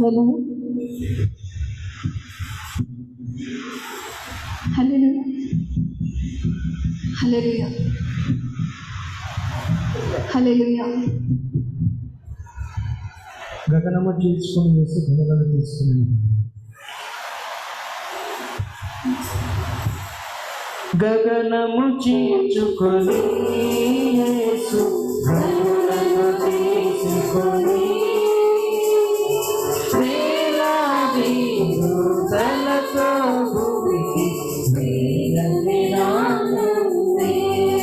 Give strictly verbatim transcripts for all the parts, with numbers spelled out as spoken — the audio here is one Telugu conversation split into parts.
हेलो हालेलुया हालेलुया हालेलुया గగనము చీల్చుకొని వేసి గుణగలు తీసుకుని గగనము చీల్చుకొని యేసు గుణగలు తీసుకొని వేలాది దూతలతో భూమికి వేలవేలాడుతుంది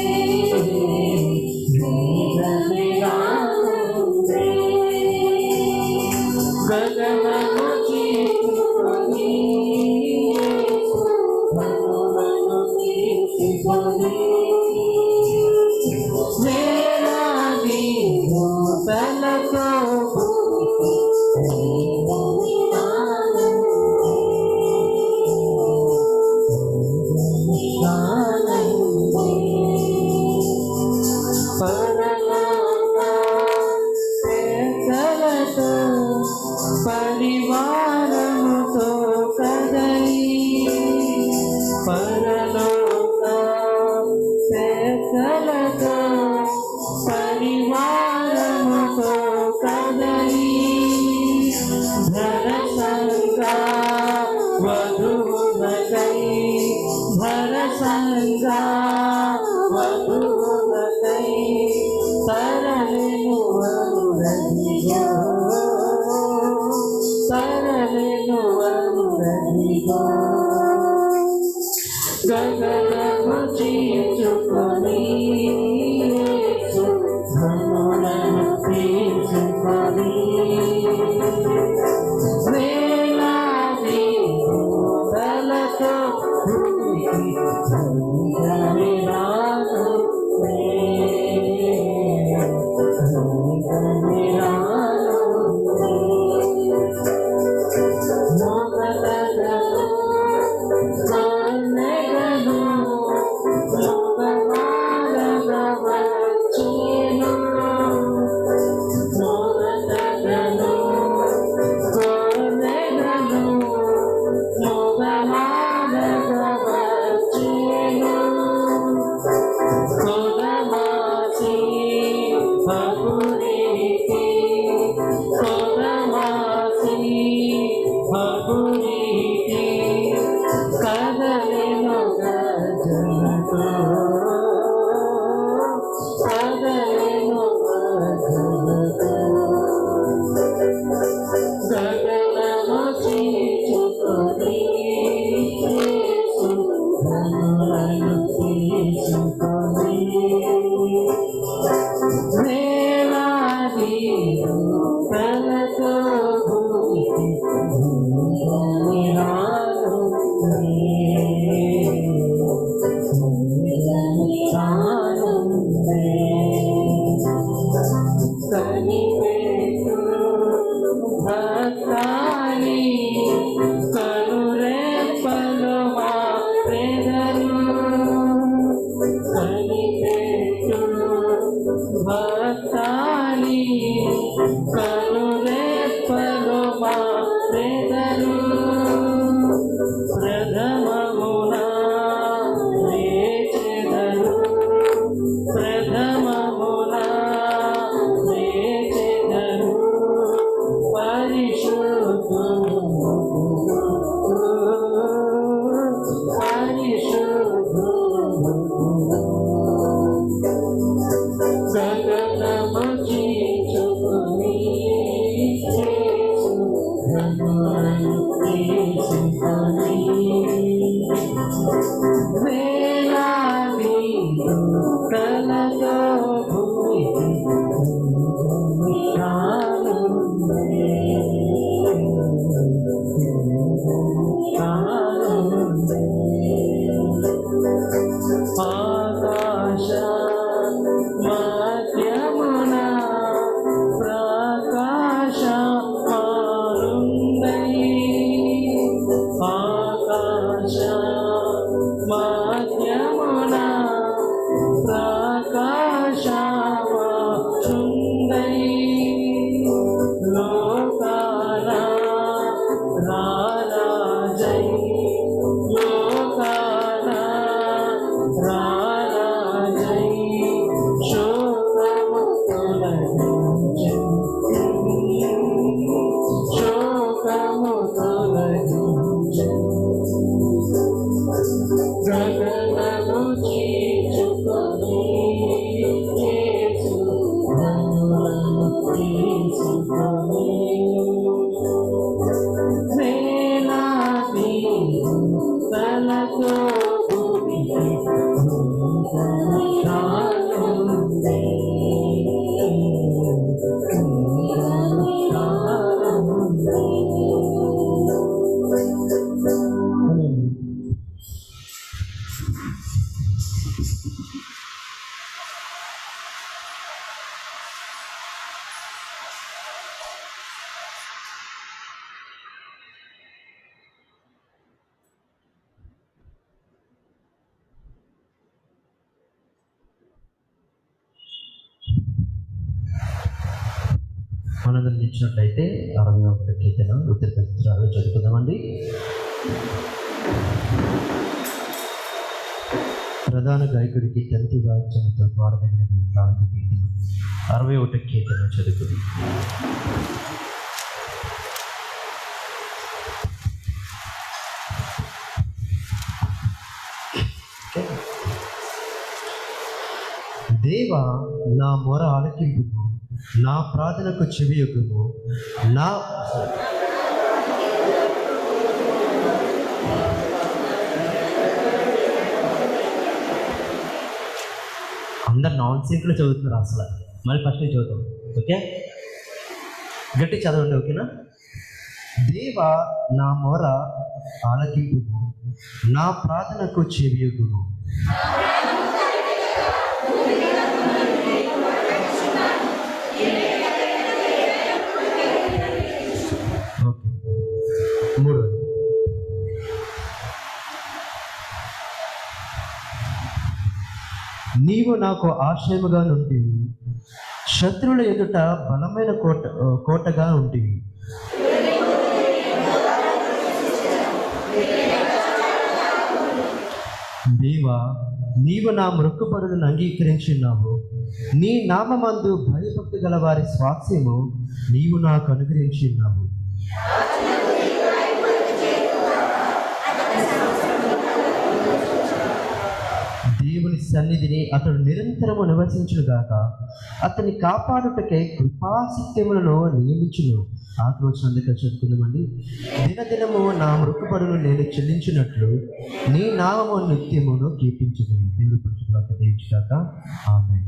వేలవేలాడుతుంది గగనము చీల్చుకొని యేసు గుణగలు తీసుకొని వేలాది దూతలతో భూమికి పరివారముతో కదలి పరలోక పెద్దలతో పరివారముతో కదలి భరసంగా వధువులకై భరసంగా వధువులకై తరలిను వరుడనిగో తరలిను వరుడనిగో గగనము చీల్చుకొని యేసు ధనులను తీసుకొని వేలాది దూతలతో భూమికి వేలవేలాడుతుంది వేలవేలాడుతుంది మోగదగను మనందరం ఇచ్చినట్లయితే అరవై ఒకటి కీర్తన ఉత్తర పత్రాలు చదువుకుందామండి. ప్రధాన గాయకుడికి తంతి వాయిద్యంతో పాడదగినది ప్రాంత కీర్తన అరవై ఒకటి కీర్తన చదువుకుంది. దేవా, నా మొర ఆలకింపుము, నా ప్రార్థనకు చెవియొగ్గుము. నా అందరు నాన్ సింక్లో చదువుతున్నారు అసలు. మళ్ళీ ఫస్ట్ నుంచి చదువుతాం. ఓకే, గట్టి చదవండి. ఓకేనా? దేవా, నా మొర ఆలకింపుము, నా ప్రార్థనకు చెవియొగ్గుము. మూడవది, నీవు నాకు ఆశ్రయముగా నుండివి, శత్రువుల ఎదుట బలమైన కోట కోటగా ఉంటివి. దేవా, నీవు నా మొక్కుబడులను అంగీకరించున్నావు, నీ నామమందు భయభక్తి గల వారి స్వాస్యము నీవు నాకు అనుగ్రహించున్నావు. దేవుని సన్నిధిని అతడు నిరంతరము నివసించుగాక, అతని కాపాడుటకై కృపాసత్యములను నియమించును. ఆక్రోచన అందుకే చదువుకుందామండి. దినదినము నా మృక్కుబడులు నేను చెల్లించినట్లు నీ నామము నిత్యమును కీర్తించును. దేవుడి పురుషులకు దీవించుగాక. Amen.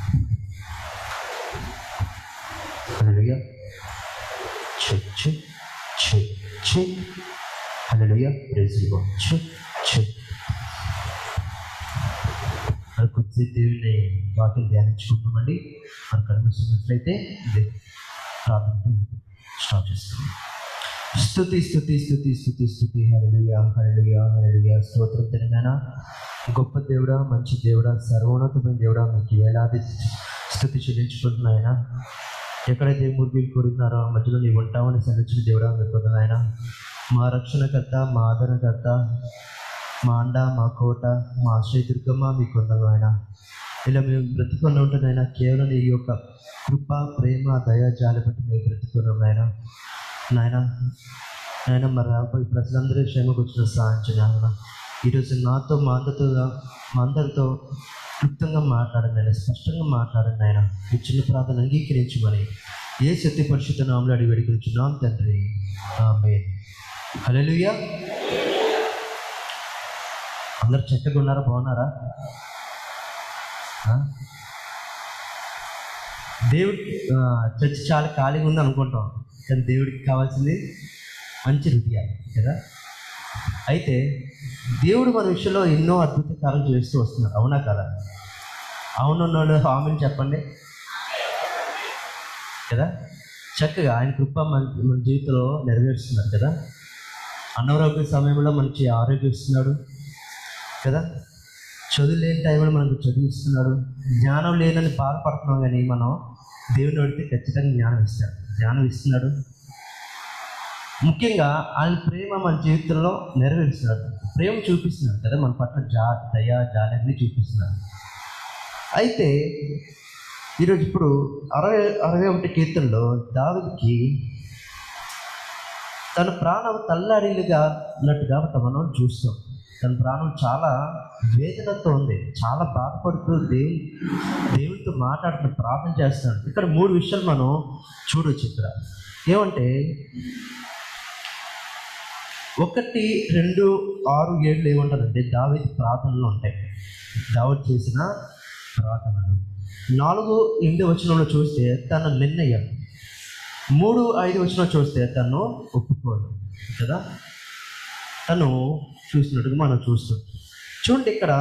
Hallelujah. Check check check check. Hallelujah. Praise the lord. Check check. కొద్ది దేవుని వాక్యం ధ్యానించుకుంటామండి. మన కనిపిస్తున్నట్లయితే ప్రార్థనతో స్టార్ట్ చేస్తాం. స్తుతి స్తుతి స్తుతి స్తుతి స్తుతి. హల్లెలూయా హల్లెలూయా హల్లెలూయా. స్తోత్రం తెలంగాణ. గొప్ప దేవుడా, మంచి దేవుడా, సర్వోన్నతమైన దేవుడా, మీకు వేలాది స్తుతి చెల్లించుకుంటున్నాయన. ఎక్కడైతే మురిగిలు కోరుతున్నారో మధ్యలో నీవు ఉంటామని సెలవిచ్చిన దేవుడా మీకు వందనాయన. మా రక్షణకర్త, మా ఆదరణకర్త, మా అండ, మా కోట, మా ఆశ్రయదుర్గమ్మ మీకు వందనాయన. ఇలా మేము బ్రతుకొని ఉంటున్నాయినా కేవలం నీ యొక్క కృప, ప్రేమ, దయ, జాలి బట్టి మేము బ్రతుకున్నాం నాయన. నాయన నాయన మరి రాబోయే ప్రజలందరూ క్షేమకు వచ్చిన సాధించిన ఈరోజు నాతో, మా అందరితో మా అందరితో క్లుప్తంగా మాట్లాడండి ఆయన, స్పష్టంగా మాట్లాడండి ఆయన. ఈ చిన్న ప్రార్థన అంగీకరించమని ఏ శక్తి పరిశుద్ధ నామములో అడిగి వేడుకొనుచున్నాం తండ్రి. ఆమేన్. హల్లెలూయా. అందరు చక్కగా ఉన్నారా? బాగున్నారా? దేవుడి చర్చి చాలా ఖాళీగా ఉంది అనుకుంటాం, కానీ దేవుడికి కావాల్సింది మంచి హృదయాలు కదా. అయితే దేవుడు మన విషయంలో ఎన్నో అద్భుత కార్యాలు చేస్తూ వస్తున్నారు, అవునా కదా? అవునన్నాడు ఆమెను చెప్పండి కదా. చక్కగా ఆయన కృప మన మన జీవితంలో నెరవేరుస్తున్నారు కదా. అనారోగ్య సమయంలో మంచి ఆరోగ్యం ఇస్తున్నాడు కదా. చదువు లేని టైంలో మనకు చదివిస్తున్నాడు. జ్ఞానం లేదని బాధపడుతున్నాం, కానీ మనం దేవుని అడిగితే ఖచ్చితంగా జ్ఞానం ఇస్తాడు, జ్ఞానం ఇస్తున్నాడు. ముఖ్యంగా ఆయన ప్రేమ మన జీవితంలో నెరవేరుస్తున్నాడు, ప్రేమ చూపిస్తున్నాడు కదా. మన పట్ల జా దయ జాలి అన్నీ చూపిస్తున్నాడు. అయితే ఈరోజు ఇప్పుడు అరవై అరవై ఒకటి కీర్తనలో దావీదుకి తన ప్రాణం తల్లాడిలుగా ఉన్నట్టుగా మనం చూస్తాం. తన ప్రాణం చాలా వేదనతో ఉంది, చాలా బాధపడుతూ దేవుని దేవునితో మాట్లాడుతూ ప్రార్థన చేస్తున్నాడు. ఇక్కడ మూడు విషయాలు మనం చూడవచ్చు. ఇక్కడ ఏమంటే ఒకటి, రెండు, ఆరు, ఏళ్ళు ఏమంటారంటే దావీదు ప్రార్థనలు ఉంటాయి, దావీదు చేసిన ప్రార్థనలు. నాలుగు, ఎనిమిది వచనంలో చూస్తే తన నిర్ణయం. మూడు, ఐదు వచనం చూస్తే తను ఒప్పుకోడు కదా, తను చూసినట్టుగా మనం చూస్తాం. చూడండి, ఇక్కడ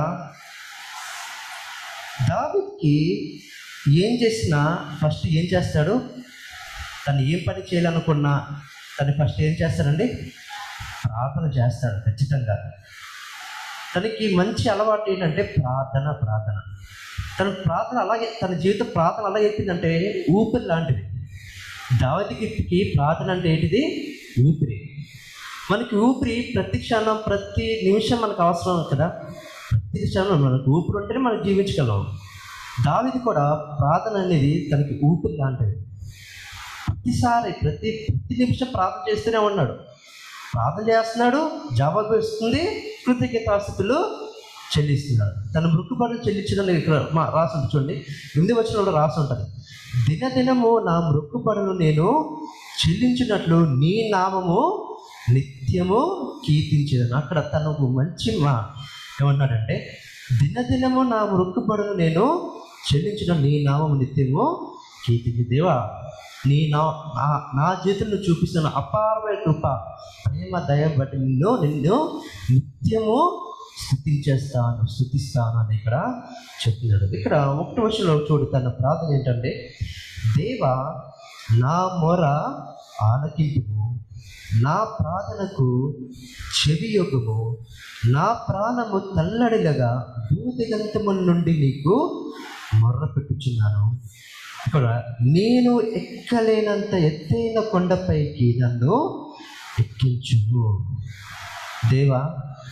దావీదుకి ఏం చేసినా ఫస్ట్ ఏం చేస్తాడు, తను ఏం పని చేయాలనుకున్నా తను ఫస్ట్ ఏం చేస్తాడండి, ప్రార్థన చేస్తాడు ఖచ్చితంగా. తనకి మంచి అలవాటు ఏంటంటే ప్రార్థన ప్రార్థన తన ప్రార్థన అలాగే, తన జీవిత ప్రార్థన అలా చెప్పిందంటే ఊపిరి లాంటిది. దావీదుకి ప్రార్థన అంటే ఏంటిది, ఊపిరి. మనకి ఊపిరి ప్రతి క్షణం ప్రతి నిమిషం మనకు అవసరం కదా, ప్రతి క్షణం మనకు ఊపిరి ఉంటేనే మనం జీవించగలం. దావీదు కూడా ప్రార్థన అనేది తనకి ఊపిరి లాంటిది. ప్రతిసారి ప్రతి ప్రతి నిమిషం ప్రార్థన చేస్తూనే ఉన్నాడు, ప్రార్థన చేస్తున్నాడు, జవాబు ఇస్తుంది, కృతజ్ఞతాస్తుతులు చెల్లిస్తున్నాడు. తన మృక్కుబడులు చెల్లించడం ఇక్కడ మా రాసి ఉంటుంది చూడండి, ఎనిమిది వచనంలో రాసి ఉంటుంది, దినదినము నా మృక్కుబడులు నేను చెల్లించినట్లు నీ నామము నిత్యము కీర్తించను. అక్కడ తనకు మంచి మా ఏమన్నాడంటే, దినదినము నా మృక్కుబడులు నేను చెల్లించడం నీ నామము నిత్యము కీర్తించు. దేవా, నీ నా నా జీవితంలో చూపిస్తున్న అపారమైన కృప, ప్రేమ, దయ బట్టి నిన్ను నిన్ను నిత్యము స్తుతించేస్తాను స్తుతిస్తాను అని ఇక్కడ చెప్తున్నాడు. ఇక్కడ ఒకటి వర్షంలో చూడు, తన ప్రార్థన ఏంటంటే, దేవా నా మొర ఆలకింపుము, నా ప్రార్థనకు చెవియొగ్గుము, నా ప్రాణము తల్లడిలగా భూదిగంతముల నుండి నీకు మొర్ర పెట్టుచున్నాను. ఇక్కడ నేను ఎక్కలేనంత ఎత్తైన కొండపైకి నన్ను ఎక్కించుము. దేవా,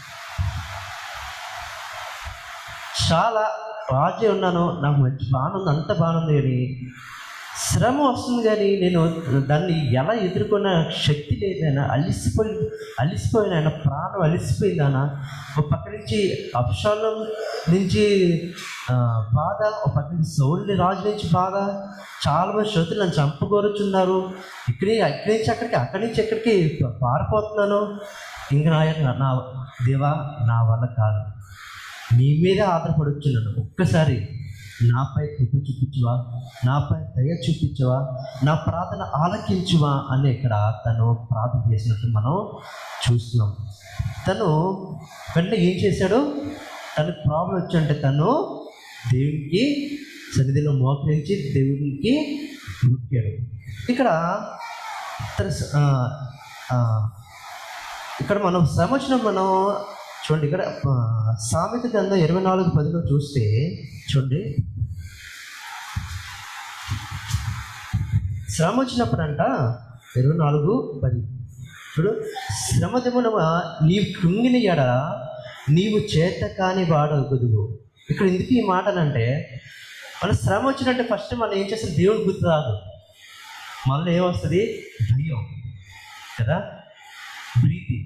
చాలా రాజే ఉన్నాను, నాకు మంచి బాగుంది, అంత బాగుంది, కానీ శ్రమ వస్తుంది, కానీ నేను దాన్ని ఎలా ఎదుర్కొన్న శక్తి లేదైనా, అలిసిపోయి అలిసిపోయిన ప్రాణం అలిసిపోయిందానా. ఒక పక్క నుంచి అబ్షాలోం నుంచి బాధ, ఒక పక్క నుంచి సౌలు రాజు నుంచి బాధ, చాలా మంది శత్రులు నన్ను చంపగోరుచున్నారు, ఇక్కడి ఇక్కడి నుంచి అక్కడికి అక్కడి నుంచి ఎక్కడికి పారిపోతున్నాను. ఇంక నా నా దేవా, నా వల్ల కాదు, నీ మీదే ఆధారపడుచున్నాను, ఒక్కసారి నాపై కృప చూపించువా, నాపై దయ చూపించవా, నా ప్రార్థన ఆలకించువా అని ఇక్కడ తను ప్రార్థన చేసినట్టు మనం చూస్తున్నాం. తను వెంటనే ఏం చేశాడు, తనకు ప్రాబ్లం వచ్చంటే తను దేవునికి సన్నిధిలో మోకరించి దేవునికి మొక్కాడు. ఇక్కడ ఇక్కడ మనం సంవత్సరం మనం చూడండి, ఇక్కడ సామెత గ్రంథం ఇరవై నాలుగు పదిలో చూస్తే చూడండి, శ్రమ వచ్చినప్పుడంట ఇరవై నాలుగు పది చూడు, శ్రమ దిమున నీవు కృంగిన ఎడ నీవు చేత కాని వాడగుదువు. ఇక్కడ ఎందుకు ఈ మాటలంటే, మన శ్రమ వచ్చినట్టే ఫస్ట్ మనం ఏం చేస్తాం, దేవుని గుర్తు రాదు, మళ్ళీ ఏమొస్తుంది, భయం కదా, ప్రీతి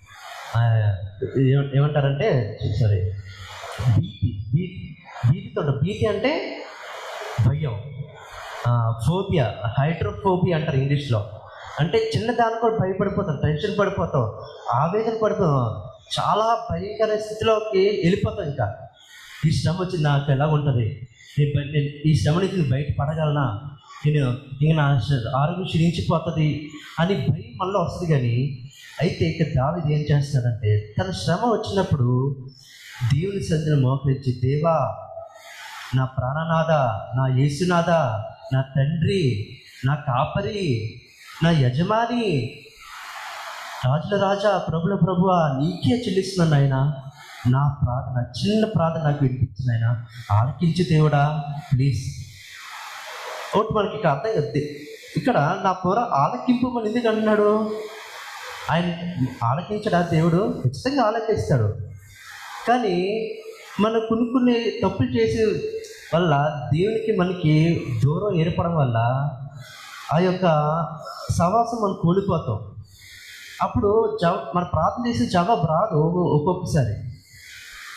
ఏమంటారంటే సారీ భీతి భీతి భీతితో భీతి అంటే భయం, ఫోబియా, హైడ్రోఫోబియా అంటారు ఇంగ్లీష్లో. అంటే చిన్న దాని కూడా భయపడిపోతాం, టెన్షన్ పడిపోతాం, ఆవేదన పడిపోతాం, చాలా భయంకర స్థితిలోకి వెళ్ళిపోతాం. ఇంకా ఈ శ్రమ వచ్చి నాకు ఎలా ఉంటుంది, నేను ఈ శ్రమ నుంచి నేను బయట పడగలనా, నేను ఇంక నా ఆరోగ్యం క్షీణించిపోతుంది అని భయం మళ్ళీ వస్తుంది. కానీ అయితే ఇక్కడ దావీదు ఏం చేస్తాడంటే, తన శ్రమ వచ్చినప్పుడు దేవుని సన్నిధిని మోకరించి, దేవా నా ప్రాణనాథ, నా యేసునాథ, నా తండ్రి, నా కాపరి, నా యజమాని, రాజుల రాజా, ప్రభుల ప్రభువా, నీకే చెల్లిస్తున్నాను ఆయన, నా ప్రార్థన, చిన్న ప్రార్థన నాకు వినిపించిన ఆయన, ఆలకించి దేవుడా ప్లీజ్. ఒకటి మనకి ఇక్కడ అర్థం కదా, ఇక్కడ నా పొర ఆలకింపు మన ఎందుకు అంటున్నాడు, ఆయన ఆలకించడా దేవుడు, ఖచ్చితంగా ఆలకిస్తాడు. కానీ మన కొన్ని కొన్ని తప్పులు చేసే వల్ల దేవునికి మనకి దూరం ఏర్పడడం వల్ల ఆ యొక్క సవాసం మనం కోల్పోతాం. అప్పుడు జవ మన ప్రార్థన చేసిన జవాబు రాదు ఒక్కొక్కసారి.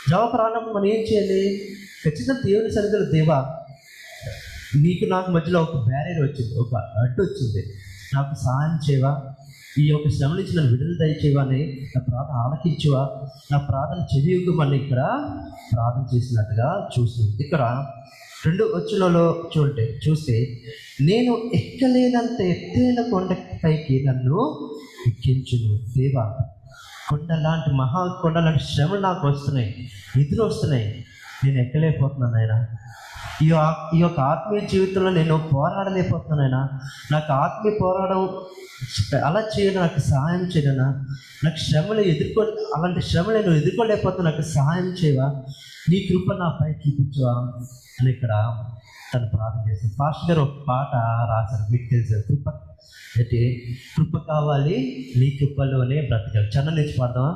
జవాబు రానప్పుడు మనం ఏం చేయాలి? ఖచ్చితంగా దేవుని సన్నిధిలో, దేవా నీకు నాకు మధ్యలో ఒక బ్యారియర్ వచ్చింది, ఒక అడ్డు వచ్చింది, నాకు సహాయం చేయవా, ఈ యొక్క శ్రమ నుంచి నన్ను విడుదల దయచేవా అని నా ప్రార్థన ఆలకించువా, నా ప్రార్థన చెవియుగమని ఇక్కడ ప్రార్థన చేసినట్టుగా చూస్తున్నాం. ఇక్కడ రెండు వచ్చులలో చూడండి చూస్తే, నేను ఎక్కలేనంత ఎత్తైన కొండపైకి నన్ను ఎక్కించును. దేవా, కొండ లాంటి మహా కొండ లాంటి శ్రమలు నాకు వస్తున్నాయి, ఎదురు వస్తున్నాయి, నేను ఎక్కలేకపోతున్నాను ఆయన. ఈ ఈ యొక్క ఆత్మీయ జీవితంలో నేను పోరాడలేకపోతున్నాను ఆయన. నాకు ఆత్మీయ పోరాటం అలా చేయడం నాకు సహాయం చేయనా, నాకు శ్రమలు ఎదుర్కో అలాంటి శ్రమలు నేను ఎదుర్కోలేకపోతే నాకు సహాయం చేయవా, నీ కృప నాపై చూపించవా అని ఇక్కడ తను ప్రార్థన చేశాను. పాస్టర్ గారు ఒక పాట రాశారు, మీకు తెలుసు, కృప అయితే కృప కావాలి నీ కృపలోనే బ్రతకాలి. చన్న నుంచి పాడదామా?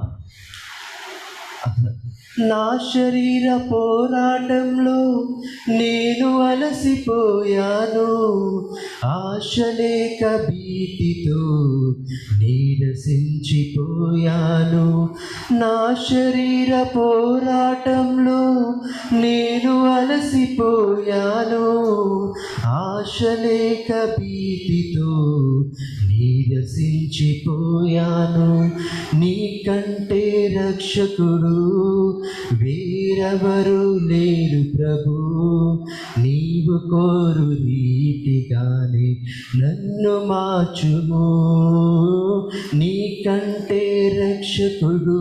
నా శరీర పోరాటంలో నేను అలసిపోయాను, ఆశలేక భీతితో నీరసించిపోయాను. నా శరీర పోరాటంలో నేను అలసిపోయాను, ఆశలేక భీతితో నీరసించిపోయాను. నీకంటే రక్షకుడు వేరెవరు లేరు ప్రభు, నీవు కోరు రీతిగానే నన్ను మార్చుము. నీకంటే రక్షకుడు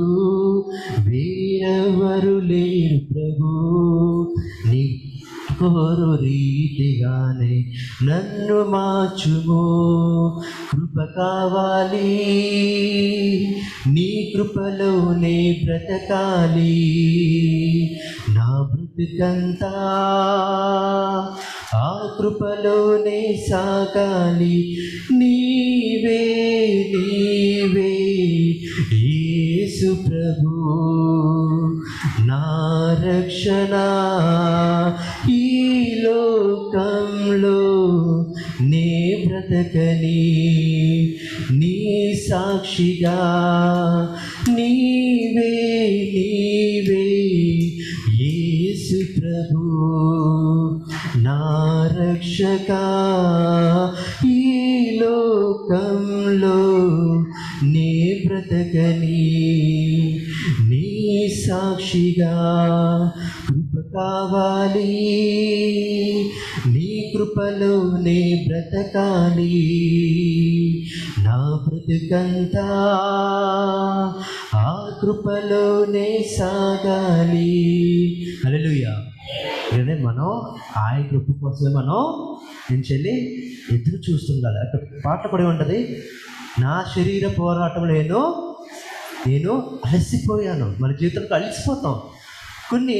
వేరెవరు లేరు ప్రభు, నీ కోరు రీతిగానే నన్ను మార్చుము. కృప కావాలి, నీ కృపలోనే బ్రతకాలి, నా బ్రతుకంతా ఆ కృపలోనే సాగాలి. నీవే నీవే యేసు ప్రభు, నా రక్షణ ఈ లోకంలో నే బ్రతకని, నీ సాక్షిగా నీవే నీవే యేసు ప్రభు, నా రక్షక ఈ లోకంలో నే బ్రతకని, నీ సాక్షిగా. కృప కావాలి, నీ కృపలోనే బ్రతకాలి, నా బ్రతుకంతా ఆ కృపలోనే సాగాలి. హల్లెలూయా. ఇదే మనం ఆయన కృప కోసమే మనం ఏం చెల్లి ఎదురు చూస్తుండాలి. అక్కడ పాట కూడా ఉంటుంది, నా శరీర పోరాటంలో నేను నేను అలసిపోయాను. మన జీవితంలో అలసిపోతాం. కొన్ని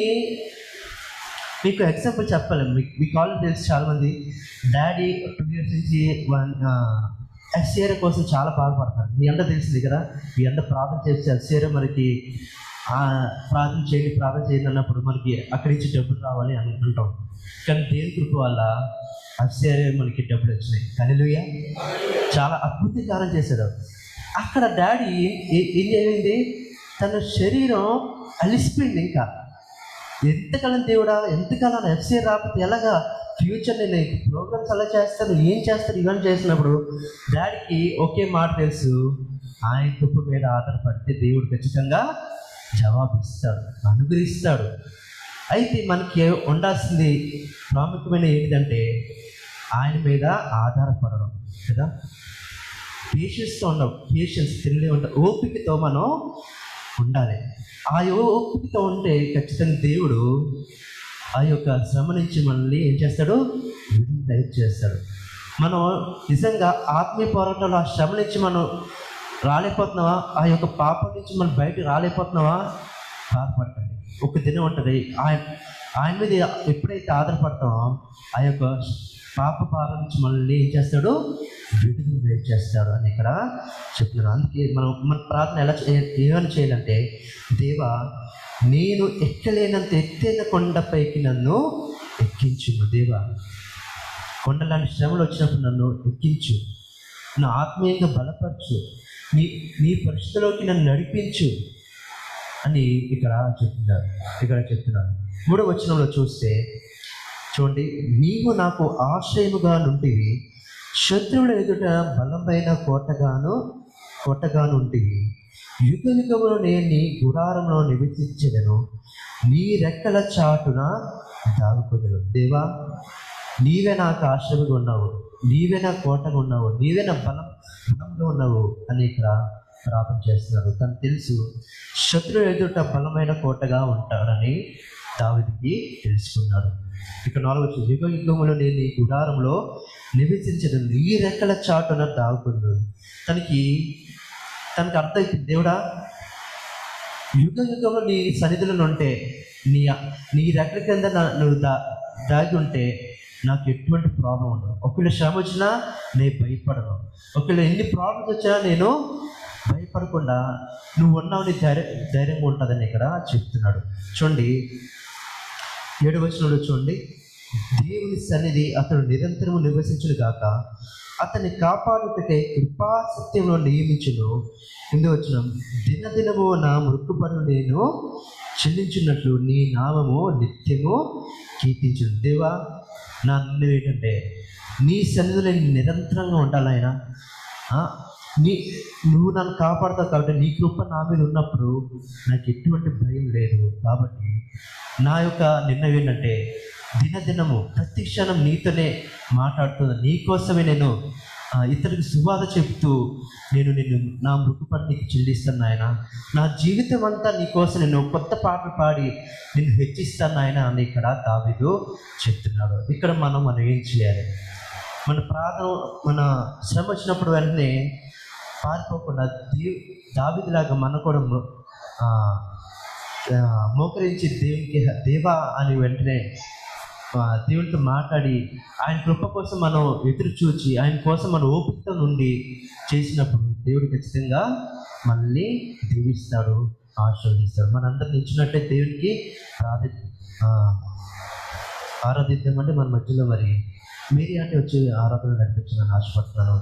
మీకు ఎగ్జాంపుల్ చెప్పాలి, మీకు మీకు ఆల్రెడీ తెలుసు, చాలామంది డాడీ టూ ఇయర్స్ నుంచి వన్ ఎఫ్సిఆర్ కోసం చాలా బాధపడతారు. మీ అందరూ తెలిసింది కదా, మీ అందరూ ప్రార్థన చేస్తే ఎఫ్సిఆర్ మనకి ప్రార్థన చేయండి ప్రార్థన చేయండి అన్నప్పుడు మనకి అక్కడి నుంచి డబ్బులు రావాలి అనుకుంటాం. కానీ దేని కృప వల్ల ఎఫ్సిఆర్ మనకి డబ్బులు వచ్చినాయి. హల్లెలూయా. చాలా అద్భుత కార్యం చేశాడు. అక్కడ డాడీ ఏం చేయండి, తన శరీరం అలిసిపోయింది. ఇంకా ఎంతకాలం దేవుడా, ఎంతకాలం ఎఫ్సిఆర్ రాకపోతే ఎలాగా, ఫ్యూచర్ నేను ప్రోగ్రామ్స్ అలా చేస్తాను, ఏం చేస్తాను, ఇవన్నీ చేసినప్పుడు డాడీకి ఒకే మాట తెలుసు, ఆయన కృప మీద ఆధారపడితే దేవుడు ఖచ్చితంగా జవాబిస్తాడు, అనుగ్రహిస్తాడు. అయితే మనకి ఉండాల్సింది ప్రాముఖ్యమైన ఏంటంటే ఆయన మీద ఆధారపడడం కదా. పేషెన్స్తో ఉండవు, పేషెన్స్ తెలియ ఉంటాం, ఓపికతో మనం ఉండాలి. ఆ ఓపికతో ఉంటే ఖచ్చితంగా దేవుడు ఆ యొక్క శ్రమ నుంచి మనల్ని ఏం చేస్తాడు, విడుదల దయచేస్తాడు. మనం నిజంగా ఆత్మీయ పోరాటంలో ఆ శ్రమ నుంచి మనం రాలేకపోతున్నావా, ఆ యొక్క పాపం నుంచి మనం బయటకు రాలేకపోతున్నావా, బాధపడకండి. ఒక దినం ఉంటుంది, ఆయన ఆయన మీద ఎప్పుడైతే ఆధారపడతామో ఆ యొక్క పాప భారం నుంచి మనల్ని ఏం చేస్తాడు, విడుదల దయచేస్తాడు అని ఇక్కడ చెప్తున్నాను. అందుకే మనం మన ప్రార్థన ఎలా ఏమని చేయాలంటే, దేవా నేను ఎక్కలేనంత ఎత్తైన కొండపైకి నన్ను ఎక్కించుము. దేవా, కొండలాంటి శ్రమలు వచ్చినప్పుడు నన్ను ఎక్కించు, నా ఆత్మీయంగా బలపరచు, నీ నీ పరిస్థితిలోకి నన్ను నడిపించు. అని ఇక్కడ చెప్తున్నారు ఇక్కడ చెప్తున్నారు మూడవ వచనంలో చూస్తే చూడండి, నీవు నాకు ఆశ్రయముగా నుండివి, శత్రువుల ఎదుట బలమైన కోటగాను కోటగాను ఉంటివి. యుగ యుగములో నేను నీ గుడారంలో నివసించెదను, నీ రెక్కల చాటున దాగుకొదను. దేవా, నీవే నాకు ఆశ్రయముగా ఉన్నావు, నీవే నా కోటగా ఉన్నావు, నీవే నా బలం బలంగా ఉన్నావు అని ఇక్కడ ప్రార్థన చేస్తున్నారు. తను తెలుసు శత్రువు ఎదుట బలమైన కోటగా ఉంటాడని దావీదుకి తెలుసుకున్నాడు. ఇక నాలుగు యుగ యుగములో నేను ఈ గుడారంలో నివసించడం, నీ రెక్కల చాటున దాగుకున్నాడు. తనకి తనకు అర్థమైంది, దేవుడా యుగ యుగంలో నీ సన్నిధిలో ఉంటే, నీ నీ రెక్కల కింద నువ్వు దా దాగి ఉంటే నాకు ఎటువంటి ప్రాబ్లం ఉండదు. ఒకవేళ శ్రమ వచ్చినా నేను భయపడను, ఒకవేళ ఎన్ని ప్రాబ్లమ్స్ వచ్చినా నేను భయపడకుండా నువ్వు ఉన్నావు, నీ ధైర్య ధైర్యంగా ఉంటుందని ఇక్కడ చెప్తున్నాడు. చూడండి ఏడు వచనంలో చూడండి, దేవుని సన్నిధి అతడు నిరంతరము నివసించును గాక, అతన్ని కాపాడుటకై కృపాసత్యంలో నియమించును. ఎనిమిది వచనం, దినదినము నా మృక్కుబడులు నేను చెల్లించున్నట్లు నీ నామము నిత్యము కీర్తించును. దేవా, నా నిర్ణయం ఏంటంటే నీ సన్నిధిలో నేను నిరంతరంగా ఉండాలైనా, నీ నువ్వు నన్ను కాపాడుతావు కాబట్టి నీ కృప నా మీద ఉన్నప్పుడు నాకు ఎటువంటి భయం లేదు. కాబట్టి నా యొక్క నిర్ణయం ఏంటంటే దినదినము ప్రతి క్షణం నీతోనే మాట్లాడుతున్నా, నీ కోసమే నేను ఇతరులకు సువార్త చెప్తూ నేను నిన్ను నా మృక్కుపడి నీకు చెల్లిస్తాను ఆయన, నా జీవితం అంతా నీ కోసం నేను కొత్త పాటలు పాడి నిన్ను హెచ్చిస్తాను ఆయన అని ఇక్కడ దావీదు చెప్తున్నాడు. ఇక్కడ మనం మనం ఏం చేయాలి? మన ప్రార్థన మన శ్రమ వచ్చినప్పుడు వెంటనే పారిపోకుండా దే దావీదులాగా మనం కూడా మోకరించి దేవునికి దేవా అని వెంటనే దేవునితో మాట్లాడి ఆయన కృప కోసం మనం ఎదురు చూచి ఆయన కోసం మనం ఓపికతో నుండి చేసినప్పుడు దేవుడు ఖచ్చితంగా మనల్ని దీవిస్తాడు, ఆశీర్వదిస్తాడు. మనందరం నిలిచినట్లే దేవునికి ప్రార్థి ఆరాధిద్దామంటే మన మధ్యలో మరి మీరే అంటే వచ్చి ఆరాధన నడిపించాలని ఆశపడుతున్నాను.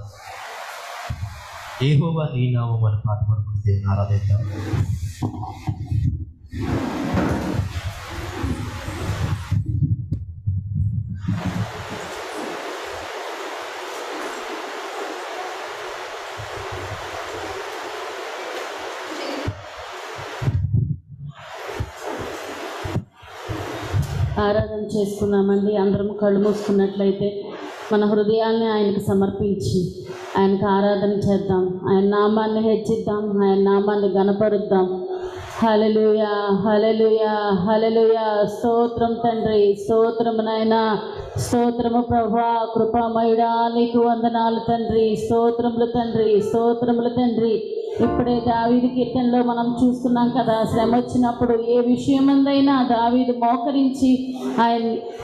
యెహోవా నీ నామం అని పాట పాడుకుంటే దేవుని ఆరాధిద్దాం. ఆరాధన చేసుకున్నామండి. అందరం కళ్ళు మూసుకున్నట్లయితే మన హృదయాల్ని ఆయనకు సమర్పించి ఆయనకు ఆరాధన చేద్దాం, ఆయన నామాన్ని హెచ్చిద్దాం, ఆయన నామాన్ని గణపరుద్దాం. హల్లెలూయా, హల్లెలూయా, హల్లెలూయా. స్తోత్రం తండ్రి, స్తోత్రము నాయనా, స్తోత్రము ప్రభువా, కృపామయుడా నీకు వందనాలు తండ్రి, స్తోత్రములు తండ్రి, స్తోత్రములు తండ్రి. ఇప్పుడే దావీదు కీర్తనలో మనం చూస్తున్నాం కదా, శ్రమ వచ్చినప్పుడు ఏ విషయమందైనా దావీదు మోకరించి ఆయన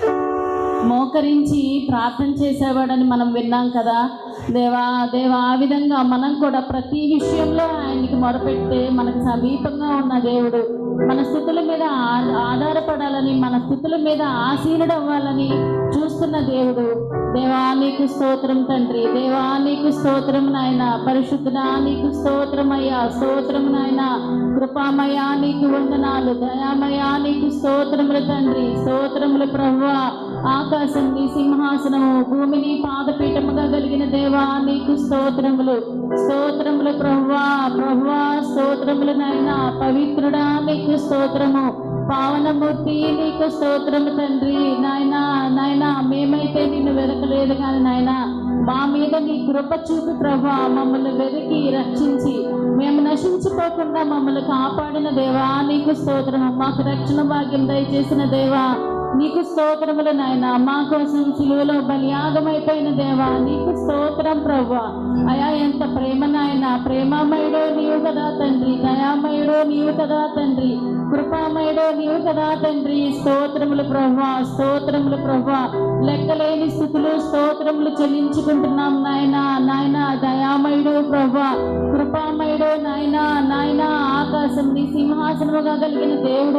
మోకరించి ప్రార్థన చేసేవాడని మనం విన్నాం కదా. దేవా దేవా ఆ విధంగా మనం కూడా ప్రతి విషయంలో ఆయనకి మొరపెడితే మనకు సమీపంగా ఉన్న దేవుడు మన స్థుతుల మీద ఆధారపడాలని, మన స్థుతుల మీద ఆసీనుడవ్వాలని చూస్తున్న దేవుడు. దేవా నీకు స్తోత్రం తండ్రి, దేవా నీకు స్తోత్రం నాయన, పరిశుద్ధుడా నీకు స్తోత్రం అయ్యా, స్తోత్రం నాయన, కృపామయా నీకు వందనాలు, దయామయా నీకు స్తోత్రములు తండ్రి, స్తోత్రములు ప్రభువా. ఆకాశం నీ సింహాసనము, భూమిని పాదపీఠముగా కలిగిన దేవా నీకు స్తోత్రములు, స్తోత్రములు ప్రభువా, ప్రభువా స్తోత్రములు నాయన, పవిత్రుడా నీకు స్తోత్రము, పావనమూర్తి నీకు స్తోత్రము తండ్రి. నాయనా నాయనా మేమైతే నిన్ను వెతకలేదు కానీ నాయన మా మీద నీ కృప చూపి ప్రభా మమ్మల్ని వెతికి రక్షించి మేము నశించిపోకుండా మమ్మల్ని కాపాడిన దేవా నీకు స్తోత్రము. మాకు రక్షణ భాగ్యం దయచేసిన దేవా నీకు స్తోత్రములు నాయన, మా కోసం సిలువలో బలియాగమైపోయిన దేవా నీకు స్తోత్రం ప్రభువా. అయా ఎంత ప్రేమ నాయన, ప్రేమామయుడో నీవు కదా తండ్రి, దయామయుడో నీవు కదా తండ్రి, కృపామయుడో నీవు కదా తండ్రి. స్తోత్రములు ప్రభువా, స్తోత్రములు ప్రభువా. లెక్కలేని స్థితులు స్తోత్రములు చెల్లించుకుంటున్నాం నాయన, నాయన దయామయుడు ప్రభువా, కృపామయుడు నాయన, నాయన ఆకాశం నీ సింహాసనముగా కలిగిన దేవుడు,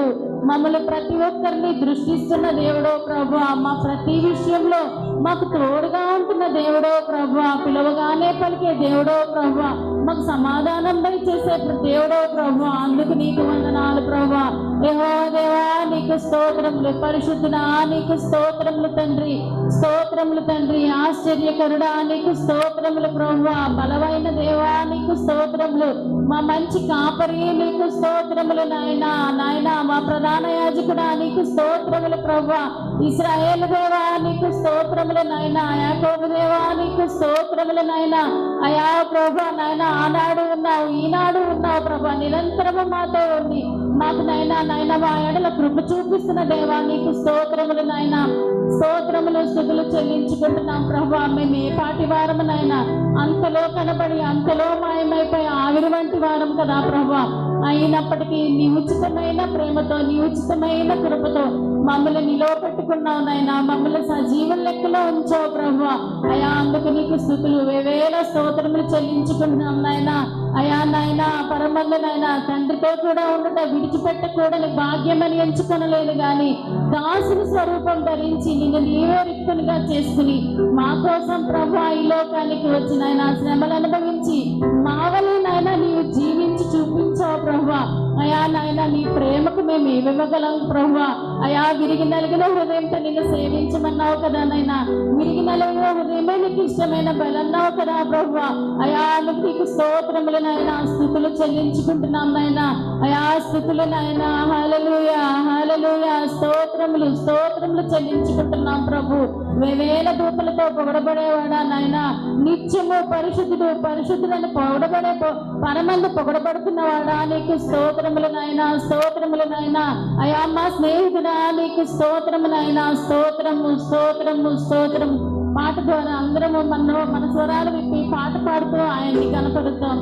మమ్మల్ని ప్రతి ఒక్కరిని దృష్టిస్తున్న దేవుడో ప్రభు, మా ప్రతి విషయంలో మాకు తోడుగా ఉంటున్న దేవుడో ప్రభు, పిలవగానే పలికే దేవుడో ప్రభు, మాకు సమాధానం దయచేసే దేవుడో ప్రభు, అందుకు నీకు వందనాలు ప్రభు. యెహోవా దేవా నీకు స్తోత్రములు, పరిశుద్ధుడా నీకు స్తోత్రములు తండ్రి, స్తోత్రములు తండ్రి, ఆశ్చర్యకరుడా నీకు స్తోత్రములు ప్రభు, బలమైన దేవా నీకు స్తోత్రములు, మా మంచి కాపరి నీకు స్తోత్రములు నాయనా, నాయనా మా ప్రధాన యాజకుడా నీకు స్తోత్రములు ప్రభు, ఇశ్రాయేలు దేవా నీకు స్తోత్రములు నాయనా, యాకోబు దేవా నీకు స్తోత్రములు నాయనా. అయా ప్రభు నాయనా, ఆనాడు ఉన్నావు ఈనాడు ఉన్నావు ప్రభు, నిరంతరము మాతో ఉండి మాకు నైనా నైనా మా ఎడల కృప చూపిస్తున్న దేవా నీకు స్తోత్రములు నాయనా, స్తోత్రములు స్తుతులు చెల్లించుకుంటున్నాం ప్రభు. మేము ఏ పాటి వారము నాయనా, అంతలో కనబడి అంతలో మాయమైపోయి ఆవిరి వంటి వారం కదా ప్రభు, అయినప్పటికీ నీ ఉచితమైన ప్రేమతో నీ ఉచితమైన కృపతో మమ్మల్ని నిలవపెట్టుకున్నావు నాయనా, మమ్మల్ని సజీవం లెక్కలో ఉంచావు ప్రభు. అయా అందుకు నీకు స్తుతులు వేవేల స్తోత్రములు చెల్లించుకుంటున్నాం నాయనా. అయా నాయనా పరమందు నాయనా తండ్రితో కూడా ఉండట విడిచిపెట్టకూడని భాగ్యమని ఎంచుకొనలేదు కానీ దాసుని స్వరూపం ధరించి నిన్ను నీవే రిక్తునిగా చేసుకుని మా కోసం ప్రభు ఈ లోకానికి వచ్చి నాయనా శ్రమలు అనుభవించి మా వల్ల నాయనా నీవు జీవించి చూపించావు ప్రభు. అయా నాయనా నీ ప్రేమకు మేము ఏమివ్వగలం ప్రభు. అయా విరిగి నలిగిన హృదయంతో నిన్ను సేవించమన్నావు కదా నాయనా, విరిగి నలిగిన హృదయమే నీకు ఇష్టమైన బలన్నావు కదా ప్రభు. అయా నీకు స్తోత్రములు నాయనా, స్తుతులు చెల్లించుకుంటున్నాం నాయనా. అయా స్తుతులు నాయనా, హల్లెలూయా హల్లెలూయా, స్తోత్రములు స్తోత్రములు చెల్లించుకుంటున్నాం ప్రభు. వేవేల దూతలతో పొగడబడేవాడా నాయనా, నిత్యము పరిశుద్ధుడు పరిశుద్ధులను పొగడబడే పరమందు పొగడబడుతున్నవాడా నీకు స్తోత్రములు నాయనా, స్తోత్రములు నాయనా. అయా మా స్నేహితుడా నీకు స్తోత్రము నాయనా, స్తోత్రము స్తోత్రము స్తోత్రము. పాట ద్వారా అందరము మన మన స్వరాలు విప్పి పాట పాడుతూ ఆయన్ని కనపడుతాం.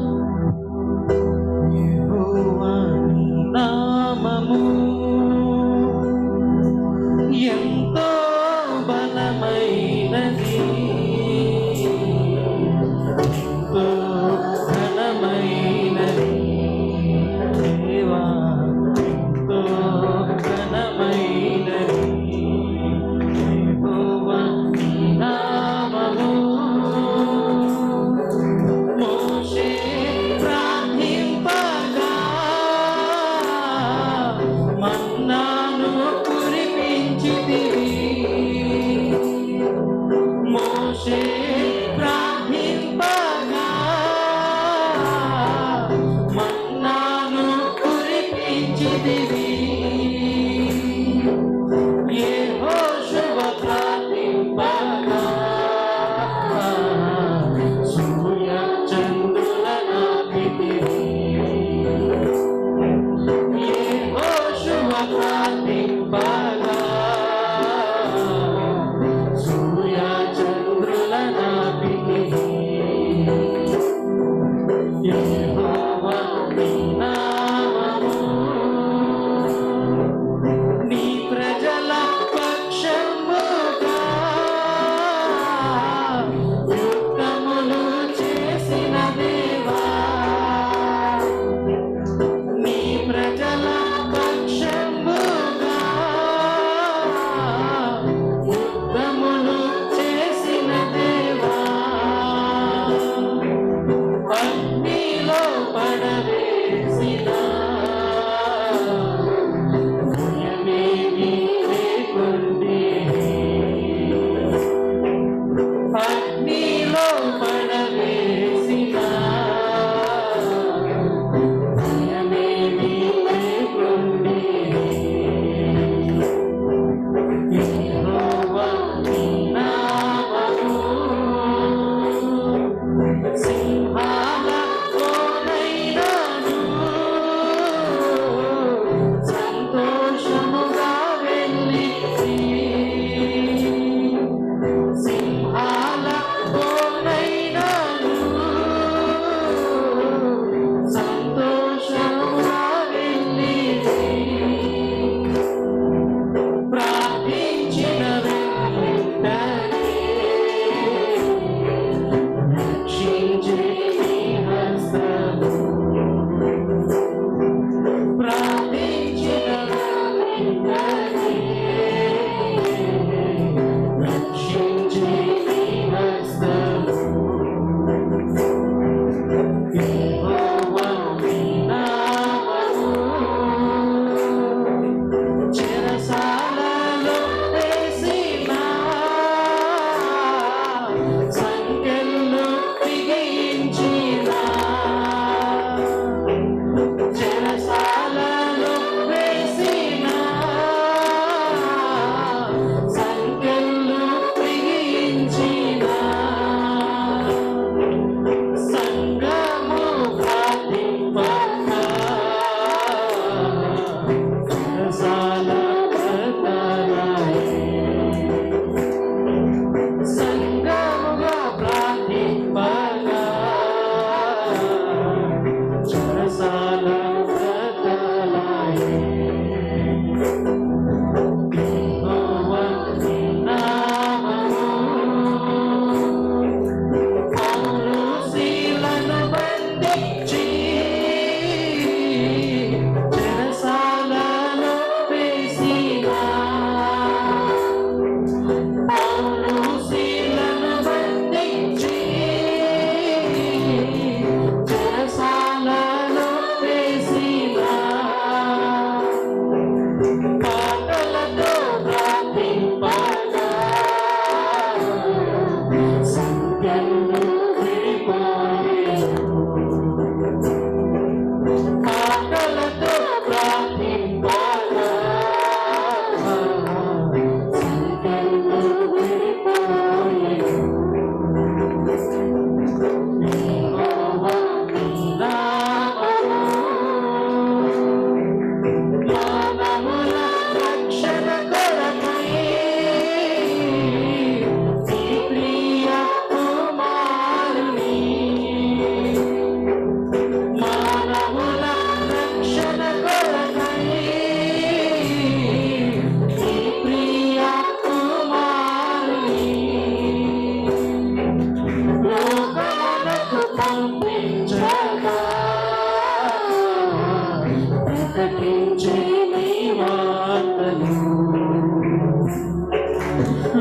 నామము ఎంతో బలమైనది, ఎంతో ఘనమైనది దేవా, ఎంతో ఘనమైనది యెహోవా నీ నామము. మోషే ప్రార్థింపగా మన్నాను కురిపించితివి,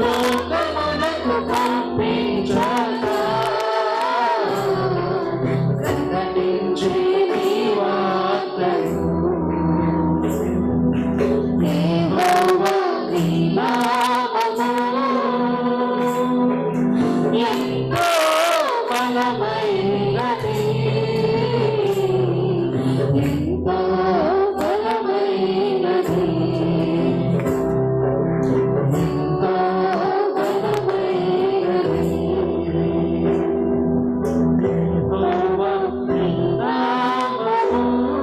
లోకమునకు పంపించగా ప్రకటించే నీ వార్తను యెహోవా నీ నామము ఎంతో బలమైనది ఎంతో బలమైనది ఎంతో బలమైనది యెహోవా నీ నామము.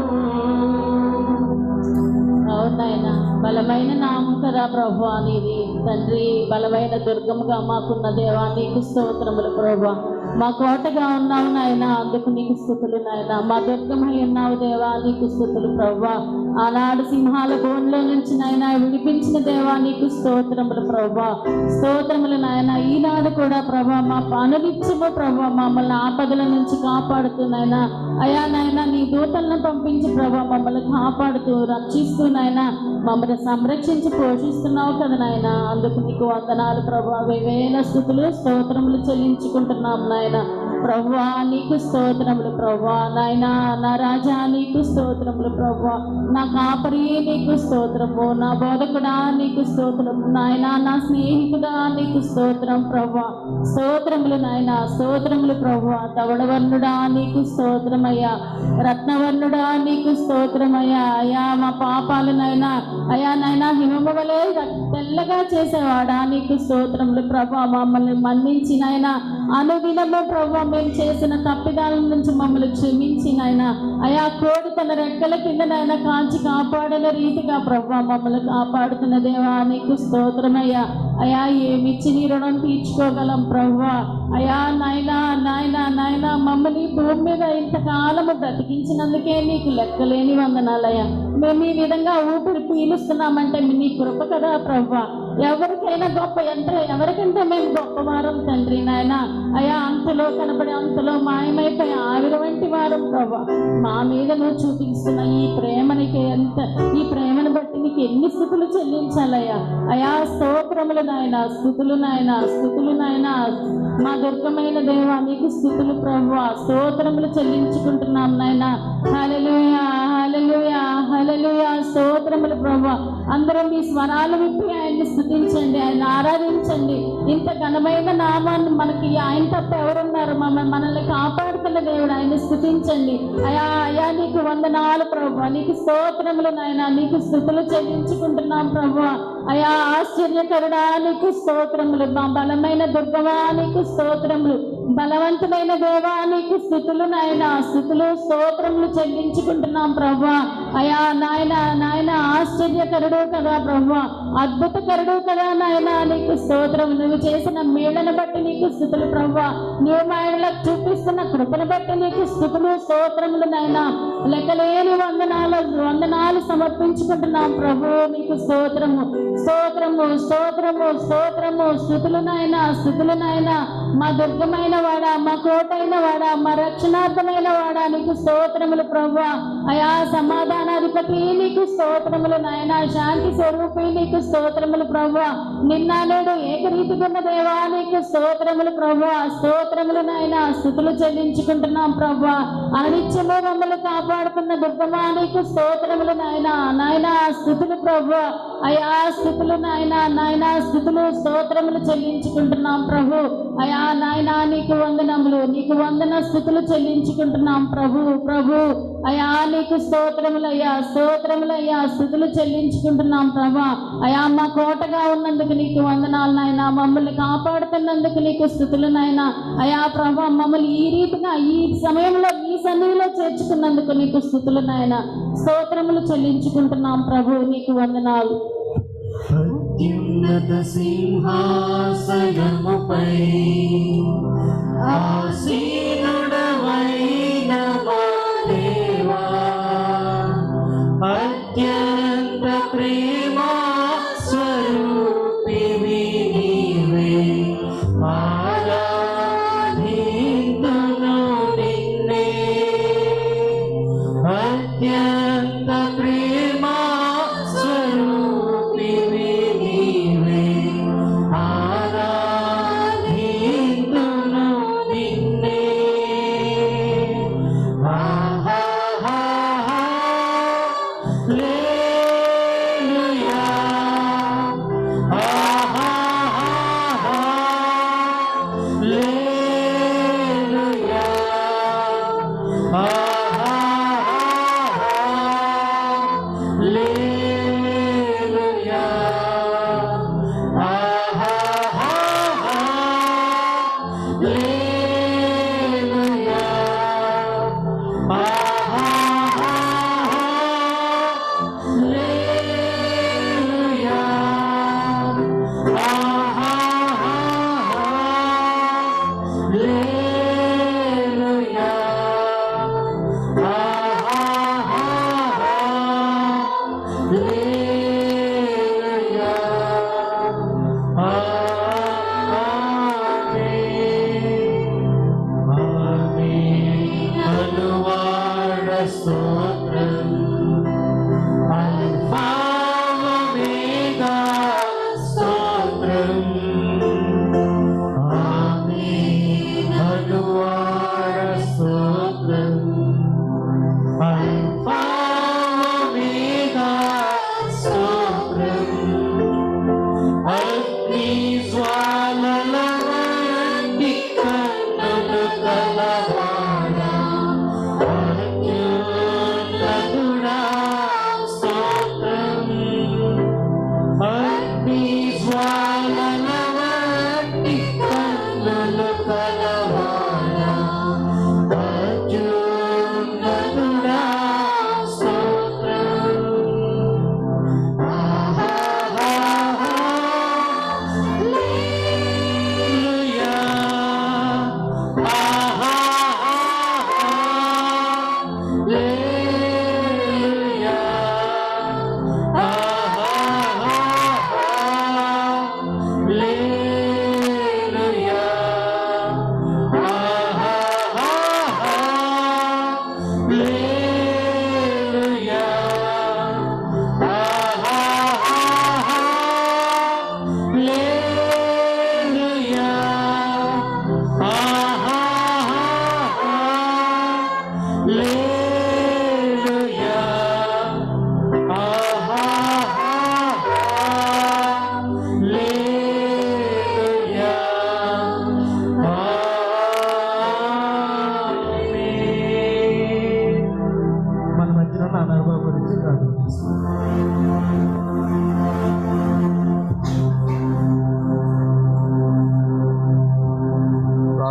అవునైనా బలమైన నామం కదా ప్రభు అనేది తండ్రి, బలమైన దుర్గముగా మాకున్న దేవా నీకు స్తోత్రములు ప్రభు. మా కోటగా ఉన్నావు నాయన, అందుకు నీకు స్తుతులు నాయన. మా దుర్గమై ఉన్నావు దేవా, నీకు స్తుతులు ప్రభా. ఆనాడు సింహాల బోన్లో నుంచి నాయన విడిపించిన దేవా నీకు స్తోత్రములు ప్రభా, స్తోత్రములు నాయన. ఈనాడు కూడా ప్రభా మా అనునిత్యము ప్రభా మమ్మల్ని ఆపదల నుంచి కాపాడుతూ నాయన, అయా నాయన నీ దూతలను పంపించి ప్రభా మమ్మల్ని కాపాడుతూ రక్షిస్తూ నాయన మమ్మల్ని సంరక్షించి పోషిస్తున్నావు కదా నాయన. అందుకు నీకు వందనాలు ప్రభా, వేవేల స్తుతులు స్తోత్రములు చెల్లించుకుంటున్నాం నాయన. ప్రభువా నీకు స్తోత్రములు ప్రభువా, నాయన నా రాజా నీకు స్తోత్రములు ప్రభువా, నా కాపరి నీకు స్తోత్రము, నా బోధకుడా నీకు స్తోత్రము నాయన, నా స్నేహితుడా నీకు స్తోత్రం ప్రభువా, స్తోత్రములు నాయన, స్తోత్రములు ప్రభువా. ధవళవర్ణుడా నీకు స్తోత్రమయ్యా, రత్నవర్ణుడా నీకు స్తోత్రమయ్యా. అయ్యా మా పాపాలు నాయన, అయ్యా నాయన హిమము వలె తెల్లగా చేసేవాడా నీకు స్తోత్రములు ప్రభా. మమ్మల్ని మన్నించి నాయన అనుదినము ప్రభా మేము చేసిన తప్పిదాల నుంచి మమ్మల్ని క్షమించి నాయన, అయా కోడి తన రెక్కల కింద నాయన కాంచి కాపాడిన రీతిగా ప్రభా మమ్మల్ని కాపాడుతున్న దేవా నీకు స్తోత్రమయ్యా. అయా ఏమిచ్చి నీ రుణం తీర్చుకోగలం ప్రభా. అయా నాయన నాయన నాయన మమ్మల్ని భూమి మీద ఇంతకాలము బ్రతికించినందుకే నీకు లెక్కలేని వందనాలయ్యా. మేము ఈ విధంగా ఊపిరి పీలుస్తున్నామంటే నీ కృప కదా ప్రభా. ఎవరికైనా గొప్ప ఎంత ఎవరికంటే మేము గొప్పవారం తండ్రి నాయన. అయా అంతలో కనబడి అంతలో మాయమైపోయి ఆవిరి వంటి వారం ప్రభా. మా మీద నువ్వు చూపిస్తున్న ఈ ప్రేమనికి ఎంత, ఈ ప్రేమను బట్టి నీకు ఎన్ని స్థుతులు చెల్లించాలయ్యా. అయా స్తోత్రములు నాయన, స్థుతులు నాయన, స్థుతులు నాయన. మా దుర్గమైన దేవా నీకు స్థుతులు ప్రభువా, స్తోత్రములు చెల్లించుకుంటున్నాం నాయన. హల్లెలూయా హల్లెలూయా హల్లెలూయా, స్తోత్రములు ప్రభువా. అందరం మీ స్వరాలు విప్పి ఆయన్ని స్తుతించండి, ఆయన ఆరాధించండి. ఇంత ఘనమైన నామాన్ని మనకి ఆయన తప్ప ఎవరున్నారు? మమ్మల్ని మనల్ని కాపాడుతున్న దేవుడు, ఆయన్ని స్తుతించండి. అయా అయా నీకు వందనాలు ప్రభువా, నీకు స్తోత్రములు నాయన, నీకు స్తుతులు చెల్లించుకుంటున్నాం ప్రభువా. అయా ఆశ్చర్యకరుడా నీకు స్తోత్రములు, మా బలమైన దుర్గమా నీకు స్తోత్రములు, బలవంతమైన దేవా నీకు స్థుతులు నాయన, స్థుతులు స్తోత్రములు చెల్లించుకుంటున్నాం ప్రభువా. అయా నాయన నాయన ఆశ్చర్యకరుడు కదా ప్రభువా, అద్భుతకరుడు కదా నాయన, నీకు స్తోత్రం. నువ్వు చేసిన మేళ్లను బట్టి నీకు స్థుతులు ప్రభువా, నువ్వు మా ఆయనలకు చూపిస్తున్న కృపను బట్టి నీకు స్థుతులు స్తోత్రములు నాయన. లెక్కలేని వందనాలు వందనాలు సమర్పించుకుంటున్నాం ప్రభు, నీకు స్తోత్రము స్తోత్రము స్తోత్రము స్తోత్రము. స్థుతులు నాయన, స్థుతులు నాయన. మా దుర్గమైన వాడా, మా కోటైన వాడా, మా రక్షణార్థమైన వాడా నీకు స్తోత్రములు ప్రభువా. అయా సమాధానాధిపతి నీకు స్తోత్రములు నాయన, శాంతి స్వరూపి నీకు స్తోత్రములు ప్రభువా. నిన్న నేడు ఏకరీతిగా ఉన్న దేవా నీకు స్తోత్రములు ప్రభువా, స్తోత్రములు నాయన. స్థుతులు చెల్లించుకుంటున్నాం ప్రభువా. అనిత్యము మమ్మల్ని కాపాడుతున్న దుర్గమా నీకు స్తోత్రములు నాయన నాయన, స్థుతులు ప్రభువా. అయా స్థుతులు నాయన నాయన, స్థుతులు స్తోత్రములు చెల్లించుకుంటున్నాం ప్రభు. అయా నాయన నీకు వందనములు, నీకు వందన స్థుతులు చెల్లించుకుంటున్నాం ప్రభు ప్రభు. అయా నీకు స్తోత్రములయ్యా, స్తోత్రములయ్యా, స్థుతులు చెల్లించుకుంటున్నాం ప్రభా. అయా మా కోటగా ఉన్నందుకు నీకు వందనాలు నాయన, మమ్మల్ని కాపాడుతున్నందుకు నీకు స్థుతులు నాయన. అయా ప్రభా మమ్మల్ని ఈ రీతిగా ఈ సమయంలో ఈ సన్నిధిలో చేర్చుకున్నందుకు నీకు స్థుతులు నాయన, స్తోత్రములు చెల్లించుకుంటున్నాం ప్రభు, నీకు వందనాలు. అత్యున్నత సింహాసనముపై ఆసీనుడవైన మా దేవా, అత్యంత ప్రేమ స్వరూపివి నీవే, ఆరాధింతును నిన్నే. అత్యంత ప్రేమ స్వరూపివి నీవే, ఆరాధింతును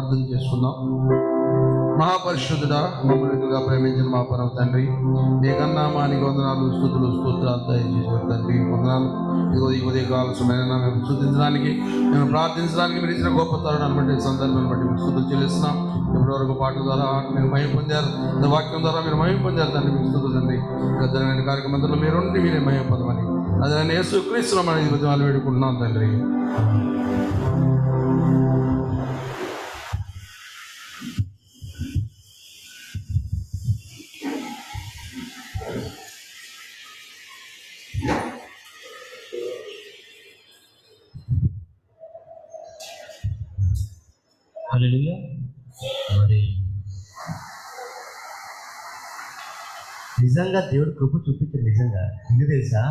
ప్రార్థన చేసుకుందాం. మహాపరిశుద్ధుడా, మమ్మల్నిగా ప్రేమించిన మా పరమ తండ్రి, నీ కన్నామానికి వందనాలు, స్తుతులు, స్తోత్రాలు దయచేసిన తండ్రి వందనాలు. ఇదిగో ఈ ఉదయ కాల సమయంలో మేము స్తుతించడానికి, మేము ప్రార్థించడానికి మీరు ఇచ్చిన గొప్ప తరుణాన్ని బట్టి, సందర్భాన్ని బట్టి మేము స్తుతులు చెల్లిస్తున్నాం. ఇప్పటివరకు పాట ద్వారా మీరు మహిమ పొందారు, వాక్యం ద్వారా మీరు మహిమ పొందారు తండ్రి. మీకు స్తుతులు తండ్రి. గద్దరైన కార్యక్రమంలో మీరుండి మీరే మహిమ పొందమని అదే యేసు క్రీస్తు మన బతిమాలు వేడుకుంటున్నాం తండ్రి. హల్లెలూయా. మరి నిజంగా దేవుడు కృప చూపించాడు. నిజంగా ఎందుకు తెలుసా,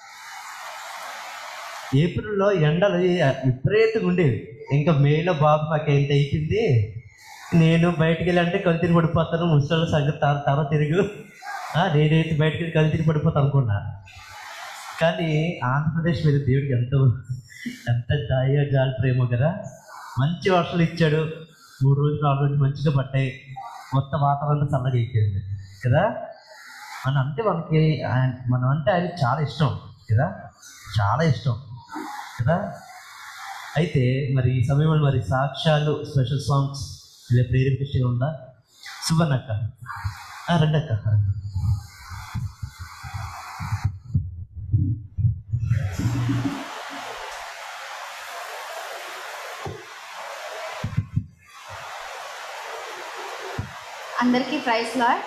ఏప్రిల్లో ఎండలు విపరీతంగా ఉండేవి. ఇంకా మేలో బాబు మాకు ఎంత అయిపోయింది, నేను బయటికి వెళ్ళంటే కళ్ళు తిరిగి పడిపోతాను, ముసలి సంగతి తర తర తిరుగు నేనైతే బయటికి వెళ్ళి కళ్ళు తిరిగి పడిపోతాను అనుకున్నా. కానీ ఆంధ్రప్రదేశ్ మీద దేవుడికి ఎంతో ఎంత దయ జాలి ప్రేమ కదా. మంచి వర్షాలు ఇచ్చాడు, మూడు రోజులు నాలుగు రోజులు మంచిగా పట్టాయి, మొత్తం వాతావరణం చల్లగా అయిపోయింది కదా. మన అంటే మనకి ఆయన మనం అంటే ఆయన చాలా ఇష్టం కదా, చాలా ఇష్టం కదా. అయితే మరి ఈ సమయంలో మరి సాక్ష్యాలు, స్పెషల్ సాంగ్స్ ఇలా ప్రేరేపించే ఉందా? సువర్ణక్క రెండక్క. అందరికీ ప్రైజ్ లార్డ్.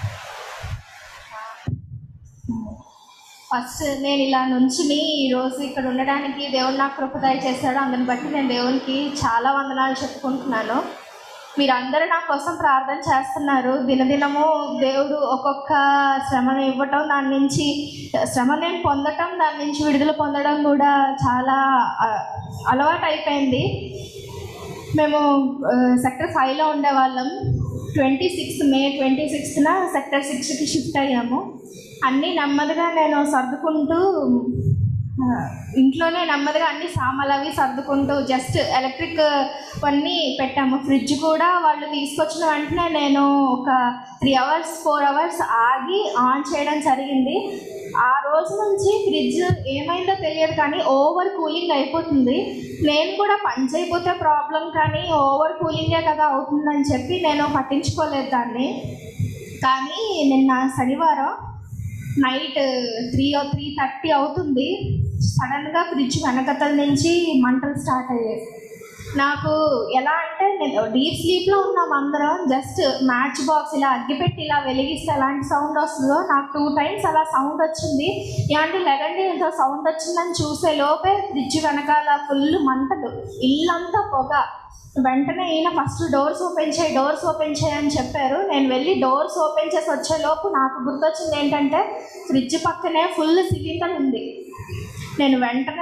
ఫస్ట్ నేను ఇలా నుంచుని ఈరోజు ఇక్కడ ఉండడానికి దేవుడు నాకు కృప దయచేశాడు. అందుని బట్టి నేను దేవునికి చాలా వందనాలు చెప్పుకుంటున్నాను. మీరందరూ నా కోసం ప్రార్థన చేస్తున్నారు. దినదినము దేవుడు ఒక్కొక్క శ్రమను ఇవ్వటం, దాని నుంచి శ్రమ నేను పొందటం, దాని నుంచి విడుదల పొందడం కూడా చాలా అలవాటు అయిపోయింది. మేము సెక్టర్ ఫైవ్లో ఉండేవాళ్ళం. ట్వంటీ సిక్స్త్ మే ట్వంటీ సిక్స్త్న సెక్టర్ సిక్స్కి షిఫ్ట్ అయ్యాము. అన్నీ నెమ్మదిగా నేను సర్దుకుంటూ ఇంట్లోనే నెమ్మదిగా అన్ని సామాన్లు అవి సర్దుకుంటూ జస్ట్ ఎలక్ట్రిక్ అన్నీ పెట్టాము. ఫ్రిడ్జ్ కూడా వాళ్ళు తీసుకొచ్చిన వెంటనే నేను ఒక త్రీ అవర్స్ ఫోర్ అవర్స్ ఆగి ఆన్ చేయడం జరిగింది. ఆ రోజు నుంచి ఫ్రిడ్జ్ ఏమైందో తెలియదు కానీ ఓవర్ కూలింగ్ అయిపోతుంది. నేను కూడా పని చేయకపోతే ప్రాబ్లం, కానీ ఓవర్ కూలింగే కదా అవుతుందని చెప్పి నేను పట్టించుకోలేదు దాన్ని. కానీ నిన్న శనివారం నైట్ త్రీ త్రీ థర్టీ అవుతుంది, సడన్గా ఫ్రిడ్జ్ వెనకతల నుంచి మంటలు స్టార్ట్ అయ్యాయి. నాకు ఎలా అంటే, నేను డీప్ స్లీప్లో ఉన్నాం అందరం, జస్ట్ మ్యాచ్ బాక్స్ ఇలా అగ్గిపెట్టి ఇలా వెలిగిస్తే ఎలాంటి సౌండ్ వస్తుందో నాకు టూ టైమ్స్ అలా సౌండ్ వచ్చింది. ఇలాంటి లెగండి ఎంతో సౌండ్ వచ్చిందని చూసే లోపే ఫ్రిడ్జ్ వెనకాల ఫుల్ మంటలు, ఇల్లంతా పొగ. వెంటనే ఈయన ఫస్ట్ డోర్స్ ఓపెన్ చేయి డోర్స్ ఓపెన్ చేయి అని చెప్పారు. నేను వెళ్ళి డోర్స్ ఓపెన్ చేసి వచ్చేలోపు నాకు గుర్తొచ్చింది ఏంటంటే, ఫ్రిడ్జ్ పక్కనే ఫుల్ సిలిండర్ ఉంది. నేను వెంటనే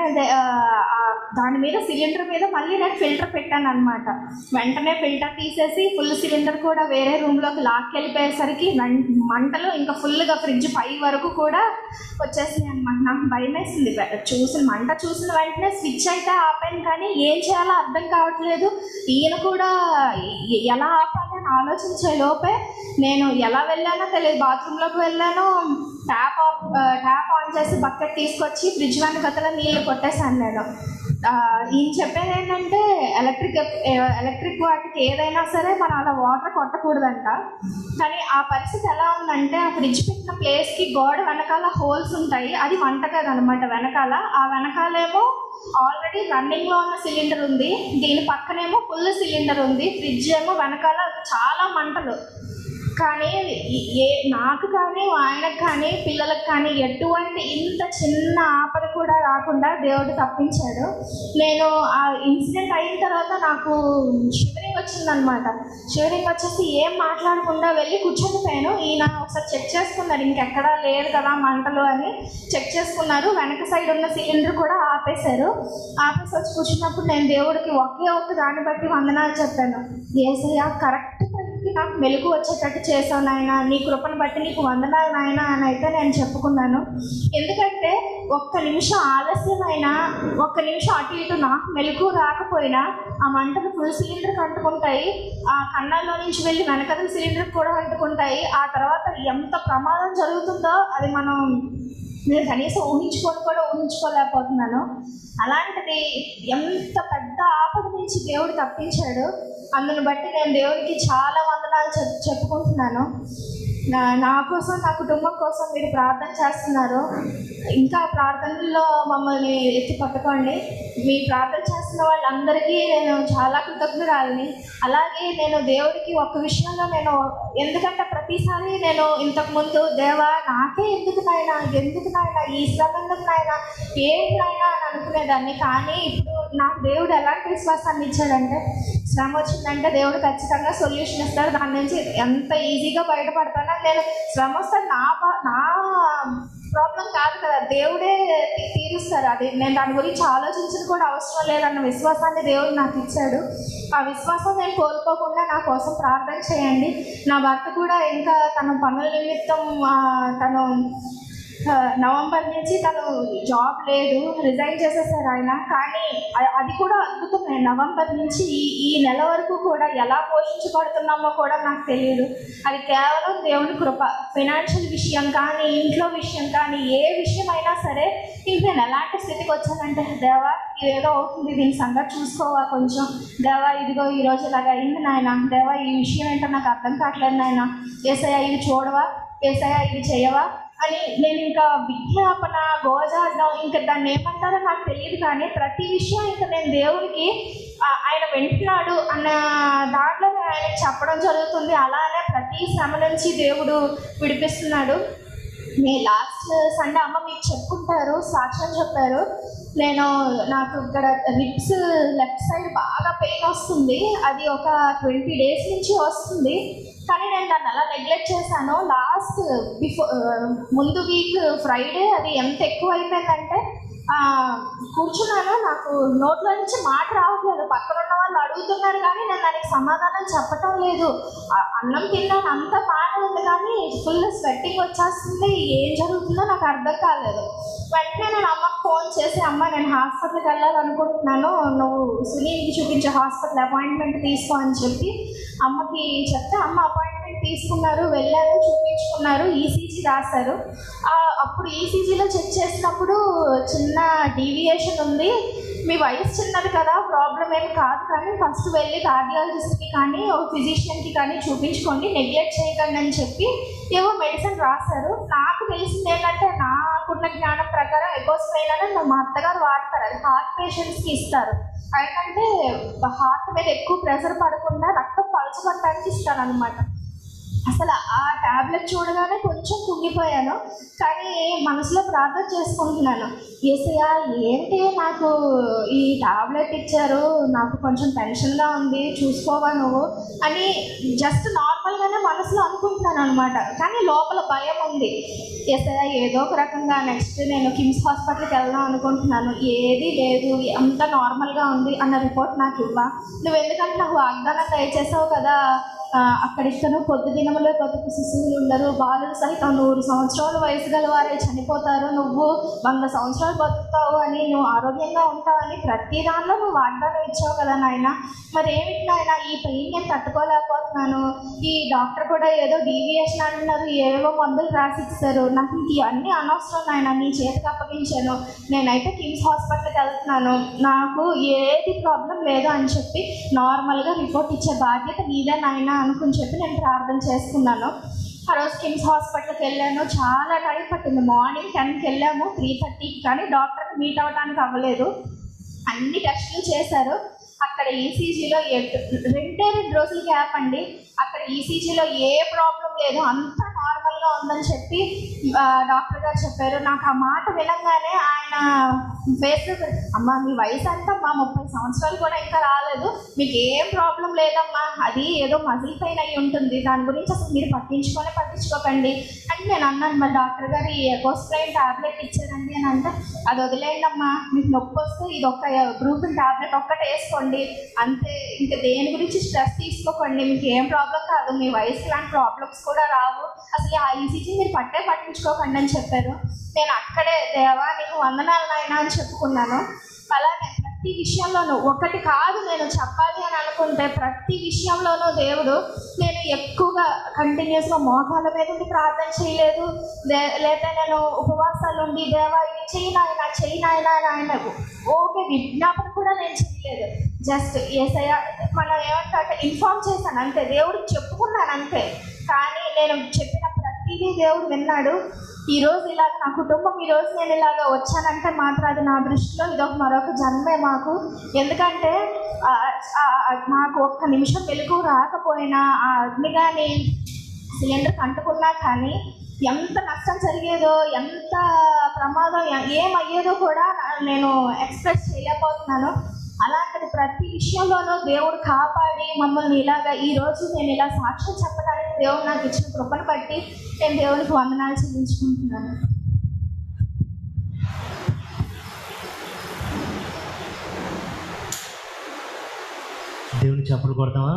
దాని మీద సిలిండర్ మీద మళ్ళీ నేను ఫిల్టర్ పెట్టాను అనమాట. వెంటనే ఫిల్టర్ తీసేసి ఫుల్ సిలిండర్ కూడా వేరే రూమ్లోకి లాక్కెళ్ళిపోయేసరికి మంటలు ఇంకా ఫుల్గా ఫ్రిడ్జ్ పై వరకు కూడా వచ్చేసినాయి అనమాట. నాకు భయం వేసింది. చూసిన మంట చూసిన వెంటనే స్విచ్ అయితే ఆపాను, కానీ ఏం చేయాలో అర్థం కావట్లేదు. ఈయన కూడా ఎలా ఆపాలి అని ఆలోచించే లోపే నేను ఎలా వెళ్ళానో తెలియదు, బాత్రూంలోకి వెళ్ళాను, ట్యాప్ ఆఫ్ ట్యాప్ ఆన్ చేసి బకెట్ తీసుకొచ్చి ఫ్రిడ్జ్ వెనకతల నీళ్ళు కొట్టేశాను నేను. ఈయన చెప్పేది ఏంటంటే, ఎలక్ట్రిక్ ఎలక్ట్రిక్ వాటికి ఏదైనా సరే మనం అలా వాటర్ కొట్టకూడదంట. కానీ ఆ పరిస్థితి ఎలా ఉందంటే, ఆ ఫ్రిడ్జ్ పెట్టిన ప్లేస్కి గోడ వెనకాల హోల్స్ ఉంటాయి, అది వంట కదనమాట వెనకాల. ఆ వెనకాలేమో ఆల్రెడీ రన్నింగ్లో ఉన్న సిలిండర్ ఉంది, దీని పక్కనేమో ఫుల్ సిలిండర్ ఉంది, ఫ్రిడ్జ్ ఏమో వెనకాల చాలా మంటలు. కానీ ఏ నాకు కానీ ఆయనకు కానీ పిల్లలకు కానీ ఎటువంటి ఇంత చిన్న ఆపద కూడా రాకుండా దేవుడు తప్పించాడు. నేను ఆ ఇన్సిడెంట్ అయిన తర్వాత నాకు షివరింగ్ వచ్చిందనమాట. షివరింగ్ వచ్చేసి ఏం మాట్లాడకుండా వెళ్ళి కూర్చొనిపోయాను. ఈయన ఒకసారి చెక్ చేసుకున్నారు, ఇంకెక్కడా లేదు కదా మంటలు అని చెక్ చేసుకున్నారు. వెనక సైడ్ ఉన్న సిలిండర్ కూడా ఆపేశారు. ఆపేసి వచ్చి కూర్చున్నప్పుడు నేను దేవుడికి ఒకే ఒక్క దాన్ని బట్టి వందనాలు చెప్పాను. యేసయ్య కరెక్ట్ రాత్రికి నాకు మెలకు వచ్చేటట్టు చేసావు నాయన, నీ కృపను బట్టి నీకు వందనాలు నాయన అని అయితే నేను చెప్పుకున్నాను. ఎందుకంటే ఒక్క నిమిషం ఆలస్యమైనా, ఒక్క నిమిషం అటు ఇటు నాకు మెలకు రాకపోయినా ఆ మంటలు ఫుల్ సిలిండర్కి అంటుకుంటాయి, ఆ కన్నాల్లో నుంచి వెళ్ళి వెనకదల సిలిండర్కి కూడా అంటుకుంటాయి. ఆ తర్వాత ఎంత ప్రమాదం జరుగుతుందో అది మనం నేను కనీసం ఊహించుకొని కూడా ఊహించుకోలేకపోతున్నాను. అలాంటిది ఎంత పెద్ద ఆపద నుంచి దేవుడు తప్పించాడు. అందుని బట్టి నేను దేవుడికి చాలా వందనాలు చెప్ చెప్పుకుంటున్నాను. నా నా కోసం, నా కుటుంబం కోసం మీరు ప్రార్థన చేస్తున్నారు. ఇంకా ప్రార్థనల్లో మమ్మల్ని ఎత్తి పట్టుకోండి. మీ ప్రార్థన చేస్తున్న వాళ్ళందరికీ నేను చాలా కృతజ్ఞురాలిని. అలాగే నేను దేవుడికి ఒక్క విషయంలో నేను, ఎందుకంటే ప్రతిసారి నేను ఇంతకుముందు దేవా నాకే ఎందుకు నాయనా, ఎందుకు నాయనా, ఈ శ్రమ ఎందుకు నాయనా, ఏంటి నాయనా అని అనుకునేదాన్ని. కానీ ఇప్పుడు నాకు దేవుడు ఎలాంటి విశ్వాసాన్ని ఇచ్చాడంటే, శ్రమ వచ్చిందంటే దేవుడు ఖచ్చితంగా సొల్యూషన్ ఇస్తాడు, దాని నుంచి ఎంత ఈజీగా బయటపడతాను. నేను శ్రమ వస్తే నా నా ప్రాబ్లం కాదు కదా, దేవుడే తీరుస్తారు. అది నేను దాని గురించి ఆలోచించడం కూడా అవసరం లేదన్న విశ్వాసాన్ని దేవుడు నాకు ఇచ్చాడు. ఆ విశ్వాసం నేను కోల్పోకుండా నా కోసం ప్రార్థన చేయండి. నా భర్త కూడా ఇంకా తన పనుల నిమిత్తం తను నవంబర్ నుంచి తను జాబ్ లేదు, రిజైన్ చేసేసారు ఆయన. కానీ అది కూడా అద్భుతమే. నవంబర్ నుంచి ఈ ఈ నెల వరకు కూడా ఎలా పోషించబడుతున్నామో కూడా నాకు తెలియదు. అది కేవలం దేవుని కృప. ఫైనాన్షియల్ విషయం కానీ, ఇంట్లో విషయం కానీ, ఏ విషయం అయినా సరే ఇంక నేను ఎలాంటి స్థితికి వచ్చానంటే, దేవా ఇదేదో అవుతుంది, దీని సంగతి చూసుకోవా కొంచెం, దేవా ఇదిగో ఈరోజు ఇలాగ అయింది నాయన, దేవా ఈ విషయం ఏంటో నాకు అర్థం కావట్లేదు నాయన, ఏసయ్యా ఇది చూడవా, ఏసయ్యా ఇది చేయవా అని నేను ఇంకా విజ్ఞాపన, గోజాడడం, ఇంకా దాన్ని ఏమంటారో నాకు తెలియదు. కానీ ప్రతి విషయం ఇంకా నేను దేవునికి ఆయన వింటున్నాడు అన్న దాంట్లో ఆయన చెప్పడం జరుగుతుంది. అలానే ప్రతి శ్రమ నుంచి దేవుడు విడిపిస్తున్నాడు. మీ లాస్ట్ సండే అమ్మ మీకు చెప్పుకుంటారు, సాక్ష్యం చెప్పారు. నేను నాకు ఇక్కడ రిబ్స్ లెఫ్ట్ సైడ్ బాగా పెయిన్ వస్తుంది, అది ఒక ట్వంటీ డేస్ నుంచి వస్తుంది. కానీ నేను దాన్ని అలా నెగ్లెక్ట్ చేశాను. లాస్ట్ బిఫోర్ ముందు వీక్ ఫ్రైడే అది ఎంత ఎక్కువ అయిపోయిందంటే, కూర్చున్నాను, నాకు నోట్లో నుంచి మాట రావట్లేదు. పక్కన ఉన్న వాళ్ళు అడుగుతున్నారు కానీ నేను దానికి సమాధానం చెప్పటం లేదు. అన్నం తిన్నాను, అంతా బాగానే ఉంది, కానీ ఫుల్ స్వెట్టింగ్ వచ్చేస్తుంది. ఏం జరుగుతుందో నాకు అర్థం కాలేదు. వెంటనే నేను అమ్మకు ఫోన్ చేసి, అమ్మ నేను హాస్పిటల్కి వెళ్ళాలనుకుంటున్నాను, నువ్వు సునీల్కి చూపించే హాస్పిటల్ అపాయింట్మెంట్ తీసుకో అని చెప్పి అమ్మకి చెప్తే, అమ్మ అపాయింట్మెంట్ తీసుకున్నారు, వెళ్ళారు, చూపించుకున్నారు, ఈసీజీ రాశారు. అప్పుడు ఈసీజీలో చెక్ చేసినప్పుడు చిన్న డీవియేషన్ ఉంది, మీ వయసు చిన్నది కదా, ప్రాబ్లం ఏమి కాదు, కానీ ఫస్ట్ వెళ్ళి కార్డియాలజిస్ట్కి కానీ ఒక ఫిజిషియన్కి కానీ చూపించుకోండి, నెగ్లెక్ట్ చేయకండి అని చెప్పి ఏవో మెడిసిన్ రాశారు. నాకు తెలిసింది ఏంటంటే, నాకున్న జ్ఞానం ప్రకారం ఎకోస్ప్రైన్ అని మా అత్తగారు వాడతారు, అది హార్ట్ పేషెంట్స్కి ఇస్తారు. ఎందుకంటే హార్ట్ మీద ఎక్కువ ప్రెషర్ పడకుండా రక్తం పలచబడటానికి ఇస్తారు అనమాట. అసలు ఆ ట్యాబ్లెట్ చూడగానే కొంచెం కుంగిపోయాను, కానీ మనసులో ప్రార్థన చేసుకుంటున్నాను, యేసయ్యా ఏంటి నాకు ఈ ట్యాబ్లెట్ ఇచ్చారు, నాకు కొంచెం టెన్షన్గా ఉంది, చూసుకోవా నువ్వు అని జస్ట్ నార్మల్గానే మనసులో అనుకుంటున్నాను అనమాట. కానీ లోపల భయం ఉంది. యేసయ్యా ఏదో ఒక రకంగా నెక్స్ట్ నేను కిమ్స్ హాస్పిటల్కి వెళ్దాం అనుకుంటున్నాను, ఏది లేదు, అంతా నార్మల్గా ఉంది అన్న రిపోర్ట్ నాకు ఇవ్వా, నువ్వు ఎందుకంటే నాకు వాగ్దానం దయచేసావు కదా, అక్కడ ఇక్కను పొద్దు దినములో కొత్త శిశువులు ఉండరు, బాలులు సహితం నూరు సంవత్సరాల వయసు గల వారే చనిపోతారు, నువ్వు వంద సంవత్సరాలు బతుకుతావు అని, నువ్వు ఆరోగ్యంగా ఉంటావని ప్రతి దానిలో నువ్వు వాగ్దానం ఇచ్చావు కదా నాయన. మరి ఏమిటి నాయన ఈ పెయిన్ నేను తట్టుకోలేకపోతున్నాను, ఈ డాక్టర్ కూడా ఏదో డీవియేషన్ అంటున్నారు, ఏవో మందులు రాసి ఇస్తారు, నాకు ఇంక ఇవన్నీ అనవసరం నాయన, నీ చేతికి అప్పగించాను, నేనైతే కిమ్స్ హాస్పిటల్కి వెళ్తున్నాను, నాకు ఏది ప్రాబ్లం లేదు అని చెప్పి నార్మల్గా రిపోర్ట్ ఇచ్చే బాధ్యత నీదే నాయన అనుకుని చెప్పి నేను ప్రార్థన చేసుకున్నాను. ఆ రోజు కిమ్స్ హాస్పిటల్కి వెళ్ళాను, చాలా టైం పట్టింది. మార్నింగ్ టెన్కి వెళ్ళాము, త్రీ థర్టీకి, కానీ డాక్టర్ని మీట్ అవ్వడానికి అవ్వలేదు. అన్ని టెస్టులు చేశారు. అక్కడ ఈసీజీలో రెండే రెండు రోజులు గ్యాప్ అండి, అక్కడ ఈసీజీలో ఏ ప్రాబ్లం లేదు, అంతా నార్మల్గా ప్రాబ్లంగా ఉందని చెప్పి డాక్టర్ గారు చెప్పారు. నాకు ఆ మాట వినంగానే ఆయన ఫేస్, అమ్మ మీ వయసు అంతా మా ముప్పై సంవత్సరాలు కూడా ఇంకా రాలేదు, మీకు ఏం ప్రాబ్లం లేదమ్మా, అది ఏదో మజిల్ పెయిన్ అయి ఉంటుంది, దాని గురించి అసలు మీరు పట్టించుకొని పట్టించుకోకండి అంటే నేను అన్నాను. మరి డాక్టర్ గారు ఈ ఎకోస్ప్రైన్ టాబ్లెట్ ఇచ్చారండి అని అంటే, అది వదిలేయండి అమ్మా, మీకు నొప్పి వస్తే ఇది ఒక్క బ్రూఫిన్ టాబ్లెట్ ఒక్కటే వేసుకోండి అంతే, ఇంకా దేని గురించి స్ట్రెస్ తీసుకోకండి, మీకు ఏం ప్రాబ్లం కాదు, మీ వయసుకి లాంటి ప్రాబ్లమ్స్ కూడా రావు, అసలు ఆ ఈసీజీ మీరు పట్టే పట్టించుకోకండి అని చెప్పారు. నేను అక్కడే దేవా నీకు వందనాలు నాయనా అని చెప్పుకున్నాను. అలానే ప్రతి విషయంలోనూ ఒకటి కాదు నేను చెప్పాలి అని అనుకుంటే ప్రతి విషయంలోనూ దేవుడు, నేను ఎక్కువగా కంటిన్యూస్గా మోకాళ్ళ మీద ఉండి ప్రార్థన చేయలేదు, లేదా నేను ఉపవాసాలు ఉండి దేవా ఇది చెయ్యి నాయన చెయ్యి నాయన ఆయన ఓకే విజ్ఞాపన కూడా నేను చేయలేదు. జస్ట్ ఏసయ్య మనం ఏమంటే ఇన్ఫార్మ్ చేశాను అంతే, దేవుడికి చెప్పుకున్నాను అంతే. కానీ నేను చెప్పిన ప్రతిదీ దేవుడు విన్నాడు. ఈరోజు ఇలాగ నా కుటుంబం ఈరోజు నేను ఇలాగ వచ్చానంటే మాత్రం అది నా దృష్టిలో ఇదొక మరొక జన్మే మాకు. ఎందుకంటే మాకు ఒక్క నిమిషం వెలుగు రాకపోయినా ఆ అగ్ని కానీ సిలిండర్ అంటుకున్నా కానీ ఎంత నష్టం జరిగేదో ఎంత ప్రమాదం ఏమయ్యేదో కూడా నేను ఎక్స్ప్రెస్ చేయలేకపోతున్నాను. అలాంటిది ప్రతి విషయంలోనూ దేవుడు కాపాడి మమ్మల్ని ఇలాగ ఈరోజు నేను ఇలా సాక్ష్యం చెప్పడానికి దేవుడు నాకు ఇచ్చిన కృపను బట్టి నేను దేవునికి వందనాలు చెల్లించుకుంటున్నాను. దేవుని చప్పలు కొడతామా?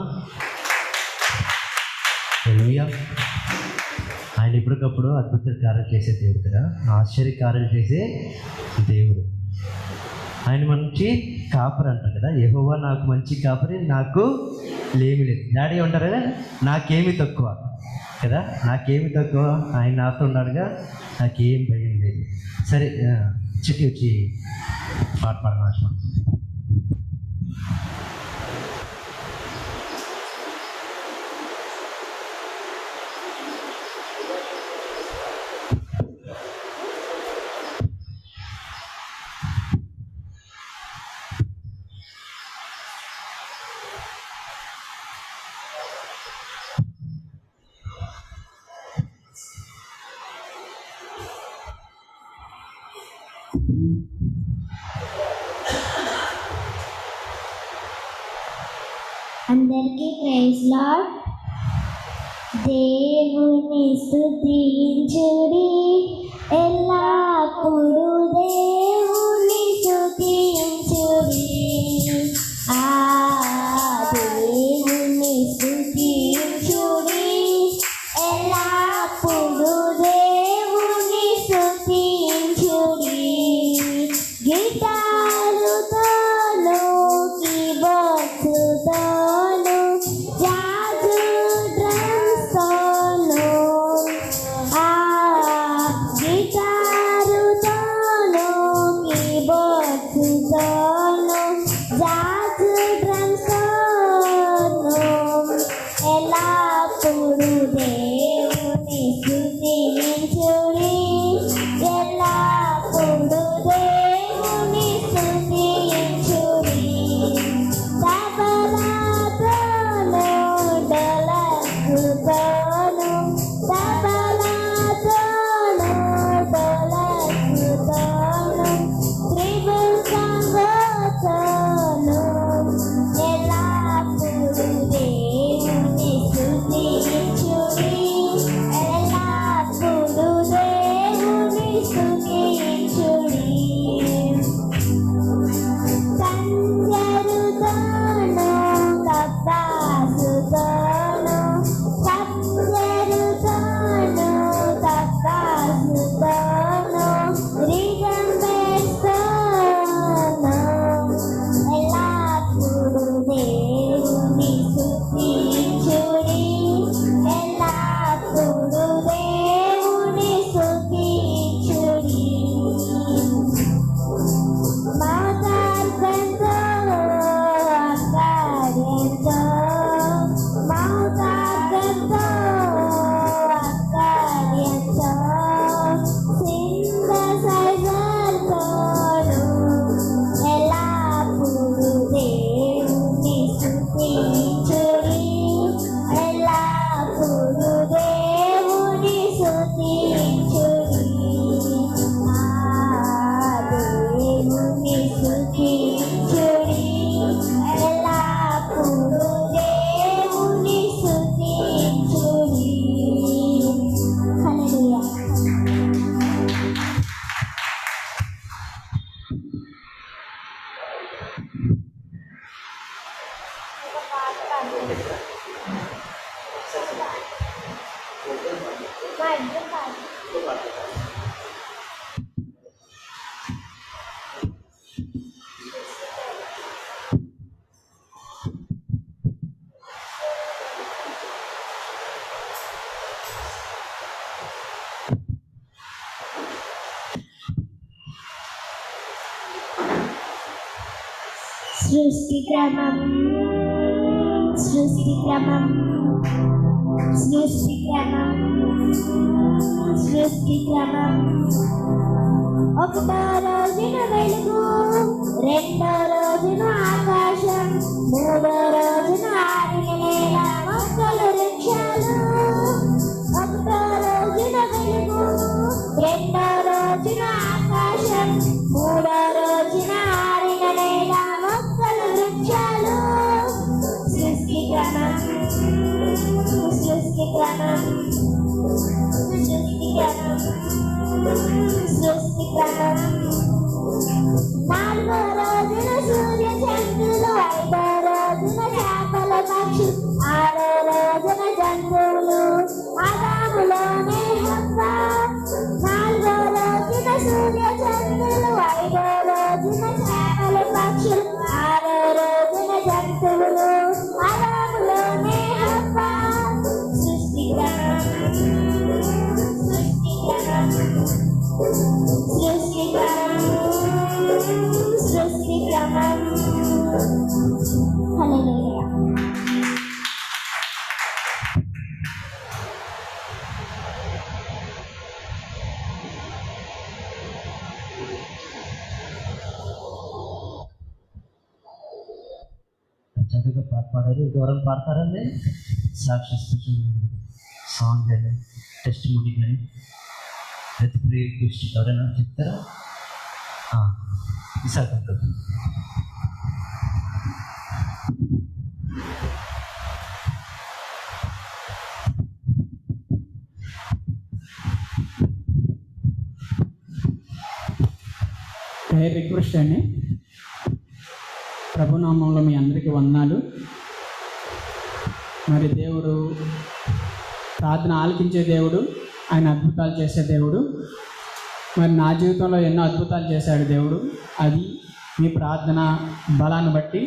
హల్లెలూయా. ఆయన ఎప్పటికప్పుడు అద్భుత కార్యాలు చేసే దేవుడు కదా, ఆశ్చర్య కార్యాలు చేసే దేవుడు. ఆయన మంచి కాపరి అంటారు కదా, యెహోవా నాకు మంచి కాపరి, నాకు లేమి లేదు. డాడీ ఉంటారు కదా, నాకేమి తక్కువ కదా, నాకేమి తక్కువ, ఆయన నాతో ఉన్నాడుగా, నాకేం భయం లేదు. సరే చిట్టి వచ్చి పాట పాడడం ఆశ. అందరికీ ప్రైజ్ లార్డ్. దేవుని స్తుతించుడి, ఎల్లప్పుడూ దేవుని స్తుతించుడి, ఆ దేవుని స్తుతించుడి, ఎల్లప్పుడూ దేవుని స్తుతించుడి. గిటారుతోను కీబోర్డ్స్తోను జాజు డ్రమ్స్తోను, ఆ గిటారుతోను మా ఇద్దరు కాదు. సృష్టి క్రమం సృష్టి క్రమం సృష్టి క్రమం సృష్టి క్రమం ఒకటో రోజున వెలుగు, రెండో రోజున ఆకాశం, మూడో రోజున ఆరిన నేల మొక్కలు వృక్షాలు. ఒకటో రోజున వెలుగు, రెండో రోజున ఆకాశం, మూడో రోజున ఆరిన నేల మొక్కలు వృక్షాలు. సృష్టి క్రమం సృష్టి క్రమం సృష్టి క్రమం సృష్టి క్రమం. నాలుగో రోజున సూర్య చంద్రులు, ఐదో రోజున చేపల పక్షులు, ఆరో రోజున జంతువులు, ఆదాములోనే హవ్వ. నాలుగో రోజున సూర్య చంద్రులు, ఐదో రోజున చేపల పక్షులు, ఆరో రోజున జంతువులు, ఆదాములోనే హవ్వ. సృష్టి క్రమం సృష్టి క్రమం సృష్టి క్రమం సృష్టి క్రమం. హల్లెలూయా. చక్కగా పాట పాడారు. ఎవరైనా పాడతారండి? సాక్షి స్పెషల్ సాంగ్ కానీ టెస్ట్ మూవీ కానీ ప్రతి ప్రియ క్వశ్చన్ ఎవరైనా చెప్తారా? ఈసారి కంటారు. ప్రేయర్ రిక్వెస్ట్ అండి. ప్రభునామంలో మీ అందరికీ వందనాలు. మరి దేవుడు ప్రార్థన ఆలకించే దేవుడు, ఆయన అద్భుతాలు చేసే దేవుడు. మరి నా జీవితంలో ఎన్నో అద్భుతాలు చేశాడు దేవుడు. అది మీ ప్రార్థన బలాన్ని బట్టి.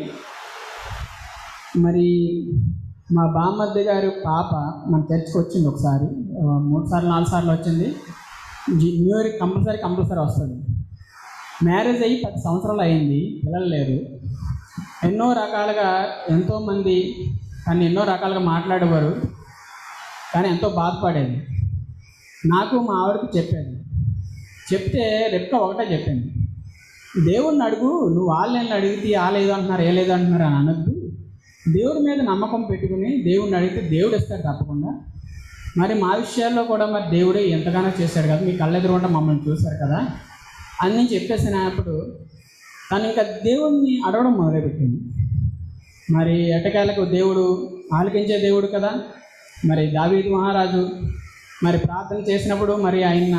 మరి మా బామ్మద్ది గారు పాప మన చర్చ్కి వచ్చింది ఒకసారి, మూడు సార్లు నాలుగు సార్లు వచ్చింది. న్యూ ఇయర్ కంపల్సరీ కంపల్సరీ వస్తుంది. మ్యారేజ్ అయ్యి పది సంవత్సరాలు అయింది, పిల్లలు లేరు. ఎన్నో రకాలుగా ఎంతోమంది కానీ ఎన్నో రకాలుగా మాట్లాడేవారు, కానీ ఎంతో బాధపడేది. నాకు మా ఆవిడకి చెప్పాను. చెప్తే రెక్క ఒకటే చెప్పింది, దేవుడిని అడుగు, నువ్వు వాళ్ళని అడిగితే ఆ లేదు అంటున్నారు, ఏ లేదు అంటున్నారు అని అనొద్దు. దేవుడి మీద నమ్మకం పెట్టుకుని దేవుడిని అడిగితే దేవుడు ఇస్తాడు తప్పకుండా. మరి మా విషయాల్లో కూడా మరి దేవుడే ఎంతగానో చేశాడు కదా, మీ కళ్ళెదురుగుండా మమ్మల్ని చూశారు కదా అన్నీ చెప్పేసినప్పుడు తను ఇంకా దేవుడిని అడగడం మొదలుపెట్టింది. మరి ఎటకాలకు దేవుడు ఆలకించే దేవుడు కదా. మరి దావీదు మహారాజు మరి ప్రార్థన చేసినప్పుడు మరి ఆయన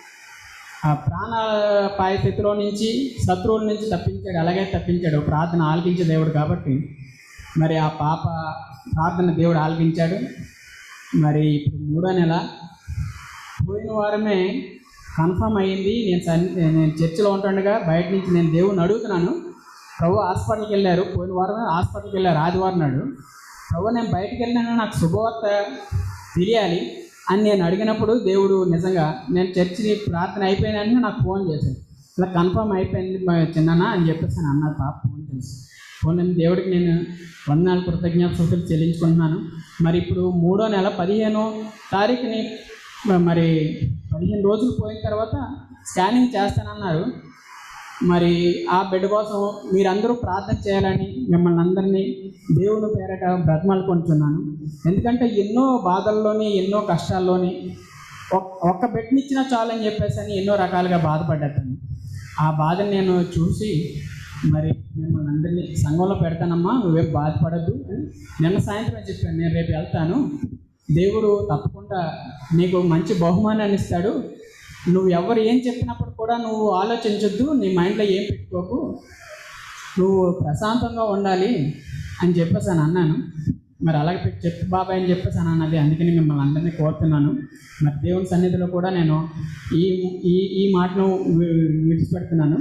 ఆ ప్రాణాపాయ స్థితిలో నుంచి శత్రువుల నుంచి తప్పించాడు, అలాగే తప్పించాడు. ప్రార్థన ఆలకించే దేవుడు కాబట్టి మరి ఆ పాప ప్రార్థన దేవుడు ఆలకించాడు. మరి ఇప్పుడు మూడో నెల పోయిన వారమే కన్ఫర్మ్ అయ్యింది. నేను సన్ నేను చర్చిలో ఉంటుండగా బయట నుంచి నేను దేవుడిని అడుగుతున్నాను. ప్రభు హాస్పిటల్కి వెళ్ళారు, పోయిన వారం హాస్పిటల్కి వెళ్ళారు ఆదివారం నాడు. ప్రభు నేను బయటకు వెళ్ళినా నాకు శుభవార్త తెలియాలి అని నేను అడిగినప్పుడు దేవుడు నిజంగా నేను చర్చి ప్రార్థన అయిపోయినా నాకు ఫోన్ చేశాను. ఇలా కన్ఫర్మ్ అయిపోయింది చిన్ననా అని చెప్పేసి అని అన్నారు పాప ఫోన్ చేసి. ఫోన్ దేవుడికి నేను వందనాలు కృతజ్ఞతలు చెల్లించుకుంటున్నాను. మరి ఇప్పుడు మూడో నెల పదిహేనో తారీఖుని మరి పదిహేను రోజులు పోయిన తర్వాత స్కానింగ్ చేస్తానన్నారు. మరి ఆ బిడ్డ కోసం మీరందరూ ప్రార్థన చేయాలని మిమ్మల్ని అందరినీ దేవుని పేరట బ్రతమాలుకుంటున్నాను. ఎందుకంటే ఎన్నో బాధల్లోని ఎన్నో కష్టాల్లోని ఒక్క బిడ్డనిచ్చినా చాలని చెప్పేసి అని ఎన్నో రకాలుగా బాధపడ్డాను. ఆ బాధను నేను చూసి మరి మిమ్మల్ని అందరినీ సంఘంలో పెడతానమ్మా, నువ్వేం బాధపడద్దు అని నిన్న సాయంత్రం చెప్పాను. నేను రేపు వెళ్తాను, దేవుడు తప్పకుండా నీకు మంచి బహుమానాన్ని ఇస్తాడు. నువ్వు ఎవరు ఏం చెప్పినప్పుడు కూడా నువ్వు ఆలోచించొద్దు, నీ మైండ్లో ఏం పెట్టుకోకు, నువ్వు ప్రశాంతంగా ఉండాలి. అని చెప్పేసి అని అన్నాను. మరి అలాగే పెట్టి చెప్పు బాబాయ్ అని చెప్పేసి అని అన్నది. అందుకని మిమ్మల్ని అందరినీ కోరుతున్నాను. మరి దేవుని సన్నిధిలో కూడా నేను ఈ ఈ ఈ మాటను విడిచిపెడుతున్నాను.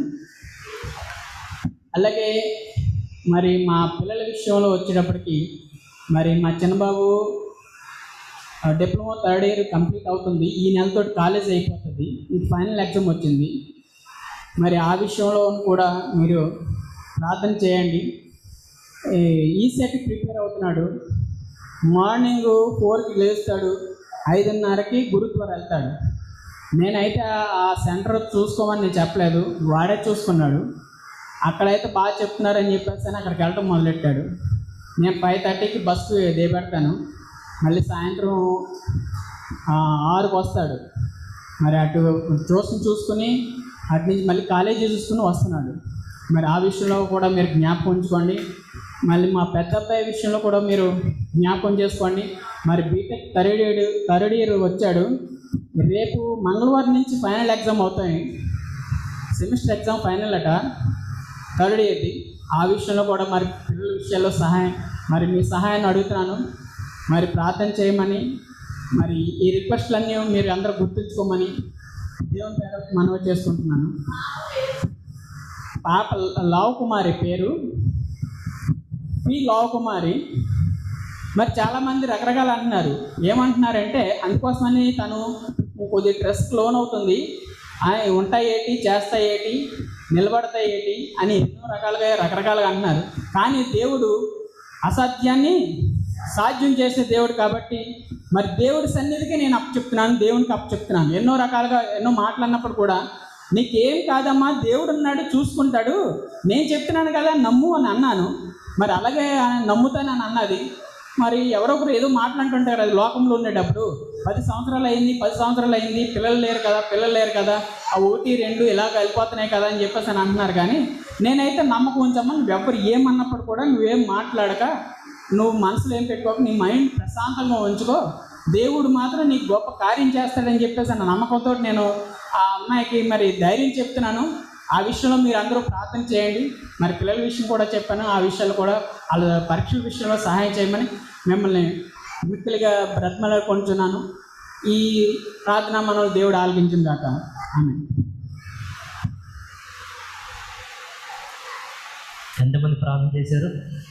అలాగే మరి మా పిల్లల విషయంలో వచ్చేటప్పటికి మరి మా చిన్నబాబు డిప్లొమా థర్డ్ ఇయర్ కంప్లీట్ అవుతుంది. ఈ నెలతో కాలేజ్ అయిపోతుంది. ఇది ఫైనల్ ఎగ్జామ్ వచ్చింది. మరి ఆ విషయంలో కూడా మీరు ప్రార్థన చేయండి. ఈసెట్కి ప్రిపేర్ అవుతున్నాడు. మార్నింగ్ ఫోర్కి లేస్తాడు, ఐదున్నరకి గురుద్వారా వెళ్తాడు. నేనైతే ఆ సెంటర్ చూసుకోమని నేను చెప్పలేదు, వాడే చూసుకున్నాడు. అక్కడైతే బాగా చెప్తున్నారని చెప్పేసి అక్కడికి వెళ్ళటం మొదలెట్టాడు. నేను ఫైవ్ థర్టీకి బస్సు దిగబెడతాను. మళ్ళీ సాయంత్రం ఆరుకు వస్తాడు. మరి అటు చూసుకుని చూసుకుని అటు నుంచి మళ్ళీ కాలేజీ చూసుకుని వస్తున్నాడు. మరి ఆ విషయంలో కూడా మీరు జ్ఞాపకం ఉంచుకోండి. మళ్ళీ మా పెద్ద అబ్బాయి విషయంలో కూడా మీరు జ్ఞాపకం చేసుకోండి. మరి BTech third year third year వచ్చాడు. రేపు మంగళవారం నుంచి ఫైనల్ ఎగ్జామ్ అవుతాయి. సెమిస్టర్ ఎగ్జామ్ ఫైనల్ అట థర్డ్ ఇయర్ది. ఆ విషయంలో కూడా మరి పిల్లల విషయాల్లో సహాయం మరి మీ సహాయాన్ని అడుగుతున్నాను. మరి ప్రార్థన చేయమని, మరి ఈ రిక్వెస్ట్లన్నీ మీరు అందరూ గుర్తుంచుకోమని దేవుని పేరు మనవి చేసుకుంటున్నాను. పాప లావ్ కుమారి పేరు పి లావ్ కుమారి. మరి చాలామంది రకరకాలు అంటున్నారు. ఏమంటున్నారంటే అందుకోసమని తను కొద్ది స్ట్రెస్కి లోన్ అవుతుంది, ఉంటాయి ఏంటి చేస్తాయి ఏంటి నిలబడతాయి ఏంటి అని ఎన్నో రకాలుగా రకరకాలుగా అంటున్నారు. కానీ దేవుడు అసాధ్యాన్ని సాధ్యం చేసే దేవుడు కాబట్టి మరి దేవుడి సన్నిధికి నేను అప్పు చెప్తున్నాను, దేవునికి అప్పు చెప్తున్నాను. ఎన్నో రకాలుగా ఎన్నో మాట్లాడినప్పుడు కూడా నీకేం కాదమ్మా, దేవుడు ఉన్నాడు చూసుకుంటాడు, నేను చెప్తున్నాను కదా నమ్ము అని అన్నాను. మరి అలాగే నమ్ముతానని అన్నది. మరి ఎవరొకరు ఏదో మాట్లాడుతుంటారు అది లోకంలో ఉండేటప్పుడు. పది సంవత్సరాలు అయింది పది సంవత్సరాలు అయింది పిల్లలు లేరు కదా పిల్లలు లేరు కదా ఆ ఒకటి రెండు ఇలాగ వెళ్ళిపోతున్నాయి కదా అని చెప్పేసి అని అంటున్నారు. కానీ నేనైతే నమ్మకం ఉంచమ్మా, నువ్వు ఎవరు ఏమన్నప్పుడు కూడా నువ్వేం మాట్లాడక, నువ్వు మనసులో ఏం పెట్టుకోక, నీ మైండ్ ప్రశాంతంగా ఉంచుకో, దేవుడు మాత్రం నీకు గొప్ప కార్యం చేస్తాడని చెప్పేసి అన్న నమ్మకంతో నేను ఆ అమ్మాయికి మరి ధైర్యం చెప్తున్నాను. ఆ విషయంలో మీరు అందరూ ప్రార్థన చేయండి. మరి పిల్లల విషయం కూడా చెప్పాను, ఆ విషయాలు కూడా వాళ్ళ పరీక్షల విషయంలో సహాయం చేయమని మిమ్మల్ని మిక్కిలిగా బ్రతిమలాడుకుంటున్నాను. ఈ ప్రార్థన మనం దేవుడు ఆలకించిన దాక ఆమేన్. ఎంతమంది ప్రార్థన చేశారు?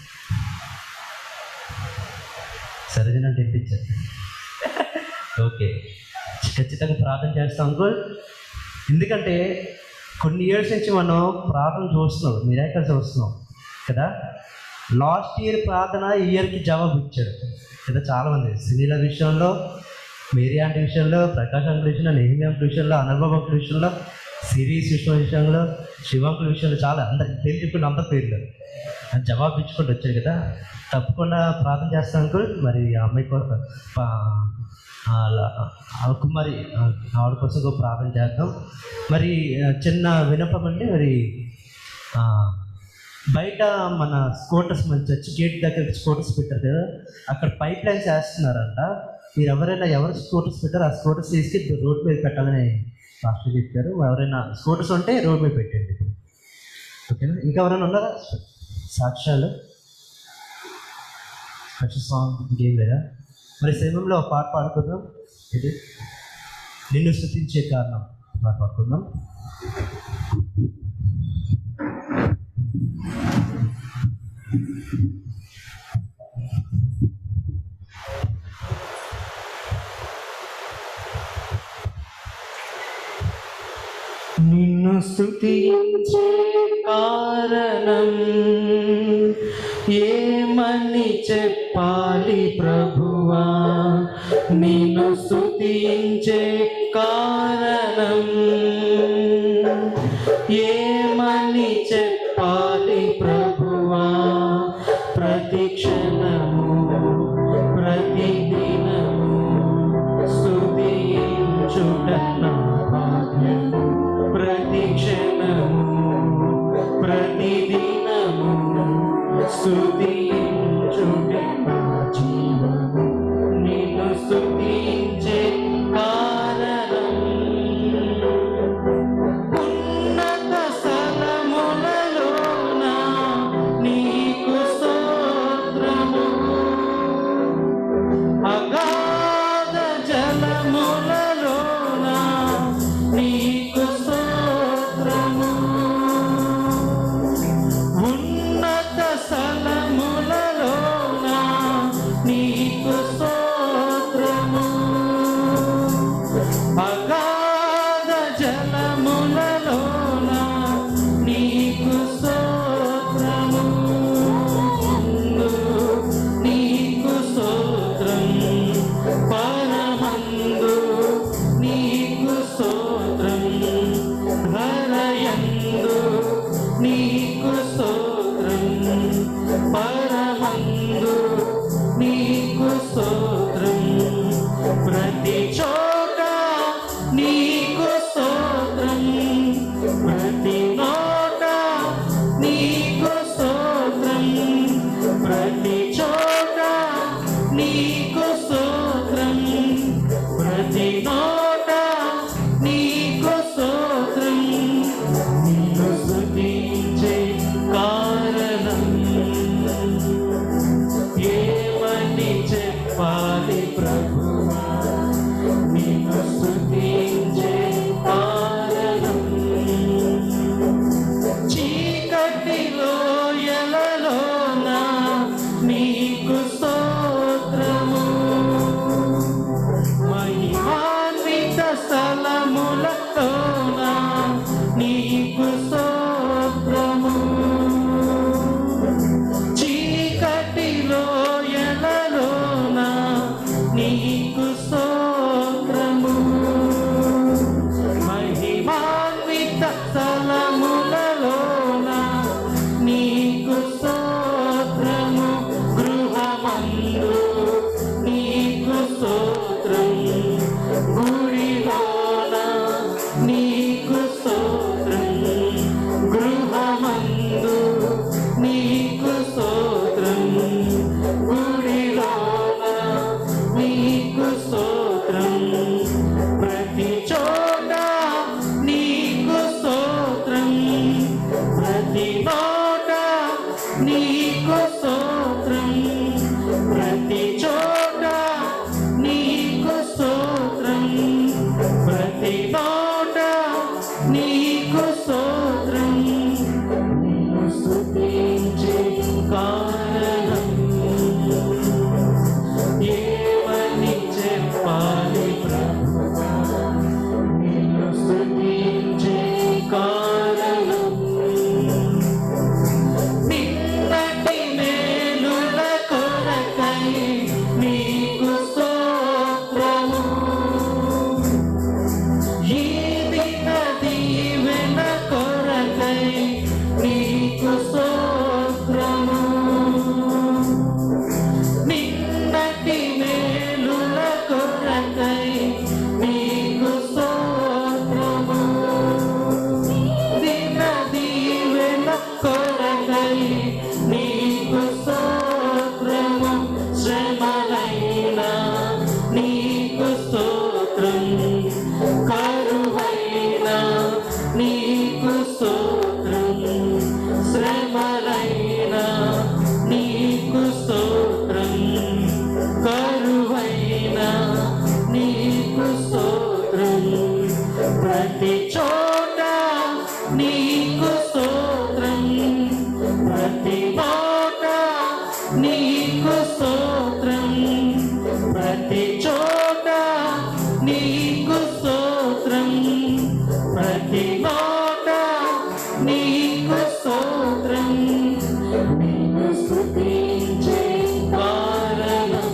సరిదిన తెప్పించారు. ఓకే, ఖచ్చితంగా ప్రార్థన చేస్తాం అంకుల్. ఎందుకంటే కొన్ని ఇయర్స్ నుంచి మనం ప్రార్థన చూస్తున్నాం, మిరాకిల్స్ చూస్తున్నాం కదా. లాస్ట్ ఇయర్ ప్రార్థన ఈ ఇయర్కి జవాబు ఇచ్చాడు కదా. చాలామంది సునీల విషయంలో, మేరీ ఆంటీ విషయంలో, ప్రకాష్ అంకుల్ విషయంలో, నెహిమి అంకుల్ విషయంలో, అనుభవ అంకుల్ విషయంలో, సిరీస్ విషయం విషయంలో, శివంకుల విషయంలో చాలా అందరి పేరు చెప్పుకుంటే అంత పేర్లు అది జవాబు ఇచ్చుకుంటూ వచ్చాడు కదా. తప్పకుండా ప్రార్థన చేస్తాను అంకుల్. మరి ఆ అమ్మాయి కోసం కుమారి ఆవిడ కోసం కూడా ప్రార్థన చేద్దాం. మరి చిన్న వినపం అంటే మరి బయట మన స్కూటర్స్ మన చర్చ్ గేట్ దగ్గర స్కూటర్స్ పెట్టారు కదా, అక్కడ పైప్ లైన్స్ వేస్తున్నారంట. మీరు ఎవరైనా ఎవరు స్కూటర్స్ పెట్టారో ఆ స్కూటర్స్ తీసుకు రోడ్ మీద పెట్టాలని మాస్టర్ చెప్పారు. ఎవరైనా స్కూటర్స్ ఉంటే రోడ్ మీద పెట్టండి. ఓకేనా? ఇంకా ఎవరైనా ఉన్నారా సాక్ష్యాలు? ఫస్ట్ సాంగ్ ఇంకేం లేదా? మరి సమయంలో ఒక పాట పాడుకుందాం. ఇది నిన్ను స్తుతించే కారణం పాట పాడుకుందాం. నిన్ను స్తుతించే కారణం ఏమని చెప్పాలి ప్రభువా, నిన్ను స్తుతించే కారణం ఏమని చెప్పాలి ప్రభువా, ప్రతి క్షణము ప్రతి దినము స్తుతించుట నా భాగ్యము, ప్రతి క్షణము ప్రతి దినము స్తుతించుట నా జీవము, నిన్ను స్తుతించే కారణం ఉన్నత స్థలములలోన నీకు స్తోత్రము స్తోత్రం ప్రతి చోట నీకు స్తోత్రం ప్రతి నోట నీకు స్తోత్రం ప్రతి చోట నీకు స్తోత్రం ప్రతి నోట నీకు స్తోత్రం నిన్ను స్తుతించే కారణం ఏమని చెప్పాలి ప్రభువా నిన్ను స్తుతించే కారణం చీకటిలో ఎలలోన నీకు స్తోత్రము మహిమాన్విత స్థలములలోన నీకు స్తోత్రము చీకటిలో ఎలలోన నీకు స్తోత్రము మహిమాన్విత స్థలములలోన నీకు స్తోత్రము గృహమందు నీకు స్తోత్రం గుడిలోన నీకు స్తోత్రం గృహమందు నీకు స్తోత్రం గుడిలోన నీకు స్తోత్రం ప్రతి చోట నీకు స్తోత్రం ప్రతి నోట నీకు స్తోత్రం ప్రతి చోట నీకు స్తోత్రం ప్రతి నోట నీకు స్తోత్రం నిన్ను స్తుతించే కారణం ఏమని చెప్పాలి ప్రభువా నిన్ను స్తుతించే కారణం నిన్నటి మేలుల కొరకై నీకు స్తోత్రము ఈ దిన దీవెన కొరకై నీకు స్తోత్రము నిన్నటి మేలుల కొరకై నీకు స్తోత్రము దిన దీవెన కొరకై నీకు స్తోత్రము శ్రమలైనా నీకు స్తోత్రం కరువైనా నీకు స్తోత్రం శ్రమలైనా నీకు స్తోత్రం కరువైనా నీకు స్తోత్రం ప్రతి చోట నీకు స్తోత్రం ప్రతి నోట నీకు స్తోత్రం ప్రతి చోట నీకు స్తోత్రం ప్రతి నోట నీకు స్తోత్రం నిన్ను స్తుతించే కారణం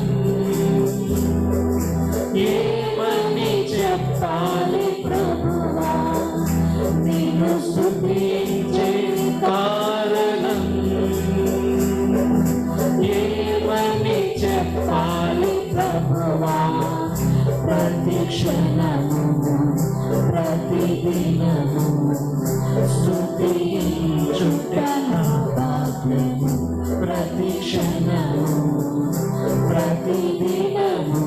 ఏమని చెప్పాలి ప్రభువా నిన్ను స్తుతించే కారణం ఏమని చెప్పాలి ప్రభువా ప్రతి క్షణము ప్రతి దినము స్తుతించుట నా భాగ్యము ప్రతి క్షణము ప్రతి దినము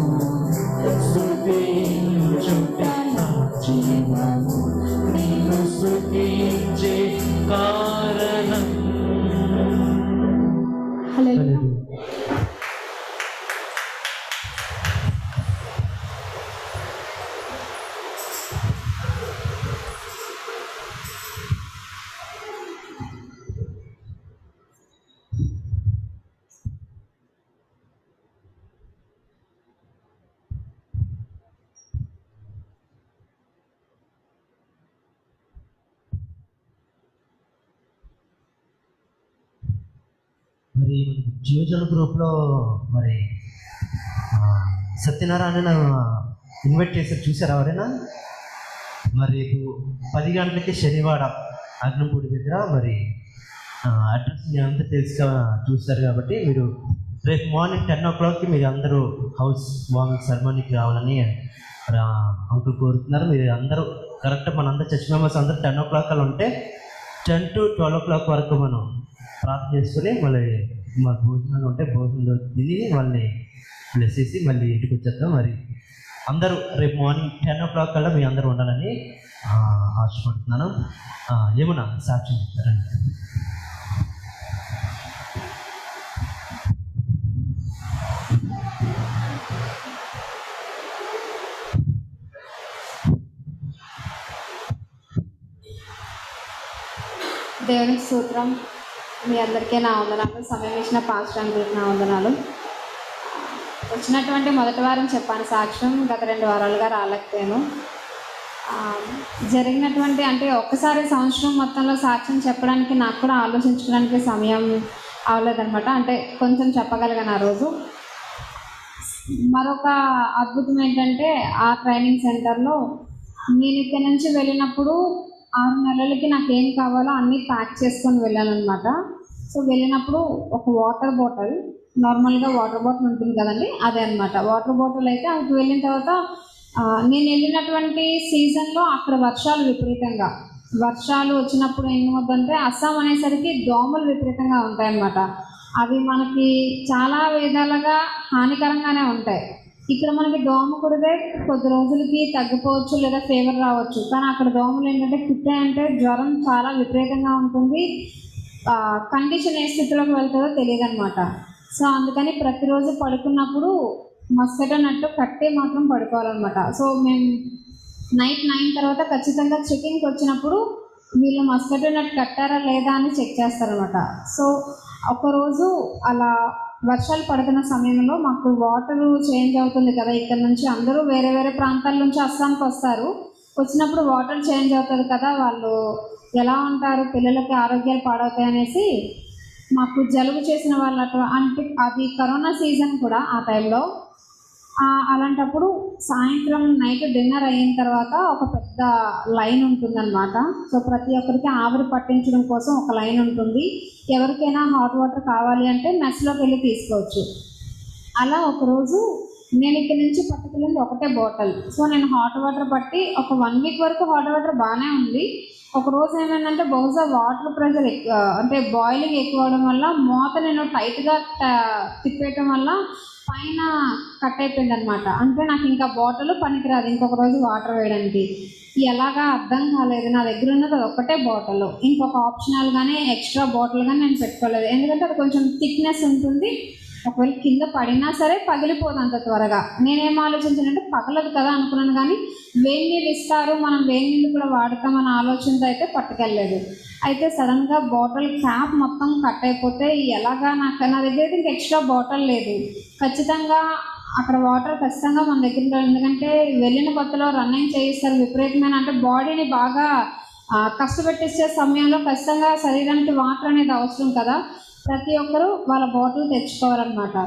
స్తుతించుట నా జీవము నిన్ను స్తుతించే కారణం హల్లెలూయా. మరి జీవజన గ్రూప్లో మరి ఆ, సత్యనారాయణ ఇన్వైట్ చేశారు, చూసారు ఎవరైనా? మరి రేపు పది గంటలకి శనివారం అగ్నంపూడి దగ్గర మరి అడ్రస్ మీ అంతా తెలుసు చూస్తారు కాబట్టి మీరు రేపు మార్నింగ్ టెన్ ఓ క్లాక్కి మీరు అందరూ హౌస్ వార్మింగ్ సెరమనీకి రావాలని అంకుల్ కోరుతున్నారు. మీరు అందరూ కరెక్ట్ మనందరూ చర్చ్ మెంబర్స్ అందరూ టెన్ ఓ క్లాక్ అలా ఉంటే ten to twelve o'clock వరకు మనం ప్రార్థన చేసుకుని మళ్ళీ మా భోజనాలు ఉంటే భోజనంలో తిని వాళ్ళని బ్లెస్ చేసి మళ్ళీ ఇంటికి వచ్చేద్దాం. మరి అందరూ రేపు మార్నింగ్ టెన్ ఓ క్లాక్ కల్లా మీ అందరూ ఉండాలని ఆశపడుతున్నాను. ఏమన్నా సాక్ష్యం చెప్తారండి? దేవునికి సూత్రం. మీ అందరికీ నా వందనాలు. సమయం ఇచ్చిన పాస్టర్ అంకుల్కి నా వందనాలు. వచ్చినటువంటి మొదటి వారం చెప్పాను సాక్ష్యం, గత రెండు వారాలుగా రాలేకపోయాను. జరిగినటువంటి అంటే ఒక్కసారి సంవత్సరం మొత్తంలో సాక్ష్యం చెప్పడానికి నాకు కూడా ఆలోచించడానికి సమయం అవ్వలేదన్నమాట. అంటే కొంచెం చెప్పగలిగాను ఆ రోజు. మరొక అద్భుతం ఏంటంటే ఆ ట్రైనింగ్ సెంటర్లో నేను ఇక్కడ నుంచి వెళ్ళినప్పుడు ఆరు నెలలకి నాకు ఏం కావాలో అన్నీ ప్యాక్ చేసుకొని వెళ్ళాను అనమాట. సో వెళ్ళినప్పుడు ఒక వాటర్ బాటిల్, నార్మల్గా వాటర్ బాటిల్ ఉంటుంది కదండి, అదే అనమాట వాటర్ బాటిల్. అయితే అక్కడికి వెళ్ళిన తర్వాత నేను వెళ్ళినటువంటి సీజన్లో అక్కడ వర్షాలు విపరీతంగా వర్షాలు వచ్చినప్పుడు ఏమవుతుందంటే అస్సాం అనేసరికి దోమలు విపరీతంగా ఉంటాయన్నమాట. అవి మనకి చాలా విధాలుగా హానికరంగానే ఉంటాయి. ఇక్కడ మనకి దోమ కుడితే కొద్ది రోజులకి తగ్గిపోవచ్చు లేదా ఫీవర్ రావచ్చు, కానీ అక్కడ దోమలు ఏంటంటే కుట్టాయంటే జ్వరం చాలా విపరీతంగా ఉంటుంది. కండిషన్ ఏ స్థితిలోకి వెళ్తుందో తెలియదు అనమాట. సో అందుకని ప్రతిరోజు పడుకున్నప్పుడు మస్కిటో నెట్ కట్టి మాత్రం పడుకోవాలన్నమాట. సో మేము నైట్ నైన్ తర్వాత ఖచ్చితంగా చెకింగ్కి వచ్చినప్పుడు వీళ్ళు మస్కిటో నెట్ కట్టారా లేదా అని చెక్ చేస్తారనమాట. సో ఒకరోజు అలా వర్షాలు పడుతున్న సమయంలో మాకు వాటర్ చేంజ్ అవుతుంది కదా, ఇక్కడ నుంచి అందరూ వేరే వేరే ప్రాంతాల నుంచి అస్సాంకి వస్తారు. వచ్చినప్పుడు వాటర్ చేంజ్ అవుతుంది కదా, వాళ్ళు ఎలా ఉంటారు, పిల్లలకి ఆరోగ్యాలు పాడవుతాయి అనేసి మాకు జలుబు చేసిన వాళ్ళ అంటే అది కరోనా సీజన్ కూడా ఆ టైంలో. అలాంటప్పుడు సాయంత్రం నైట్ డిన్నర్ అయిన తర్వాత ఒక పెద్ద లైన్ ఉంటుందన్నమాట. సో ప్రతి ఒక్కరికి ఆవిరి పట్టించడం కోసం ఒక లైన్ ఉంటుంది. ఎవరికైనా హాట్ వాటర్ కావాలి అంటే మెస్లోకి వెళ్ళి తీసుకోవచ్చు. అలా ఒకరోజు నేను ఇక్కడ నుంచి పట్టుకెళ్ళింది ఒకటే బాటిల్. సో నేను హాట్ వాటర్ పట్టి ఒక వన్ వీక్ వరకు హాట్ వాటర్ బాగానే ఉంది. ఒకరోజు ఏమైందంటే బహుశా వాటర్ ప్రెషర్ ఎక్కువ అంటే బాయిలింగ్ ఎక్కువ అవడం వల్ల మూత నేను టైట్గా తిప్పేయటం వల్ల పైన కట్ అయిపోయింది అనమాట. అంటే నాకు ఇంకా బాటిల్ పనికిరాదు ఇంకొక రోజు వాటర్ వేయడానికి. ఎలాగా అర్థం కాలేదు. నా దగ్గర ఉన్నది అది ఒక్కటే బాటిల్, ఇంకొక ఆప్షనల్ కానీ ఎక్స్ట్రా బాటిల్ కానీ నేను పెట్టుకోలేదు. ఎందుకంటే అది కొంచెం థిక్నెస్ ఉంటుంది, ఒకవేళ కింద పడినా సరే పగిలిపోదు అంత త్వరగా. నేనేం ఆలోచించానంటే పగలదు కదా అనుకున్నాను, కానీ వేడి నీళ్ళు ఇస్తారు మనం వేడి నీళ్ళు కూడా వాడతామన్న ఆలోచనతో అయితే పట్టుకెళ్ళలేదు. అయితే సడన్గా బాటిల్ క్యాప్ మొత్తం కట్ అయిపోతే ఎలాగా నాకు నా దగ్గర అయితే ఇంక ఎక్స్ట్రా బాటిల్ లేదు. ఖచ్చితంగా అక్కడ వాటర్ ఖచ్చితంగా మన దగ్గర ఉండాలి. ఎందుకంటే వెళ్ళిన కొత్తలో రన్నింగ్ చేయిస్తారు విపరీతమైన, అంటే బాడీని బాగా కష్టపెట్టించే సమయంలో ఖచ్చితంగా శరీరానికి వాటర్ అనేది అవసరం కదా. ప్రతి ఒక్కరూ వాళ్ళ బాటిల్ తెచ్చుకోవాలన్నమాట.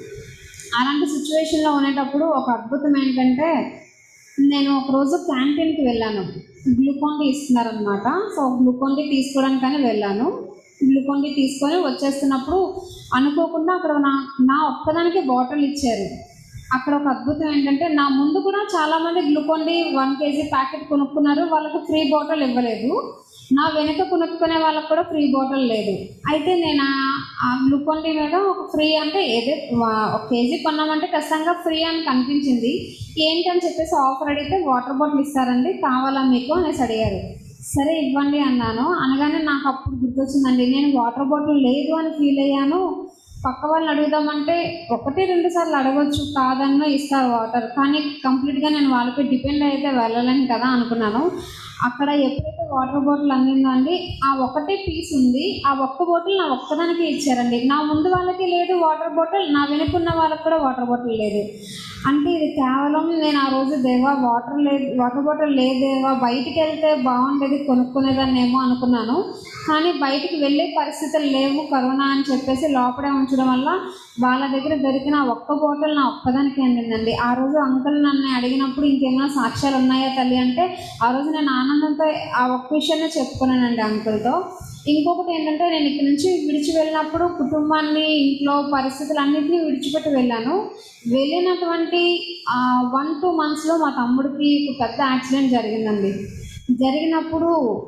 అలాంటి సిచ్యువేషన్లో ఉండేటప్పుడు ఒక అద్భుతం ఏంటంటే నేను ఒకరోజు క్యాంటీన్కి వెళ్ళాను. గ్లూకాన్ డి ఇస్తున్నారనమాట. సో గ్లూకాన్ డి తీసుకోవడానికని వెళ్ళాను. గ్లూకాన్ డి తీసుకొని వచ్చేస్తున్నప్పుడు అనుకోకుండా అక్కడ నా నా ఒక్కదానికి బాటిల్ ఇచ్చారు. అక్కడ ఒక అద్భుతం ఏంటంటే నా ముందు కూడా చాలామంది Glucon D one KG packet కొనుక్కున్నారు, వాళ్ళకు ఫ్రీ బాటిల్ ఇవ్వలేదు. నా వెనుక కొనుక్కునే వాళ్ళకు కూడా ఫ్రీ బాటిల్ లేదు. అయితే నేను ఆ గ్లూకాన్ డి మీద ఒక ఫ్రీ అంటే ఏదో ఒక కేజీ కొన్నామంటే ఖచ్చితంగా ఫ్రీ అని కనిపించింది. ఏంటని చెప్పేసి ఆఫర్ అడిగితే వాటర్ బాటిల్ ఇస్తారండి కావాలా మీకు అనేసి అడిగారు. సరే ఇవ్వండి అన్నాను. అనగానే నాకు అప్పుడు గుర్తొచ్చిందండి, నేను వాటర్ బాటిల్ లేదు అని ఫీల్ అయ్యాను. పక్క వాళ్ళని అడుగుదామంటే ఒకటి రెండు సార్లు అడగొచ్చు, కాదన్నో ఇస్తారు వాటర్, కానీ కంప్లీట్గా నేను వాళ్ళపై డిపెండ్ అయితే వెళ్ళలేను కదా అనుకున్నాను. అక్కడ ఎప్పుడైతే వాటర్ బాటిల్ అందిందో అండి ఆ ఒకటే పీస్ ఉంది, ఆ ఒక్క బాటిల్ నా ఒక్కదానికి ఇచ్చారండి. నా ముందు వాళ్ళకి లేదు వాటర్ బాటిల్, నా వెనుకున్న వాళ్ళకి కూడా వాటర్ బాటిల్ లేదు. అంటే ఇది కేవలం నేను ఆ రోజు దేవా వాటర్ లేదు వాటర్ బాటిల్ లేదేవా బయటికి వెళ్తే బాగుండేది కొనుక్కునేదాన్నేమో అనుకున్నాను. కానీ బయటికి వెళ్ళే పరిస్థితులు లేవు కరోనా అని చెప్పేసి లోపడే ఉంచడం వల్ల వాళ్ళ దగ్గర దొరికిన ఒక్క బాటిల్ నా ఒక్కదానికి అందిందండి. ఆ రోజు అంకుల్ నన్ను అడిగినప్పుడు ఇంకేమైనా సాక్ష్యాలు ఉన్నాయా తల్లి అంటే ఆ రోజు నేను ఆనందంతో ఆ ఒక్క విషయాన్ని చెప్పుకున్నానండి అంకుల్తో. ఇంకొకటి ఏంటంటే నేను ఇక్కడ నుంచి విడిచి వెళ్ళినప్పుడు కుటుంబాన్ని ఇంట్లో పరిస్థితులన్నింటినీ విడిచిపెట్టి వెళ్ళాను. వెళ్ళినటువంటి వన్ టూ మంత్స్లో మా తమ్ముడికి ఒక పెద్ద యాక్సిడెంట్ జరిగిందండి. జరిగినప్పుడు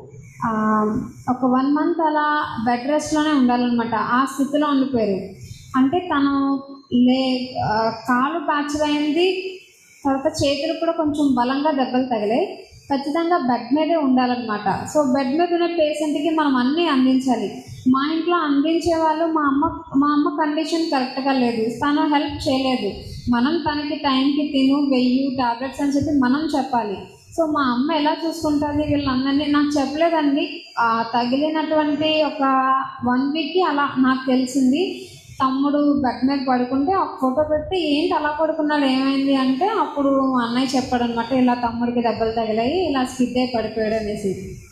ఒక వన్ మంత్ అలా బెడ్ రెస్ట్లోనే ఉండాలన్నమాట. ఆ స్థితిలో ఉండిపోయారు. అంటే తను లే కాలు ఫ్రాక్చర్ అయింది, తర్వాత చేతులు కూడా కొంచెం బలంగా దెబ్బలు తగిలాయి. ఖచ్చితంగా బెడ్ మీదే ఉండాలన్నమాట. సో బెడ్ మీద ఉన్న పేషెంట్కి మనం అన్నీ అందించాలి. మా ఇంట్లో అందించే వాళ్ళు మా అమ్మ మా అమ్మ కండిషన్ కరెక్ట్గా లేదు, తను హెల్ప్ చేయలేదు. మనం తనకి టైంకి తిను వెయ్యి టాబ్లెట్స్ అని చెప్పి మనం చెప్పాలి. సో మా అమ్మ ఎలా చూసుకుంటుంది వీళ్ళందరినీ నాకు చెప్పలేదండి. తగిలినటువంటి ఒక వన్ వీక్కి అలా నాకు తెలిసింది. తమ్ముడు బెడ్ మీద పడుకుంటే ఒక ఫోటో పెట్టి ఏంటి అలా పడుకున్నాడు ఏమైంది అంటే అప్పుడు మా అన్నయ్య చెప్పాడు అనమాట, ఇలా తమ్ముడికి దెబ్బలు తగిలాయి, ఇలా స్కిడ్ అయి పడిపోయాడు అనేసి.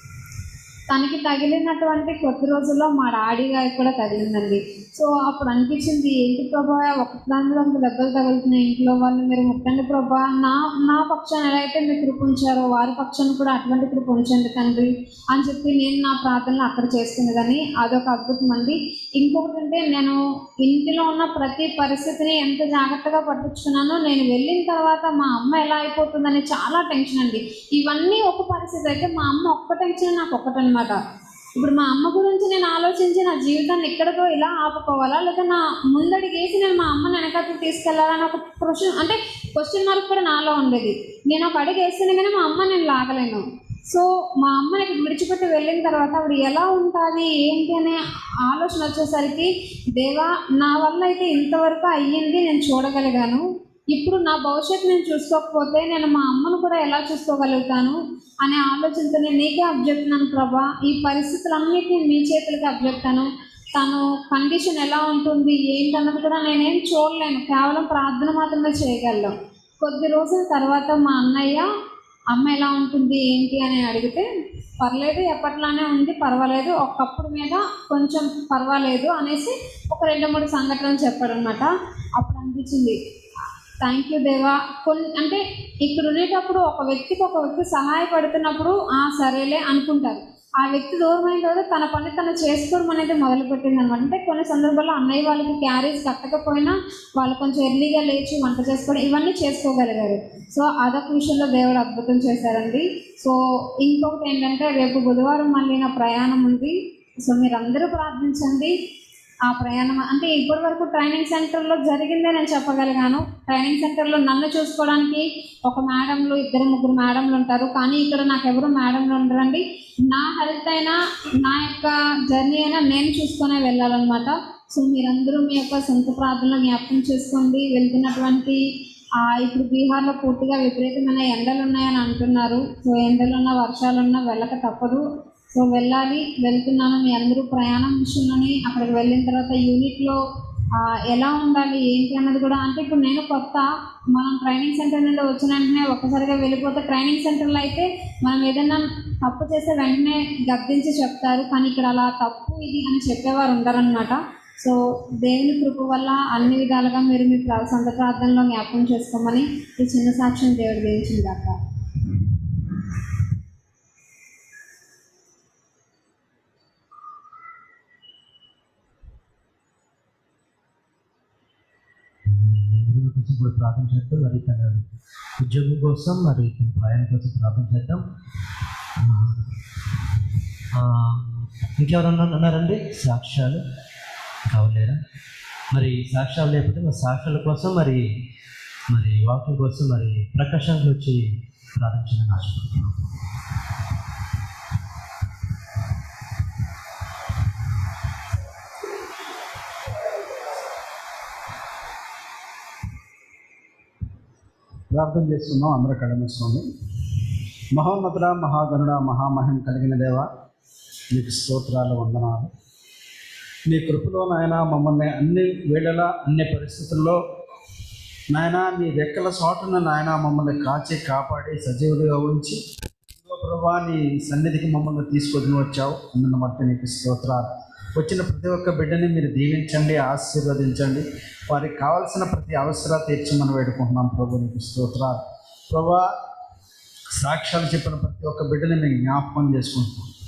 తనకి తగిలినటువంటి కొద్ది రోజుల్లో మా డాడీ గారికి కూడా తగిలిందండి. సో అప్పుడు అనిపించింది, ఏంటి ప్రభా ఒక దాని మీద ఒక దెబ్బలు తగులుతున్నాయి, ఇంట్లో వాళ్ళు మీరు ముట్టండి ప్రభా, నా నా పక్షాన్ని ఎలా అయితే మీరు కృప ఉంచారో వారి పక్షాన్ని కూడా అటువంటి కృప ఉంచండి తండ్రి అని చెప్పి నేను నా ప్రార్థనలు అక్కడ చేసుకునేదని. అదొక అద్భుతం అండి. ఇంకొకటి అంటే నేను ఇంటిలో ఉన్న ప్రతి పరిస్థితిని ఎంత జాగ్రత్తగా పట్టించుకున్నానో నేను వెళ్ళిన తర్వాత మా అమ్మ ఎలా అయిపోతుందని చాలా టెన్షన్ అండి. ఇవన్నీ ఒక పరిస్థితి అయితే మా అమ్మ ఒక్క టెన్షన్ నాకు ఒక్కటనమాట. ఇప్పుడు మా అమ్మ గురించి నేను ఆలోచించి నా జీవితాన్ని ఇక్కడతో ఇలా ఆపుకోవాలా, లేదా నా ముందడికి వేసి నేను మా అమ్మని వెనకాల తీసుకెళ్లాలని ఒక క్వశ్చన్ అంటే క్వశ్చన్ మార్క్ కూడా నాలో ఉండేది. నేను ఒక అడుగు వేస్తేనే కానీ మా అమ్మ నేను లాగలేను. సో మా అమ్మని విడిచిపెట్టి వెళ్ళిన తర్వాత ఆవిడ ఎలా ఉంటుంది ఏంటి అనే ఆలోచన వచ్చేసరికి, దేవా నా వల్ల అయితే ఇంతవరకు అయ్యింది నేను చూడగలిగాను, ఇప్పుడు నా భవిష్యత్తు నేను చూసుకోకపోతే నేను మా అమ్మను కూడా ఎలా చూసుకోగలుగుతాను అనే ఆలోచనతో నేను నీకే అప్పచెప్తున్నాను ప్రభా, ఈ పరిస్థితులన్నిటినీ మీ చేతులకి అప్పచెప్తాను. తను కండిషన్ ఎలా ఉంటుంది ఏంటన్నది కూడా నేనేం చూడలేను, కేవలం ప్రార్థన మాత్రమే చేయగలను. కొద్ది రోజుల తర్వాత మా అన్నయ్య అమ్మ ఎలా ఉంటుంది ఏంటి అని అడిగితే, పర్లేదు ఎప్పట్లానే ఉంది, పర్వాలేదు, ఒకప్పుడు మీద కొంచెం పర్వాలేదు అనేసి ఒక రెండు మూడు సంఘటనలు చెప్పాడు అనమాట. అప్పుడు అనిపించింది, థ్యాంక్ యూ దేవా. కొన్ని అంటే ఇక్కడ ఉండేటప్పుడు ఒక వ్యక్తికి ఒక వ్యక్తి సహాయపడుతున్నప్పుడు ఆ సరేలే అనుకుంటారు, ఆ వ్యక్తి దూరం అయిన తర్వాత తన పని తను చేసుకోవడం అనేది మొదలుపెట్టింది అనమాట. అంటే కొన్ని సందర్భాల్లో అన్నయ్య వాళ్ళకి క్యారేజ్ కట్టకపోయినా వాళ్ళు కొంచెం ఎర్లీగా లేచి వంట చేసుకోవడం ఇవన్నీ చేసుకోగలిగారు. సో అదొక విషయంలో దేవుడు అద్భుతం చేశారండి. సో ఇంకొకటి ఏంటంటే రేపు బుధవారం మళ్ళీ నా ప్రయాణం ఉంది. సో మీరందరూ ప్రార్థించండి. ఆ ప్రయాణం అంటే ఇప్పటి వరకు ట్రైనింగ్ సెంటర్లో జరిగిందే నేను చెప్పగలిగాను. ట్రైనింగ్ సెంటర్లో నన్ను చూసుకోవడానికి ఒక మేడంలు ఇద్దరు ముగ్గురు మేడంలు ఉంటారు, కానీ ఇక్కడ నాకు ఎవరు మేడంలు ఉండరండి. నా హెల్త్ అయినా నా యొక్క జర్నీ అయినా నేను చూసుకునే వెళ్ళాలన్నమాట. సో మీరందరూ మీ యొక్క సొంత ప్రార్థనలు జ్ఞాపకం చేసుకోండి. వెళ్తున్నటువంటి ఇప్పుడు బీహార్లో పూర్తిగా విపరీతమైన ఎండలు ఉన్నాయని అంటున్నారు. సో ఎండలున్నా వర్షాలున్నా వెళ్ళక తప్పదు. సో వెళ్ళాలి, వెళ్తున్నాను. మీ అందరూ ప్రయాణం విషయంలోని అక్కడికి వెళ్ళిన తర్వాత యూనిట్లో ఎలా ఉండాలి ఏంటి అన్నది కూడా, అంటే ఇప్పుడు నేను కొత్త, మనం ట్రైనింగ్ సెంటర్ నుండి వచ్చిన వెంటనే ఒక్కసారిగా వెళ్ళిపోతే ట్రైనింగ్ సెంటర్లో అయితే మనం ఏదైనా తప్పు చేస్తే వెంటనే గద్దించి చెప్తారు, కానీ ఇక్కడ అలా తప్పు ఇది అని చెప్పేవారు ఉండరన్నమాట. సో దేవుని కృప వల్ల అన్ని విధాలుగా మీరు మీ సొంత ప్రార్థనలో జ్ఞాపకం చేసుకోమని ఈ చిన్న సాక్ష్యం దేవుడు దీవించింది అక్క. కూడా ప్రార్థన చేద్దాం. మరి తన ఉద్యోగం కోసం మరి తన ప్రయాణం కోసం ప్రార్థన చేద్దాం. ఇంకెవరన్నా ఉన్నారండి సాక్ష్యాలు కావలేరా? మరి సాక్ష్యాలు లేకపోతే మరి సాక్ష్యాల కోసం మరి మరి వాక్యం కోసం మరి ప్రకాశాలు వచ్చి ప్రార్థించడానికి ఆశపడుతున్నాం. ప్రార్థన చేస్తున్నాం. అందరూ కడమేసుకోండి. మహోన్నతుడ, మహాగణుడ, మహామహిమ కలిగిన దేవ, నీకు స్తోత్రాలు, వందనాలు. నీ కృపలో నాయన మమ్మల్ని అన్ని వేళలా అన్ని పరిస్థితుల్లో నాయన నీ రెక్కల చోటున నాయన మమ్మల్ని కాచి కాపాడి సజీవులుగా ఉంచి ప్రభా నీ సన్నిధికి మమ్మల్ని తీసుకొని వచ్చావు. అందుని బట్టి నీకు స్తోత్రాలు. వచ్చిన ప్రతి ఒక్క బిడ్డని మీరు దీవించండి, ఆశీర్వదించండి. వారికి కావాల్సిన ప్రతి అవసరాలు తీర్చమని వేడుకుంటున్నాం ప్రభు. నీకు స్తోత్రాలు ప్రభా. సాక్ష్యాలు చెప్పిన ప్రతి ఒక్క బిడ్డని మేము జ్ఞాపకం చేసుకుంటున్నాం.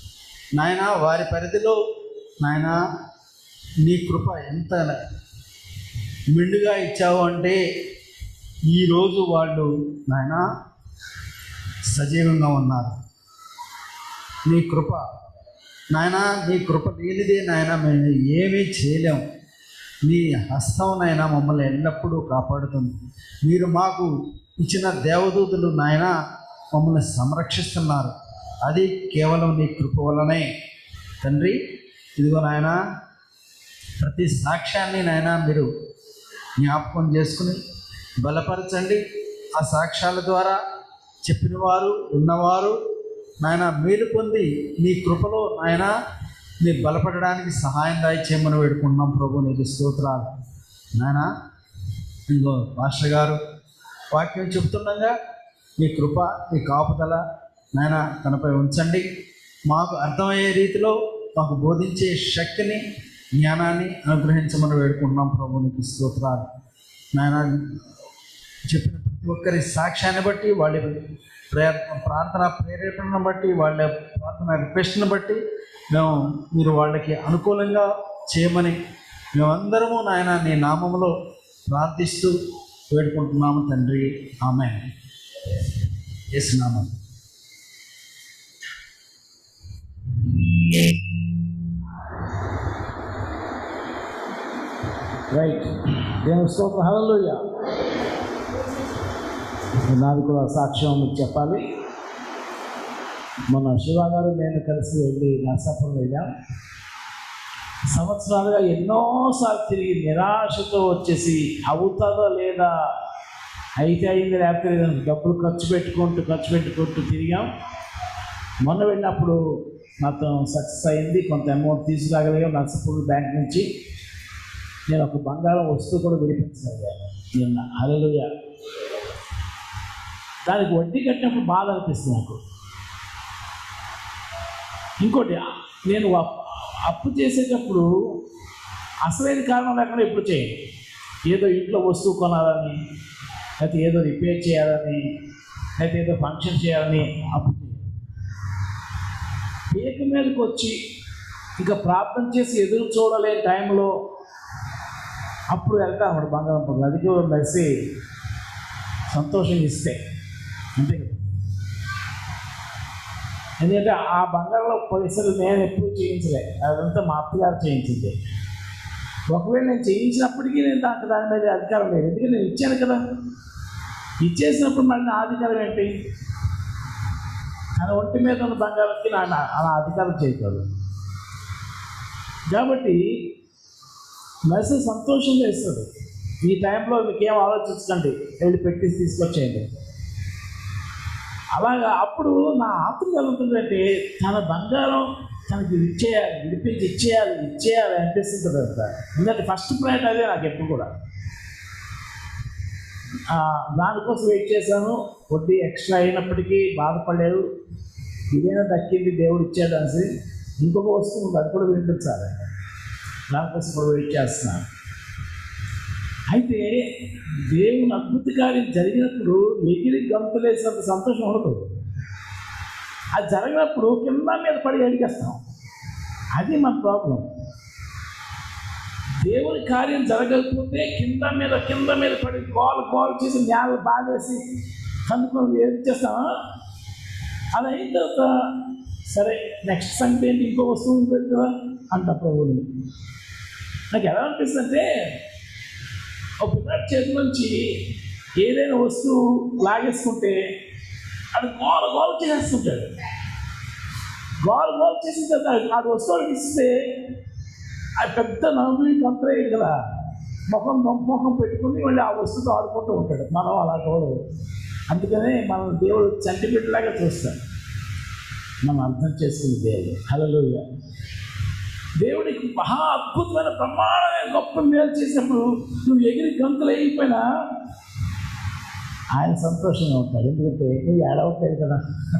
నాయన వారి పరిధిలో నాయన నీ కృప ఎంత మెండుగా ఇచ్చావు అంటే ఈరోజు వాళ్ళు నాయన సజీవంగా ఉన్నారు. నీ కృప నాయన, నీ కృప లేనిదే నాయన మేము ఏమీ చేయలేము. నీ హస్తం నాయన మమ్మల్ని ఎల్లప్పుడూ కాపాడుతుంది. మీరు మాకు ఇచ్చిన దేవదూతలు నాయన మమ్మల్ని సంరక్షిస్తున్నారు. అది కేవలం నీ కృప వల్లనే తండ్రి. ఇదిగో నాయన, ప్రతి సాక్ష్యాన్ని నాయన మీరు జ్ఞాపకం చేసుకుని బలపరచండి. ఆ సాక్ష్యాల ద్వారా చెప్పిన వారు ఉన్నవారు నాయన మేలు పొంది నీ కృపలో నాయన నీ బలపడడానికి సహాయం దయచేయమని వేడుకుంటున్నాం ప్రభు. నీకు స్తోత్రాలు నాయన. ఇంకో మాస్టర్ గారు వాక్యం చెప్తుండగా నీ కృప నీ కాపుదల నాయన తనపై ఉంచండి. మాకు అర్థమయ్యే రీతిలో మాకు బోధించే శక్తిని జ్ఞానాన్ని అనుగ్రహించమని వేడుకుంటున్నాం ప్రభు. నీకు స్తోత్రాలు నాయన. చెప్పిన ప్రతి ఒక్కరి సాక్ష్యాన్ని బట్టి, వాళ్ళ ప్రేర ప్రార్థన ప్రేరేపణను బట్టి, వాళ్ళ ప్రార్థన రిక్వెస్ట్ని బట్టి మేము మీరు వాళ్ళకి అనుకూలంగా చేయమని మేమందరము నాయన నీ నామములో ప్రార్థిస్తూ వేడుకుంటున్నాము తండ్రి. ఆమేన్. యేసు నామం. రైట్, దేవుని స్తోత్రం. హల్లెలూయా. నాది కూడా సాక్ష్యం మీకు చెప్పాలి. మన శివ గారు నేను కలిసి వెళ్ళి నర్సాపురం వెళ్ళాం. సంవత్సరాలుగా ఎన్నోసార్లు తిరిగి నిరాశతో వచ్చేసి అవుతుందో లేదా, అయితే అయింది లేకపోతే లేదని డబ్బులు ఖర్చు పెట్టుకుంటూ ఖర్చు పెట్టుకుంటూ తిరిగాం. మొన్న వెళ్ళినప్పుడు మొత్తం సక్సెస్ అయింది. కొంత అమౌంట్ తీసుకురాగలిగాం నర్సాపూర్ బ్యాంక్ నుంచి. నేను ఒక బంగారం వస్తువు కూడా విడిపించగలిగాను నిన్న. హల్లెలూయా. దానికి వడ్డీ కట్టినప్పుడు బాధ అనిపిస్తుంది నాకు. ఇంకోటి, నేను అప్పు చేసేటప్పుడు అసలైన కారణం లేకుండా ఎప్పుడు చేయండి. ఏదో ఇంట్లో వస్తువు కొనాలని, లేకపోతే ఏదో రిపేర్ చేయాలని, లేకపోతే ఏదో ఫంక్షన్ చేయాలని అప్పు చేయాలి. పేక మీదకి వచ్చి ఇంకా ప్రార్థన చేసి ఎదురు చూడలేని టైంలో అప్పుడు వెళ్తా అన్నమాట బంగారం పనులు. అది కూడా కలిసి సంతోషం ఇస్తే అంతే కదా. ఎందుకంటే ఆ బంగారంలో పైసలు నేను ఎప్పుడు చేయించలే, అదంతా మా అత్తగారు చేయించింది. ఒకవేళ నేను చేయించినప్పటికీ నేను దానికి దాని మీద అధికారం లేదు. ఎందుకంటే నేను ఇచ్చాను కదా. ఇచ్చేసినప్పుడు మళ్ళీ నా అధికారం ఏంటి? తన ఒంటి మీద ఉన్న బంగారానికి నా నా అధికారం చేయకూడదు. కాబట్టి మెసేజ్ సంతోషంగా ఇస్తుంది. ఈ టైంలో మీకేం ఆలోచించకండి, వెళ్ళి పెట్టి తీసుకొచ్చేయండి. అలాగా అప్పుడు నా ఆత్మ కలుగుతుందంటే తన బంగారం తనకి ఇచ్చేయాలి, విడిపించి ఇచ్చేయాలి ఇచ్చేయాలి అనిపిస్తుంది అంతా. ఎందుకంటే ఫస్ట్ ప్రయారిటీ అదే నాకు ఎప్పుడు కూడా. దానికోసం వెయిట్ చేశాను. వడ్డీ ఎక్స్ట్రా అయినప్పటికీ బాధపడలేదు. ఇదేనా దక్కింది, దేవుడు ఇచ్చాడు అనేసి. ఇంకొక వస్తువు ఉంది, అది కూడా వినిపించాలి. దానికోసం కూడా వెయిట్ చేస్తున్నాను. అయితే దేవుని అద్భుత కార్యం జరిగినప్పుడు ఎగిరి గంతులేసినంత సంతోషం ఉండదు. అది జరిగినప్పుడు కింద మీద పడి అడిగేస్తాం. అది మన ప్రాబ్లం. దేవుని కార్యం జరగకపోతే కింద మీద కింద మీద పడి గోల్ గోల్ చేసి నేల బాగేసి కనుక్కొని ఏది చేస్తామా. అలా అయిన తర్వాత సరే నెక్స్ట్ సంగతి ఏంటి, ఇంకో వస్తువు పెడతా అంట ప్రభుని. నాకు ఎలా అనిపిస్తుంది అంటే, ఒక పిల్లడి చేతి నుంచి ఏదైనా వస్తువు లాగేసుకుంటే అది గోల గోల చేసేస్తుంటాడు. గోల గోల చేసిన తర్వాత అది వస్తువుకి ఇస్తే అది పెద్ద నవ్వు కంతరేది కదా, ముఖం ముఖం పెట్టుకుని మళ్ళీ ఆ వస్తువుతో ఆడుకుంటూ ఉంటాడు. మనం అలా కూడా. అందుకనే మనం దేవుడు చంటిబిడ్డలాగా చూస్తాడు. మనం అర్థం చేసుకుని దేవుడు. హల్లెలూయా. దేవుడికి మహా అద్భుతమైన ప్రమాణమైన గొప్ప మేలు చేసినప్పుడు నువ్వు ఎగిరి గంతులు అయిపోయినా ఆయన సంతోషంగా ఉంటాడు. ఎందుకంటే నువ్వు ఏడవట్లేదు కదా.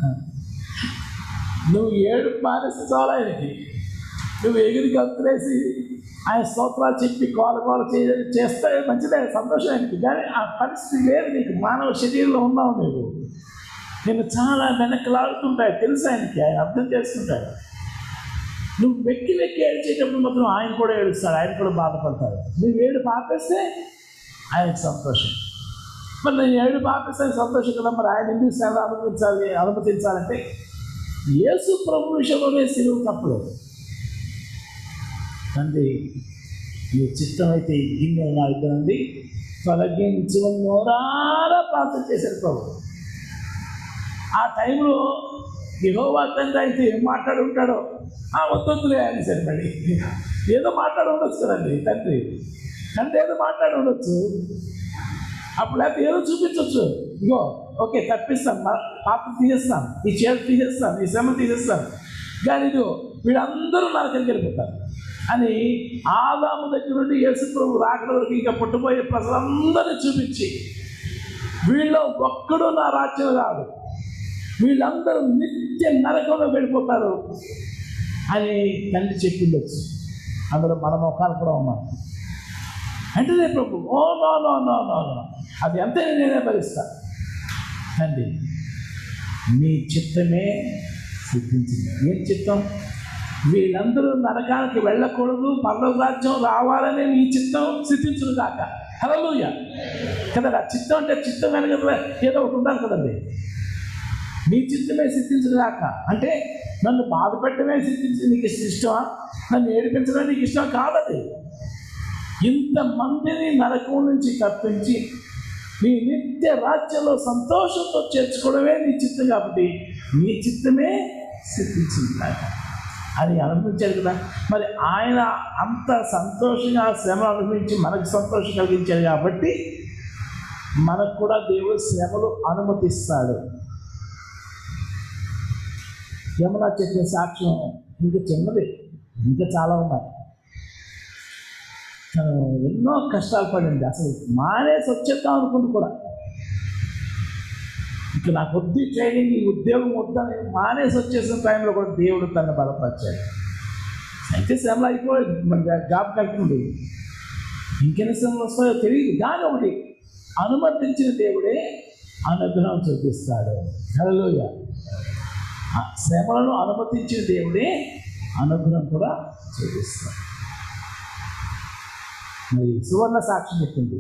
నువ్వు ఏడు మానేసి చాలా ఆయనకి. నువ్వు ఎగిరి గంతులేసి ఆయన స్తోత్రాలు చెప్పి కోల కోల చేస్తే మంచిదే, సంతోషం ఆయనకి. కానీ ఆ పరిస్థితి లేదు నీకు. మానవ శరీరంలో ఉన్నావు నువ్వు. నేను చాలా వెనక్కి లాగుతుంటాయి తెలుసు ఆయనకి. ఆయన అర్థం చేసుకుంటాడు. నువ్వు వెక్కి వెక్కి ఏడ్చేటప్పుడు మాత్రం ఆయన కూడా ఏడుస్తాడు, ఆయన కూడా బాధపడతాడు. నువ్వు ఏడు పాపేస్తే ఆయనకు సంతోషం. మరి నేను ఏడు పాపేస్తే సంతోషం కదా, మరి ఆయన ఎందుకు సేవ అనుమతించాలి అనుమతించాలంటే యేసు ప్రభు విషయంలోనే సిలువ తప్పలేదు. తండ్రి నీ చిత్తం అయితే ఈ గిన్నె నా ఇద్దరండి తొలగించు నోరారా ప్రార్థన చేశారు ప్రభు. ఆ టైంలో యెహోవా తండ్రి అయితే ఏం మాట్లాడి ఉంటాడో ఆ వద్దులే అని సరిపడి ఏదో మాట్లాడి ఉండొచ్చు కదండి తండ్రి. తండ్రి ఏదో మాట్లాడి ఉండొచ్చు, అప్పుడు లేకపోతే ఏదో చూపించవచ్చు. ఇగో ఓకే తప్పిస్తాను, పాపం తీసేస్తాను, ఈ చేతి తీసేస్తాను, ఈ శ్రమ తీసేస్తాను, కానీ ఇదిగో వీళ్ళందరూ నరకం వెళ్ళిపోతారు అని ఆదాము దగ్గర నుండి యేసు ప్రభు రాకడ వరకు ఇంకా పుట్టబోయే ప్రజలందరినీ చూపించి వీళ్ళు ఒక్కడు నా రాజ్యం కాదు, వీళ్ళందరూ నిత్య నరకంలో వెళ్ళిపోతారు అని తండ్రి చెప్పిండొచ్చు. అందులో మన మొక్కలు కూడా ఉన్నాం. అంటే ప్రభు oh no no no no no అది అంతే నేనే భరిస్తాను. తండ్రి నీ చిత్తమే సిద్ధించింది. ఏం చిత్తం? వీళ్ళందరూ నరకానికి వెళ్ళకూడదు, పరలోక రాజ్యం రావాలనే నీ చిత్తం సిద్ధించును కాక. హల్లెలూయా కదా. ఆ చిత్తం అంటే చిత్తం వెనక ఏదో ఒకటి ఉండాలి కదండి. నీ చిత్తమే సిద్ధించును కాక అంటే నన్ను బాధ పెట్టడమే సిద్ధించి నీకు ఇష్టమా, నన్ను ఏడిపించడం నీకు ఇష్టం కాదది. ఇంతమందిని నరకం నుంచి తప్పించి నీ నిత్య రాజ్యంలో సంతోషంతో చేర్చుకోవడమే నీ చిత్తం కాబట్టి నీ చిత్తమే సిద్ధించింది కాక అని అనుభవించాడు కదా. మరి ఆయన అంత సంతోషంగా శ్రమ అనుభవించి మనకు సంతోషం కలిగించాడు కాబట్టి మనకు కూడా దేవుడు శ్రమలు అనుమతిస్తాడు. యమునా చెప్పే సాక్ష్యం ఇంకా చిన్నది, ఇంకా చాలా ఉన్నాయి. తను ఎన్నో కష్టాలు పడింది, అసలు మానేసి వచ్చేద్దాం అనుకుంటూ కూడా ఇక నాకు వద్దు ట్రైనింగ్, ఈ ఉద్యోగం వద్దని మానేసి వచ్చేసిన టైంలో కూడా దేవుడు తను బలపరిచాడు. అయితే శ్రమలు అయిపోయి మన జాబ్ కలుపుతుంది, ఇంకెన్ని శ్రమలు వస్తాయో తెలియదు, కానీ ఒకటి అనుమతించిన దేవుడే అనుగ్రహం చూపిస్తాడు. హల్లెలూయా. శ్రమలను అనుమతించిన దేవుడే అనుగ్రహం కూడా చూపిస్తాడు. మరి సువర్ణ సాక్ష్యం చెప్పింది,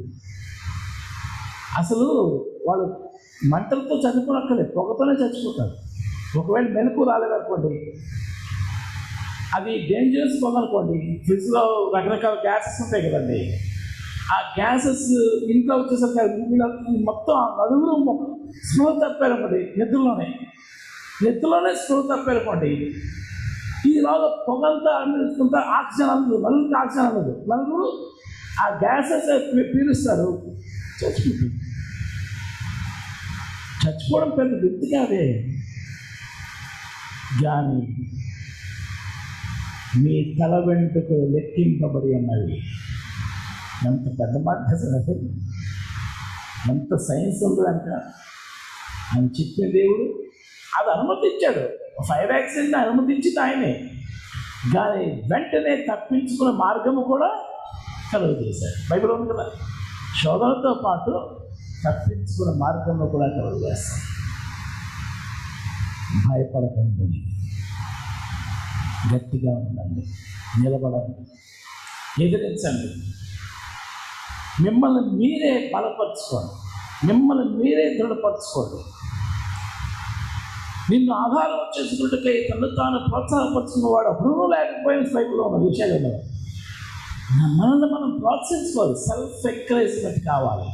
అసలు వాళ్ళు మంటలతో చనిపోనక్కర్లేదు, పొగతోనే చచ్చిపోతారు. ఒకవేళ మెలకు రాలేదనుకోండి, అది డేంజరస్ పొగ అనుకోండి. ఫ్రిడ్జ్లో రకరకాల గ్యాసెస్ ఉంటాయి కదండి, ఆ గ్యాసెస్ ఇంట్లో వచ్చేసరికి మొత్తం నలుగురు స్పృహ తప్పారనుకోండి, నిద్రలోనే నిద్రలోనే స్పృహ తప్పారనుకోండి, ఈలోగా పొగంతా అనిపిస్తుంటా ఆక్సిజన్ అందదు, నలుగురికి ఆక్సిజన్ అందదు, నలుగురు ఆ గ్యాసెస్ పీలుస్తారు, చచ్చిపోతుంది. చచ్చిపోవడం పెద్ద వ్యక్తి కాదే, కానీ మీ తల వెంటకు లెక్కింపబడి ఉన్నవి. ఎంత పెద్ద మాట అసలు, ఎంత సైన్స్ ఉందో అంట. అని చెప్పిన దేవుడు అది అనుమతించాడు. ఫైర్ యాక్సిడెంట్ అనుమతించింది ఆయనే, కానీ వెంటనే తప్పించుకునే మార్గము కూడా కలుగు చేశాడు. బైబిల్ ఉంది కదా, శోధనతో పాటు తప్పించుకునే మార్గంలో కూడా కలుగు చేస్తాడు. భయపడకండి, గట్టిగా ఉండండి, నిలబడండి, ఎదిరించండి, మిమ్మల్ని మీరే బలపరచుకోండి, మిమ్మల్ని మీరే దృఢపరచుకోండి. నిన్ను ఆధారం చేసుకుంటే తను తాను ప్రోత్సాహపరుచుకున్నవాడు అప్పుడు లేకపోయిన బైబిల్లో ఉన్న విషయాలు మనల్ని మనం ప్రోత్సహించుకోవాలి. సెల్ఫ్ ఎంకరేజ్మెంట్ కావాలి.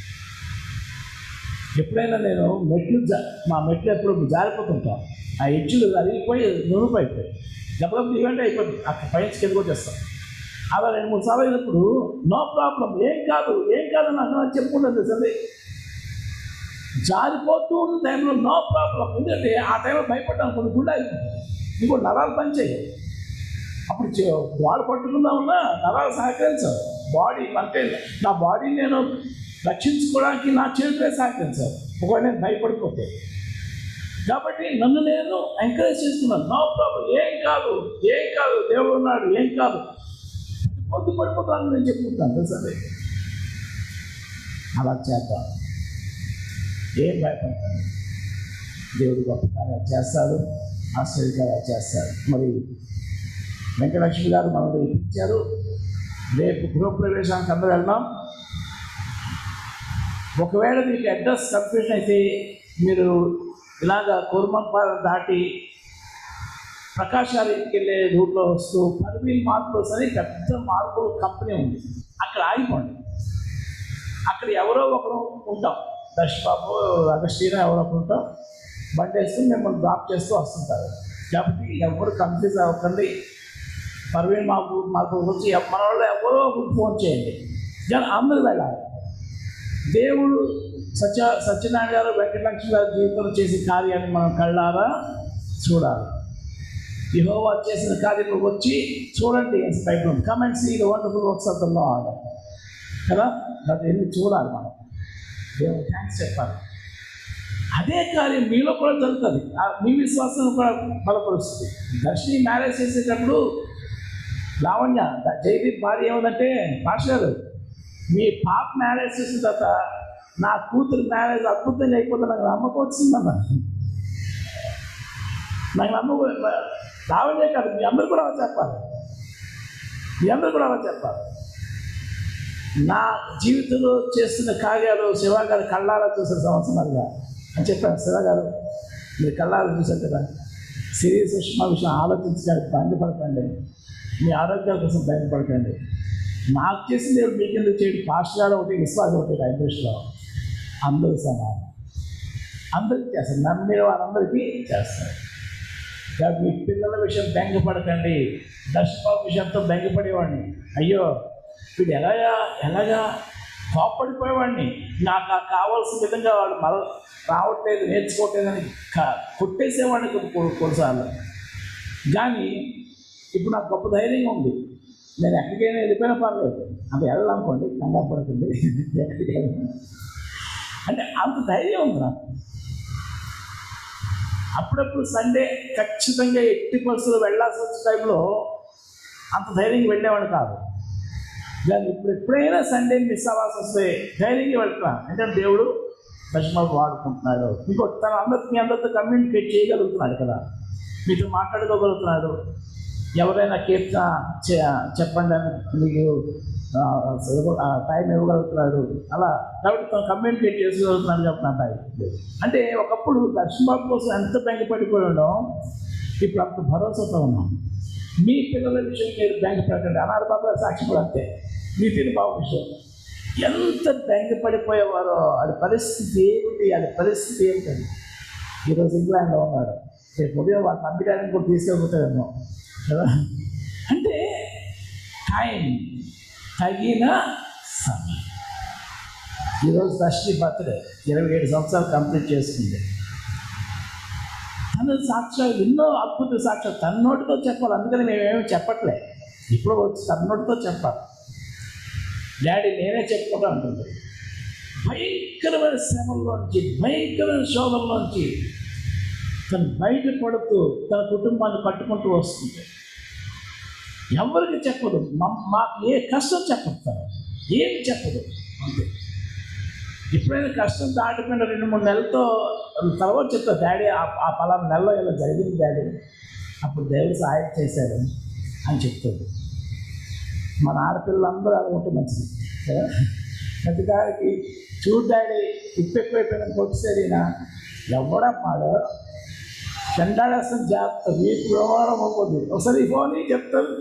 ఎప్పుడైనా నేను మెట్లు జా మా మెట్లు ఎప్పుడు జారిపోతుంటాం, ఆ ఎడ్జులు అరిగిపోయి నునుపు అయిపోయి డబ్బులు ఈవెంట్ అయిపోతుంది, అక్కడ పైకి కిందకు వచ్చేస్తాం. అలా రెండు మూడు సార్లు అయినప్పుడు నో ప్రాబ్లం, ఏం కాదు ఏం కాదు నాకు చెప్పుకుంటుంది తెలుసండి. జారిపోతూ ఉన్న టైంలో నో ప్రాబ్లం, ఎందుకంటే ఆ టైంలో భయపడ్డాను, కొన్ని గుండె అయిపోతుంది, ఇంకోటి నరాలు పనిచేయాలి. అప్పుడు బాడీ పట్టుకుందా ఉన్నా నరాలు సహకరించావు. బాడీ అంటే నా బాడీని నేను రక్షించుకోవడానికి నా చేతులే సహకరించావు, ఒకవేళ నేను భయపడిపోతే. కాబట్టి నన్ను నేను ఎంకరేజ్ చేస్తున్నాను, నో ప్రాబ్లం, ఏం కాదు ఏం కాదు దేవుడు ఉన్నాడు, ఏం కాదు, పొద్దు పడిపోతాను నేను చెప్పుకుంటాను తెలుసండి. అలా చేద్దాం, ఏం భయపడతాను, దేవుడు గొప్ప కార్యాలు చేస్తాడు, ఆశ్చర్యకార్యాలు చేస్తాడు. మరి వెంకటలక్ష్మి గారు మనల్ని ఇచ్చారు. రేపు గృహప్రవేశానికి అందరూ వెళ్దాం. ఒకవేళ మీకు అడ్రస్ కన్ఫ్యూజన్ అయితే మీరు ఇలాగ కోరుమంపాలెం దాటి ప్రకాశాల ఇంటికి వెళ్ళే రూట్లో వస్తూ పర్వీన్ మార్పుల్స్ అని పెద్ద మార్పుల్ కంపెనీ ఉంది, అక్కడ ఆగిపోండి. అక్కడ ఎవరో ఒకరు ఉంటాం, దర్శబాబు అగస్టీనా ఎవరో ఒకరు ఉంటాం, బండి వేసుకుని మిమ్మల్ని డ్రాప్ చేస్తూ వస్తుంటారు. కాబట్టి ఎవరు కన్ఫ్యూజ్ అవ్వకండి. పర్వీన్ మాకు మాకు వచ్చి మన వాళ్ళు ఎవరో ఒకరు ఫోన్ చేయండి, జన అందరూ వెళ్ళాలి. దేవుడు సత్య సత్యనారాయణ గారు వెంకటలక్ష్మి గారి జీవితంలో చేసిన కార్యాన్ని మనం కళ్ళారా చూడాలి. యెహోవా చేసిన కార్యం వచ్చి చూడండి, బయట come and see the wonderful works of the lord కదా, అది వెళ్ళి చూడాలి. మనం దేవుడు థ్యాంక్స్ చెప్పాలి. అదే కార్యం మీలో కూడా జరుగుతుంది, మీ విశ్వాసం కూడా బలపరుస్తుంది. దర్శిని మ్యారేజ్ చేసేటప్పుడు లావణ్య జయదీప్ భార్య ఏముందంటే, పాస్టర్ మీ పాప మ్యారేజ్ చేసిన తర్వాత నా కూతురు మ్యారేజ్ అద్భుతంగా అయిపోతే నాకు నమ్మకం వచ్చిందన్న. నాకు నమ్మకం లావణ్య కాదు, మీ అందరూ కూడా అలా చెప్పాలి, మీ అందరూ కూడా అలా చెప్పాలి. నా జీవితంలో చేస్తున్న కార్యాలు శివ గారు కళ్ళారా చూసిన సంవత్సరాలుగా అని చెప్పాను. శివ గారు మీరు కళ్ళారా చూశారు కదా, సిరి సుష్మా విషయం ఆలోచించడానికి భయపడకండి, మీ ఆరోగ్యాల కోసం భయపడకండి. నాకు చేసింది మీకు ఎందుకు చేయడం, పాస్టర్ ఒకటి విశ్వాసం ఒకటి ఇంట్రెస్ట్లో అందరూ సమానం, అందరికీ చేస్తారు, నమ్మిన వారందరికీ చేస్తారు. కాబట్టి మీ పిల్లల విషయం బెంగపడకండి. దర్శబాబు విషయంతో బెంగపడేవాడిని, అయ్యో వీడు ఎలాగా ఎలాగా కోప్పడిపోయేవాడిని, నాకు కావాల్సిన విధంగా వాడు మళ్ళీ రావట్లేదు నేర్చుకోవట్లేదని కొట్టేసేవాడిని కొన్ని కొన్నిసార్లు. కానీ ఇప్పుడు నాకు గొప్ప ధైర్యంగా ఉంది, నేను ఎక్కడికైనా వెళ్ళిపోయినా పర్లేదు, అంటే వెళ్ళాలనుకోండి కంగారు పడుతుంది, ఎక్కడికి అంటే అంత ధైర్యం ఉంది నాకు. అప్పుడప్పుడు సండే ఖచ్చితంగా ఎట్టి పరిస్థితులు వెళ్ళాల్సి వచ్చే టైంలో అంత ధైర్యంగా వెళ్ళేవాడు కాదు. కానీ ఇప్పుడు ఎప్పుడైనా సండే మిస్ అవ్వాల్సి వస్తే ధైర్యంగా వెళ్తున్నాను, అంటే దేవుడు దర్శనాలు వాడుకుంటున్నాడు. ఇంకోటి తన అందరికి మీ అందరితో కమ్యూనికేట్ చేయగలుగుతున్నాడు కదా, మీతో మాట్లాడుకోగలుగుతున్నాడు. ఎవరైనా కీర్తన చెప్పండి అని మీకు టైం ఇవ్వగలుగుతున్నాడు. అలా కాబట్టి తను కమ్యూనికేట్ చేసుకోగలుగుతున్నాడు కాబట్టి నా టైం. అంటే ఒకప్పుడు దర్శనబాబు కోసం ఎంత బెంగపడిపోయి ఉన్నాం, ఇప్పుడు అంత భరోసాతో ఉన్నాం. మీ పిల్లల విషయం మీరు బెంగపడకండి. అనాథ బాబు సాక్షి కూడా అంతే, నితిన్ బాబు విషయం ఎంత బెంగపడిపోయేవారో, అది పరిస్థితి ఏమిటి, అది పరిస్థితి ఏమిటది. ఈరోజు ఇంగ్లాండ్లో ఉన్నాడు, రేపు ఉదయం వాళ్ళ పంపించడానికి కూడా తీసుకెళ్ళిపోతాడేమో కదా. అంటే టైం తగిన సమయం. ఈరోజు దర్శి బర్త్డే ఇరవై ఏడు సంవత్సరాలు కంప్లీట్ చేసుకుంది. తన సాక్ష్యాలు ఎన్నో అద్భుత సాక్ష్యాలు తన నోటితో చెప్పాలి, అందుకని మేమేమి చెప్పట్లే. ఇప్పుడు వచ్చి తన నోటితో చెప్పాలి. డాడీ నేనే చెప్పుకుంటా ఉంటుంది. భయంకరమైన శ్రమంలోంచి భయంకరమైన శోధంలోంచి తను బయటపడుతూ తన కుటుంబాన్ని పట్టుకుంటూ వస్తుంది. ఎవరికి చెప్పదు, మాకు ఏ కష్టం చెప్పదు, ఏమి చెప్పదు అంతే. ఎప్పుడైనా కష్టం దాటిపోయిన రెండు మూడు నెలలతో తర్వాత చెప్తా, డాడీ ఆ పలానా నెలలో ఇలా జరిగింది డాడీ, అప్పుడు దేవుడు సహాయం చేశాడు అని చెప్తుంది. మన ఆడపిల్లలందరూ అలా ఉంటే మంచిది కదా. ప్రతిదానికి చూడు డాడీ ఉప్పు ఎక్కువైపోయిన కొట్టిసరినా ఎవడా మాడ చెండాడేస్తాను జాగ్రత్త, వీటి వ్యవహారం అవ్వదు. ఒకసారి ఫోన్ చెప్తాను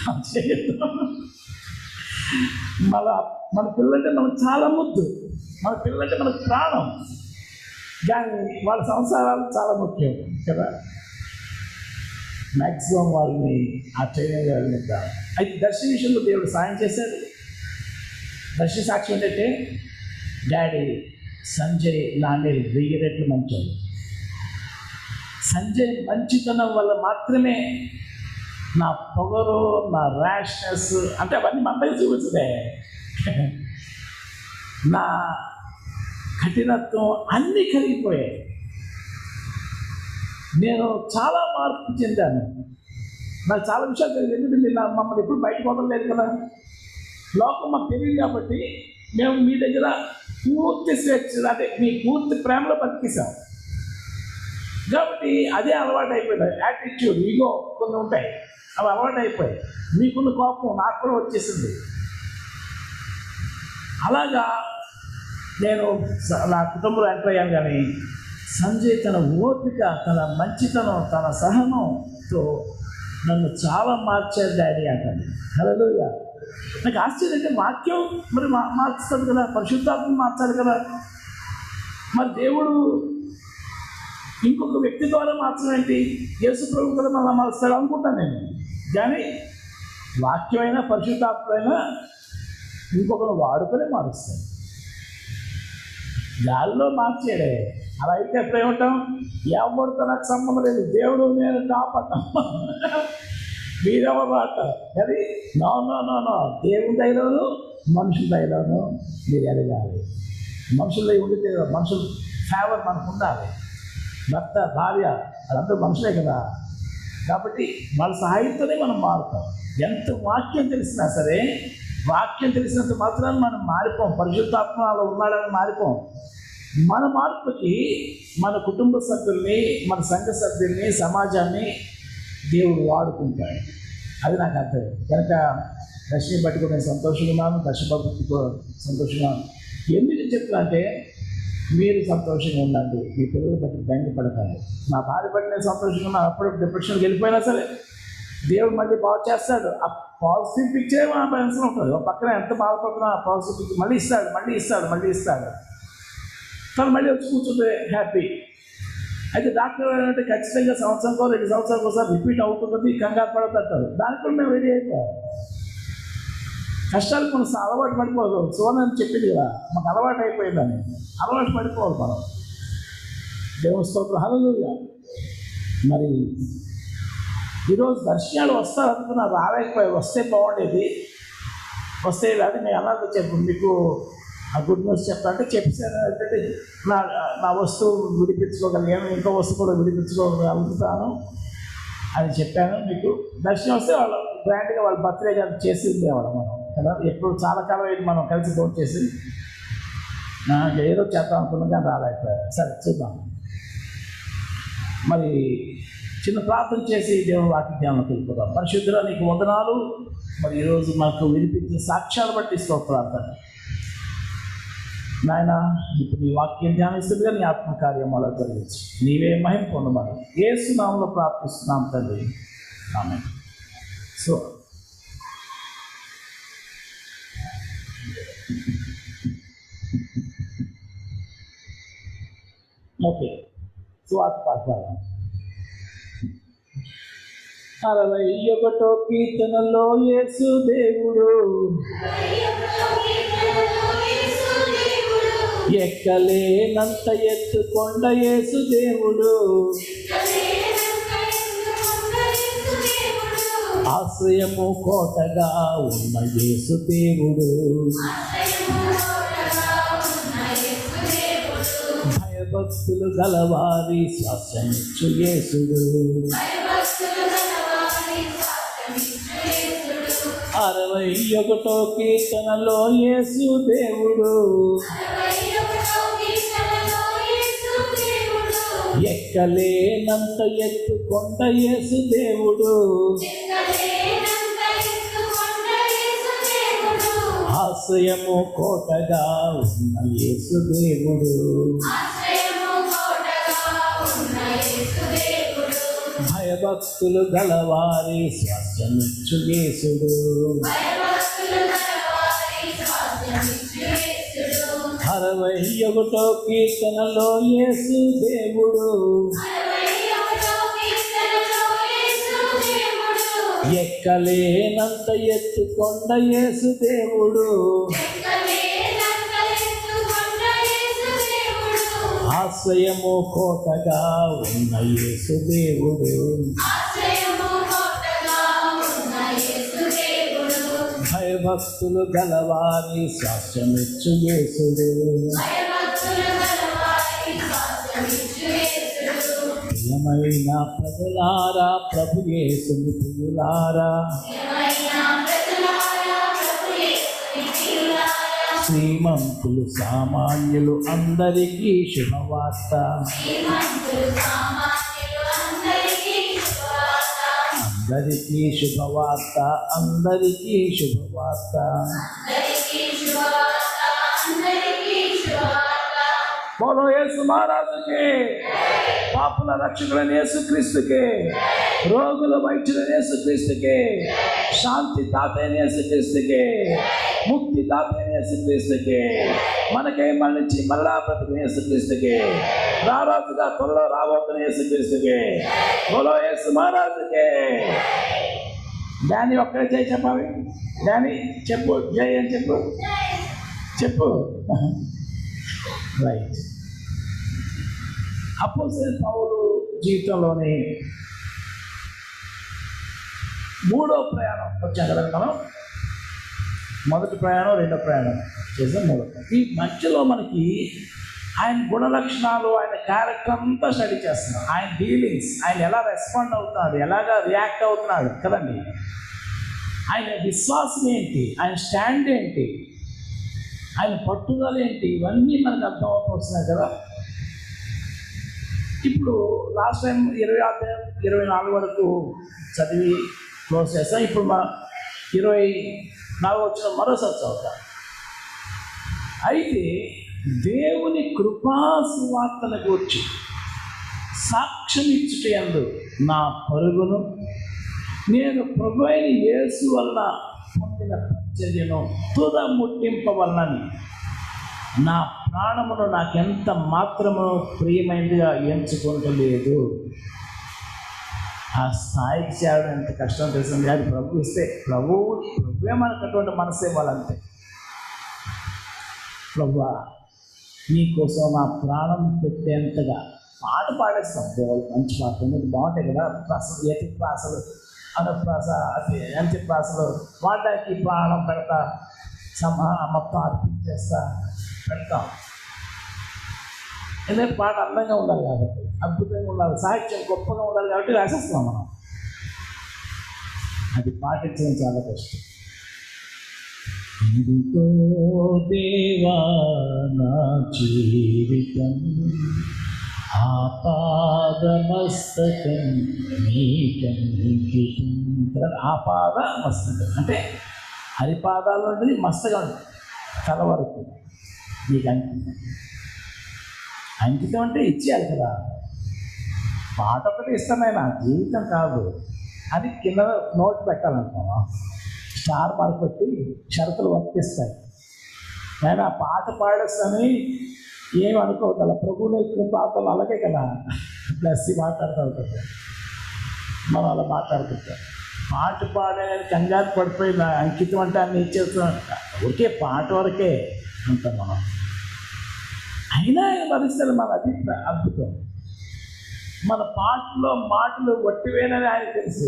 మన మన పిల్లలంటే మనకు చాలా ముద్దు, మన పిల్లలంటే మనకు ప్రాణం, కానీ వాళ్ళ సంసారాలు చాలా ముఖ్యం కదా. మ్యాక్సిమం వాళ్ళని ఆ ట్రైనింగ్ వెళ్ళిద్దాం. అయితే దర్శన విషయంలో దేవుడు సాయం చేశాడు. దర్శన సాక్షి ఏంటంటే డాడీ సంజయ్ నా మీద వెయ్యి రెట్లు మంచోడు. సంజయ్ మంచితనం వల్ల మాత్రమే నా పొగరు, నా ర్యాష్నెస్ అంటే అవన్నీ మనపై చూపించదే, నా కఠినత్వం అన్నీ కరిగిపోయాయి. నేను చాలా మార్పు చెందాను. నాకు చాలా విషయాలు తెలియదు, ఎందుకంటే మీరు మమ్మల్ని ఎప్పుడు బయటకు వదలలేదు కదా. లోకం మాకు తెలియదు కాబట్టి మేము మీ దగ్గర పూర్తి స్వేచ్ఛ, అంటే మీ పూర్తి ప్రేమలో బతికేసాం కాబట్టి అదే అలవాటు అయిపోయింది. యాటిట్యూడ్, ఈగో కొన్ని ఉంటాయి అవి అలవాటు అయిపోయాయి. మీకున్న కోపం నాకు కూడా వచ్చేసింది. అలాగా నేను నా కుటుంబంలో ఎంటర్ అయ్యాను. కానీ సంజయ్ తన ఓపిక, తన మంచితనం, తన సహనంతో నన్ను చాలా మార్చారు డాడీ అంటాను. హల్లెలూయా. నాకు ఆశ్చర్యం అంటే వాక్యం మరి మా మార్చుతుంది కదా, పరిశుద్ధాత్మ మార్చాలి కదా. మరి దేవుడు ఇంకొక వ్యక్తి ద్వారా మార్చడం ఏంటి? యేసు ప్రభు కదా మళ్ళీ మార్చాడు అనుకుంటాను నేను. కానీ వాక్యమైనా పరిశుద్ధాత్మైనా ఇంకొకరు వాడుకొని మారుస్తాడు. గాల్లో మార్చేడే. అలా అయితే ఎప్పుడేమంటాం? ఎవరితో నాకు సంబంధం లేదు, దేవుడు నేను టాప్ అంటాం. మీరెవరు అంటారు. కానీ నో నో నో నో దేవుని దయలోను మనుషుల దయలోను మీరు ఎదగాలి. మనుషుల్లో ఉండితే మనుషులు ఫేవర్ మనకు ఉండాలి. భర్త, భార్య వాళ్ళందరూ మనుషులే కదా. కాబట్టి వాళ్ళ సహాయంతోనే మనం మారుతాం. ఎంత వాక్యం తెలిసినా సరే, వాక్యం తెలిసినంత మాత్రాన్ని మనం మారిపోం. పరిశుద్ధాత్మలో ఉన్నాడని మారిపోం. మన మార్పుకి మన కుటుంబ సభ్యుల్ని, మన సంఘ సభ్యుల్ని, సమాజాన్ని దేవుడు వాడుకుంటాడు. అది నాకు అర్థం. కనుక దర్శనం బట్టి కూడా నేను సంతోషంగా ఉన్నాను, దర్శన బట్టి కూడా సంతోషంగా ఉన్నాను. ఎందుకు చెప్తున్నా అంటే మీరు సంతోషంగా ఉండండి, మీ పిల్లలు బట్టి బెంగపడతారు. నా భార్య బట్టి నేను సంతోషంగా ఉన్నాను. అప్పుడు డిప్రెషన్కి వెళ్ళిపోయినా సరే దేవుడు మళ్ళీ బాగు చేస్తాడు. ఆ పాజిటివ్ పిక్చరే మన మనసులో ఉంటుంది. ఒక పక్కన ఎంత బాధపడుతున్నా ఆ పాజిటివ్ పిక్చర్ మళ్ళీ ఇస్తాడు, మళ్ళీ ఇస్తాడు, మళ్ళీ ఇస్తాడు. తను మళ్ళీ వచ్చి కూర్చుంటే హ్యాపీ. అయితే డాక్టర్ ఏంటంటే ఖచ్చితంగా సంవత్సరంకో రెండు సంవత్సరాలకు ఒకసారి రిపీట్ అవుతుంది, కంగారు పడతారు. దానికి కూడా మేము రెడీ అయిపోయాం. కష్టాలకు మనం అలవాటు పడిపోదు. సోనని చెప్పింది కదా, మాకు అలవాటు అయిపోయిందని. అలవాటు పడిపోవాలి మనం. దేవుని స్తోత్రం. హల్లెలూయా. మరి ఈరోజు దర్శనాలు వస్తారనుకున్నా, రాలేకపోయి. వస్తే బాగుండేది. వస్తే అది నేను అలాగే చెప్పు మీకు ఆ గుడ్ న్యూస్ చెప్తా అంటే చెప్పాను. ఏంటంటే నా నా వస్తువు విడిపించుకోగలిగాను, ఇంకో వస్తువు కూడా విడిపించుకోగలుగుతాను అని చెప్పాను మీకు. దర్శనం వస్తే వాళ్ళు గ్రాండ్గా వాళ్ళ బర్త్డే గారు చేసి ఉండేవాడు మనం కదా. ఎప్పుడు చాలా కాలం అయింది మనం కలిసి ఫోన్ చేసి. నాకు ఏదో చేద్దాం అనుకున్నాం కానీ రాలేకపోయారు. సరే చూద్దాం. మరి చిన్న ప్రార్థన చేసి దేవుని వాక్య జ్ఞానంలోకి వెళ్ళిపోతాం. పరిశుద్ధుల నీకు వందనాలు. మరి ఈరోజు మాకు వినిపించిన సాక్ష్యాలు బట్టి ప్రార్థన నాయన. ఇప్పుడు నీ వాక్యం ధ్యానిస్తుందిగా నీ ఆత్మకార్యం అలా జరిగించు. నీవే మహిమ పొందమని యేసు నామములో ప్రార్థిస్తున్నాం తండ్రి. ఆమేన్. సో ఓకే, సో ఆత్మకార్యం అరవై ఒకటో కీర్తనలో యేసు దేవుడు ఎక్కలేనంత ఎత్తు కొండ యేసు దేవుడు, ఆశ్రయము కోటగా ఉన్న యేసు దేవుడు, భయభక్తులు గలవారి శ్వాసనిచ్చు యేసుడు, అరవై ఒకటో కీర్తనలో యేసు దేవుడు ఎక్కలేనంత ఎత్తు కొండ యేసు దేవుడు, ఆశ్రయము కోటగా ఉన్న యేసు దేవుడు, భయభక్తులు గలవారి స్వాస్థ్యమిచ్చు యేసుడు, అరవై ఒకటో కీర్తనలో యేసు దేవుడు ఎక్కలేనంత ఎత్తు కొండ యేసు దేవుడు, ఆశ్రయము కోటగా ఉన్న యేసు దేవుడు, భయభక్తులు గలవారి స్వాస్థ్యమిచ్చు యేసుడు, ప్రియమైన ప్రజలారా ప్రభు యేసుని ప్రియులారా, శ్రీమంతులు సామాన్యులు అందరికీ శుభవార్త, అందరికీ శుభవార్త, అందరికీ శుభవార్త. బోలో యేసు మహారాజుకి, పాపుల రక్షకుడైన యేసుక్రీస్తుకి, రోగుల వైద్యుడైన యేసుక్రీస్తుకి, శాంతి తాతైన యేసుక్రీస్తుకి, ముక్తి తాతైన యేసుక్రీస్తుకి, మనకై మరణించి మరలా బ్రతికిన యేసుక్రీస్తుకి, రారాజుగా త్వరలో రాబోతున్న యేసుక్రీస్తుకి, బోలో యేసు మహారాజుకి. దాన్ని ఒక్కడే జై చెప్పాలి. దాన్ని చెప్పు, జై అని చెప్పు, చెప్పు. రైట్. అపోస్తలుడైన పౌలు జీవితంలోని మూడో ప్రయాణం వచ్చాం కదా మనం. మొదటి ప్రయాణం, రెండో ప్రయాణం చేసాం, మూడో ప్రయాణం. ఈ మధ్యలో మనకి ఆయన గుణ లక్షణాలు, ఆయన క్యారెక్టర్ అంతా స్టడీ చేస్తున్నాం. ఆయన డీలింగ్స్, ఆయన ఎలా రెస్పాండ్ అవుతున్నాడు, ఎలాగా రియాక్ట్ అవుతున్నాడు కదండి. ఆయన విశ్వాసం ఏంటి, ఆయన స్టాండ్ ఏంటి, ఆయన పట్టుదల ఏంటి, ఇవన్నీ మనకు అర్థమవుతున్నాయి కదా. ఇప్పుడు లాస్ట్ టైం ఇరవై అధ్యాయం ఇరవై నాలుగు వరకు చదివి క్లోజ్ చేస్తాం. ఇప్పుడు మన ఇరవై నాలుగు వచ్చిన మరోసారి చదువుతాం. అయితే దేవుని కృపా సువార్తను గూర్చి సాక్ష్యం ఇచ్చుట యందు నా పరుగును, నేను ప్రభు అయిన యేసు వలన పొందిన పరిచర్యను తుద ముట్టింపవలనని నా ప్రాణమును నాకెంత మాత్రము ప్రియమైనదిగా ఎంచుకోవట్లేదు. ఆ స్థాయికి చేరడం ఎంత కష్టం తెలిసింది. అది ప్రభు ఇస్తే, ప్రభువు ప్రభువే మనకు అటువంటి మనసు ఇవ్వాలంతే. ప్రభువా, నీకోసం నా ప్రాణం పెట్టేంతగా పాట పాడేస్తాం. దేవుడు మంచి పాట మీకు బాగుంటాయి కదా. ప్రాసలు, ఎతి ప్రాసలు, అనుప్రాస, అతి అంత్య ప్రాసలు వాడడానికి ప్రాణం పెడతా, సమా మొత్తం అర్పించేస్తా పెడతాం. ఎందుకంటే పాట అందంగా ఉండాలి కాబట్టి, అద్భుతంగా ఉండాలి, సాహిత్యం గొప్పగా ఉండాలి కాబట్టి రాసేస్తున్నాం మనం. అది పాటించడం చాలా కష్టం. ఇదిగో దేవా నా జీవితం, ఆపాదమస్తకం నీకంకితం. ఆపాద మస్తకం అంటే హరిపాదాలు ఉంటుంది, మస్తకం తల వరకు నీకు అంకితం. అంకితం అంటే ఇచ్చేయాలి కదా. పాట ఒకటి ఇష్టమైన జీవితం కాదు అది. కింద నోట్ పెట్టాలనుకున్నా, స్టార్ మార్క్ పెట్టి షరతులు వర్తిస్తాయి. నేను ఆ పాట పాడేస్తానని ఏమి అనుకోవద్దు. అలా ప్రభువుని ఇచ్చిన పాటలు అలాగే కదా ప్లస్ మాట్లాడుతూ ఉంటుంది. మనం అలా మాట్లాడుతుంటాం. పాట పాడే కంగారు పడిపోయిన అంకితం అంటే అన్ని ఇచ్చేస్తున్నాం. ఒకే పాట వరకే అంటాం మనం. అయినా ఆయన భరిస్తారు. మన అది అద్భుతం. మన పాటలో మాటలు వట్టివేనని ఆయన తెలుసు.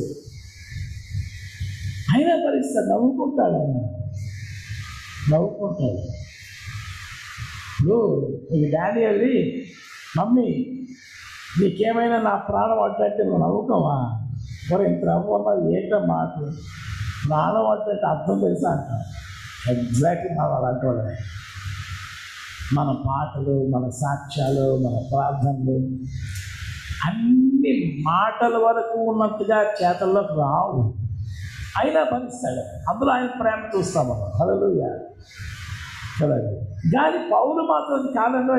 అయినా భరిస్తాడు, నవ్వుకుంటాడు. ఆయన నవ్వుకుంటాడు. ఇప్పుడు ఈ డాడీ వెళ్ళి, మమ్మీ నీకేమైనా నా ప్రాణం అట్టంటే నువ్వు నవ్వుకోవా? మరి ఇంత నవ్వమ్మా ఏంటో మాటలు. ప్రాణం అంటే అర్థం తెలుసా అంట. ఎగ్జాక్ట్లీ మన అలాంటి వాళ్ళని. మన పాటలు, మన సాక్ష్యాలు, మన ప్రార్థనలు అన్ని మాటల వరకు ఉన్నట్టుగా చేతల్లోకి రావు. అయినా భరిస్తాడు. అందులో ఆయన ప్రేమ చూస్తాం మనం. హల్లెలూయా కదండి. కానీ పౌలు మాత్రం కాదంలో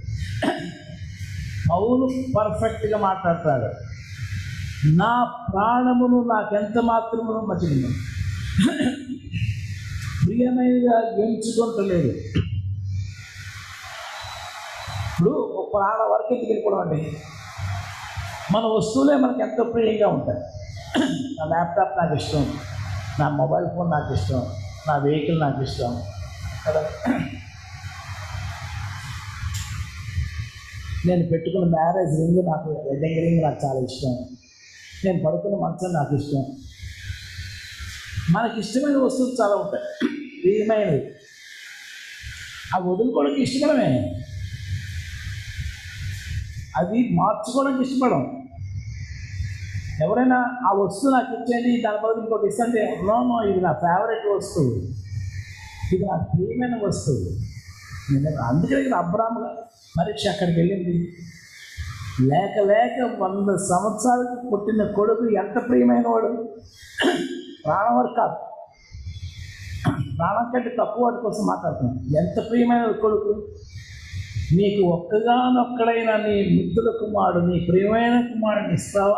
పౌలు పర్ఫెక్ట్గా మాట్లాడతాడు. నా ప్రాణమును నాకెంత మాత్రము మధ్య ప్రియమైనగా ఎంచుకుంటలేదు. ఇప్పుడు ఒక ప్రాణం వరకు ఎందుకు వెళ్ళిపోవడం అండి? మన వస్తువులే మనకు ఎంతో ప్రియంగా ఉంటాయి. నా ల్యాప్టాప్ నాకు ఇష్టం, నా మొబైల్ ఫోన్ నాకు ఇష్టం, నా వెహికల్ నాకు ఇష్టం కదా. నేను పెట్టుకున్న మ్యారేజ్ రింగ్, నాకు వెడ్డింగ్ రింగ్ నాకు చాలా ఇష్టం. నేను పడుకున్న మంచం నాకు ఇష్టం. మనకి ఇష్టమైన వస్తువులు చాలా ఉంటాయి, ప్రియమైనవి. అవి వదులుకోవడానికి ఇష్టపడమే, అది మార్చుకోవడానికి ఇష్టపడం. ఎవరైనా ఆ వస్తువు నాకు ఇచ్చేది, దాని బదులు ఇంకోటి ఇస్తే నో, ఇది నా ఫేవరెట్ వస్తువు, ఇది నాకు ప్రియమైన వస్తువు. నేను అందుకనే అబ్రాహ్మ పరీక్ష అక్కడికి వెళ్ళింది. లేక లేక వంద సంవత్సరాలకు పుట్టిన కొడుకు ఎంత ప్రియమైన వాడు. ప్రాణం వరకు కాదు, ప్రాణం కంటే తక్కువ వాటి కోసం మాట్లాడుతున్నాను. ఎంత ప్రియమైన కొడుకు, నీకు ఒక్కగానొక్కడైన నీ ముద్దుల కుమారుడు, నీ ప్రియమైన కుమారుడిని ఇస్తావా?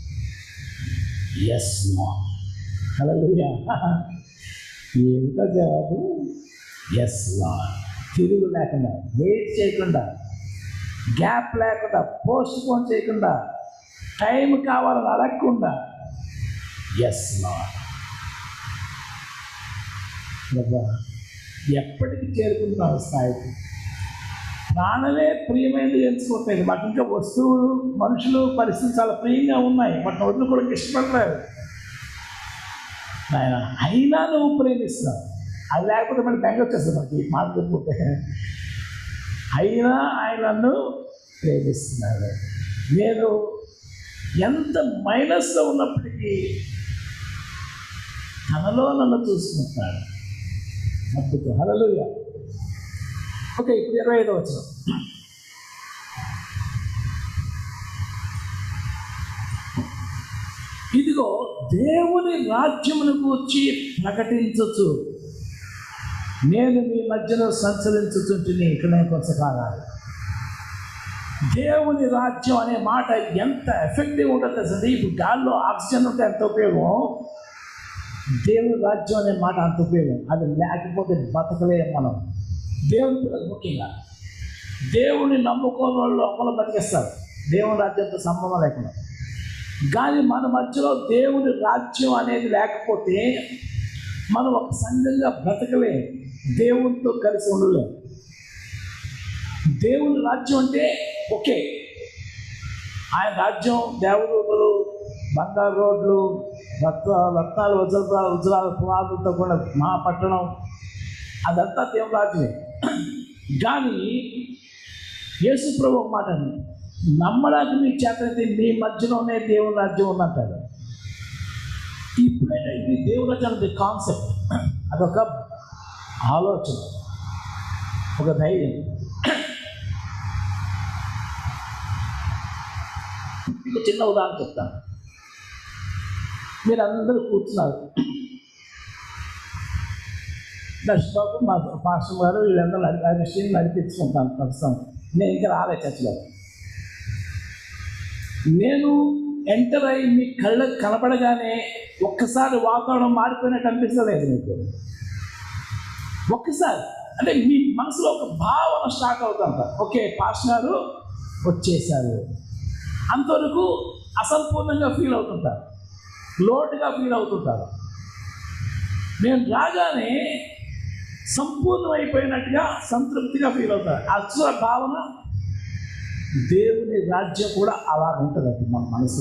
Yes no. హల్లెలూయా. ఏమిటో జవాబు? Yes lord. తిరుగు లేకుండా, వెయిట్ చేయకుండా, గ్యాప్ లేకుండా, పోస్ట్ పోన్ చేయకుండా, టైం కావాలని అడగకుండా ఎస్ లార్డ్. ప్రభా, ఎప్పటికీ చేరుకుంటున్నావు స్థాయికి. ప్రాణమే ప్రియమైనది ఎంచుకోవట్లేదు. మాకు ఇంకా వస్తువులు, మనుషులు, పరిస్థితులు చాలా ప్రియంగా ఉన్నాయి. వాటిని వదిలి కూడా ఇష్టపడలేదు ఆయన. అయినా నువ్వు ప్రేమిస్తున్నావు. అది లేకపోతే మళ్ళీ బెంగ వచ్చేస్తుంది మనకి మాట చెప్పిపోతే. అయినా ఆయన నన్ను ప్రేమిస్తున్నాడు. నేను ఎంత మైనస్లో ఉన్నప్పటికీ తనలో నన్ను చూసుకుంటున్నాడు. అద్భుతం. హల్లెలూయా. ఓకే, ఇప్పుడు ఇరవై ఐదో వచనం. ఇదిగో దేవుని రాజ్యమును గూర్చి ప్రకటించచ్చు, నేను మీ మధ్యలో సంచరించుతుంటుని. ఇక్కడే కొంతకాలాలు దేవుని రాజ్యం అనే మాట ఎంత ఎఫెక్టివ్ ఉంటుందో తెలుసండి. ఇప్పుడు గాల్లో ఆక్సిజన్ ఉంటే ఎంత ఉపయోగం, దేవుని రాజ్యం అనే మాట అంత ఉపయోగం. అది లేకపోతే బతకలేము మనం. దేవుని పిల్లలు ముఖ్యంగా దేవుని నమ్ముకోని వాళ్ళు ఒకళ్ళు బతికేస్తారు దేవుని రాజ్యంతో సంబంధం లేకుండా. కానీ మన మధ్యలో దేవుని రాజ్యం అనేది లేకపోతే మనం ఒక సంఘంగా బ్రతకలేము, దేవునితో కలిసి ఉండలేము. దేవుని రాజ్యం అంటే ఓకే, ఆయన రాజ్యం దేవదూతలు, బంగారు రోడ్లు, రక్త రత్నాలు వజ్ర వజ్రాల పునాదులతో కూడా మా పట్టణం, అదంతా దేవుని రాజ్యమే. కానీ యేసు ప్రభు ఒక మాట, నమ్మడానికి మీ చేతనైతే మీ మధ్యలోనే దేవుని రాజ్యం ఉందంటాడు. ఇప్పుడైతే ఇది దేవుని రాజ్యం అనేది కాన్సెప్ట్, అదొక ఆలోచన, ఒక ధైర్యం. మీకు చిన్న ఉదాహరణ చెప్తాను. మీరు అందరూ కూర్చున్నారు, దర్శబాబు మా పాస్టర్ గారు వీళ్ళందరూ అరిస్టీని నడిపించుకుంటాను ప్రస్తుతం. నేను ఇంకా రాలే చర్చలో. నేను ఎంటర్ అయ్యి మీ కళ్ళకు కనపడగానే ఒక్కసారి వాతావరణం మారిపోయినట్టు అనిపించలేదు మీకు? ఒక్కసారి అంటే మీ మనసులో ఒక భావన స్టార్ట్ అవుతుంట, ఓకే పాస్టర్ గారు వచ్చేసారు. అంతవరకు అసంపూర్ణంగా ఫీల్ అవుతుంటారు, లోటుగా ఫీల్ అవుతుంటారు. నేను రాగానే సంపూర్ణమైపోయినట్టుగా సంతృప్తిగా ఫీల్ అవుతారు. అక్షర భావన దేవుని రాజ్యం కూడా అలా ఉంటుంది. అది మన మనసు,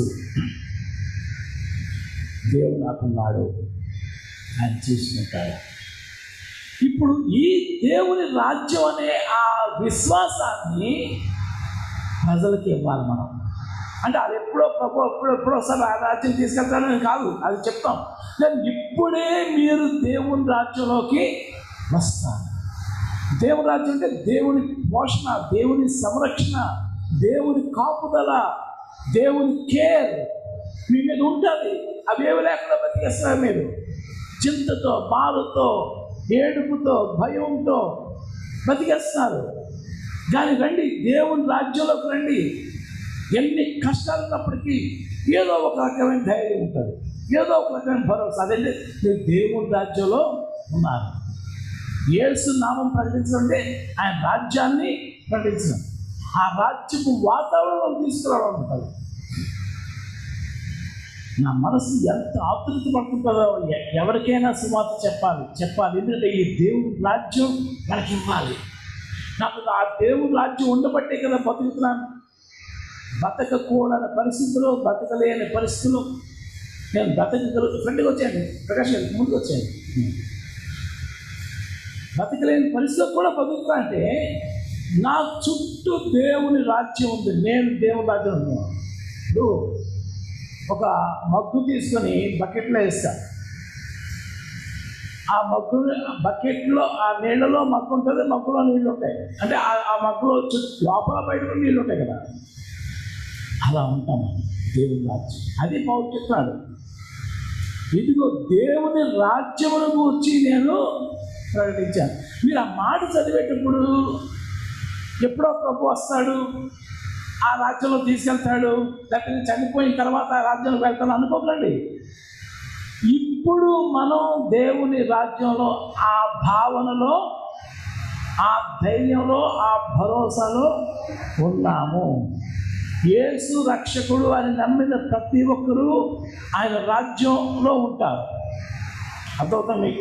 దేవుడు నాకున్నాడు, ఆయన చూసుకుంటాడు. ఇప్పుడు ఈ దేవుని రాజ్యం అనే ఆ విశ్వాసాన్ని ప్రజలకి ఇవ్వాలి మనం. అంటే అది ఎప్పుడో ప్రభు ఎప్పుడో ఎప్పుడో ఒకసారి ఆ రాజ్యం తీసుకెళ్తానని కాదు, అది చెప్తాం. కానీ ఇప్పుడే మీరు దేవుని రాజ్యంలోకి వస్తారు. దేవుని రాజ్యం అంటే దేవుని పోషణ, దేవుని సంరక్షణ, దేవుని కాపుదల, దేవుని కేర్ మీ మీద ఉంటుంది. అవి ఏమి లేకుండా బతికేస్తారు మీరు. చింతతో, బాధతో, ఏడుపుతో, భయంతో బతికేస్తున్నారు. కానీ రండి, దేవుని రాజ్యంలోకి రండి. ఎన్ని కష్టాలు ఉన్నప్పటికీ ఏదో ఒక రకమైన ధైర్యం ఉంటుంది, ఏదో ఒక రకమైన భరోసా. అదంటే మీరు దేవుని రాజ్యంలో ఉన్నారు. యేసు నామం ప్రకటించడం అంటే ఆయన రాజ్యాన్ని ప్రకటించడం, ఆ రాజ్యపు వాతావరణం తీసుకురావడం ఉంటుంది. నా మనసు ఎంత ఆతృత పడుతుంటుందో, ఎవరికైనా సువార్త చెప్పాలి చెప్పాలి ఎందుకంటే ఈ దేవుని రాజ్యం మనకి ఇవ్వాలి. నాకు ఆ దేవుని రాజ్యం ఉండబట్టే కదా బతుకుతున్నాను. బతకకూడని పరిస్థితులు, బతకలేని పరిస్థితులు నేను బతకగలుగు. ఫ్రెండ్కి వచ్చాను, ప్రకాష్ గారికి ముందుకు వచ్చాను. బతకలేని పరిస్థితులు కూడా బతుకుతా అంటే నా చుట్టూ దేవుని రాజ్యం ఉంది, నేను దేవుని రాజ్యం ఉన్నాను. ఇప్పుడు ఒక మగ్గు తీసుకొని బకెట్లో వేస్తాను. ఆ మగ్గు బకెట్లో ఆ నీళ్ళలో మగ్గు ఉంటుంది, మగ్గులో నీళ్ళు ఉంటాయి. అంటే ఆ మగ్గులో చుట్టూ లోపల బయట నీళ్ళు ఉంటాయి కదా. అలా ఉంటాం దేవుని రాజ్యం. అది పౌలు చెప్తున్నాడు, ఇదిగో దేవుని రాజ్యమును గూర్చి నేను ప్రకటించాను. మీరు ఆ మాట చదివేటప్పుడు ఎప్పుడో ప్రభు వస్తాడు, ఆ రాజ్యంలో తీసుకెళ్తాడు, లేకపోతే నేను చనిపోయిన తర్వాత ఆ రాజ్యంలోకి వెళ్తాను అనుకోకండి. ఇప్పుడు మనం దేవుని రాజ్యంలో ఆ భావనలో, ఆ ధైర్యంలో, ఆ భరోసాలో ఉన్నాము. యేసు రక్షకుడు అని నమ్మిన ప్రతి ఒక్కరూ ఆయన రాజ్యంలో ఉంటారు. అర్థమవుతుంది మీకు?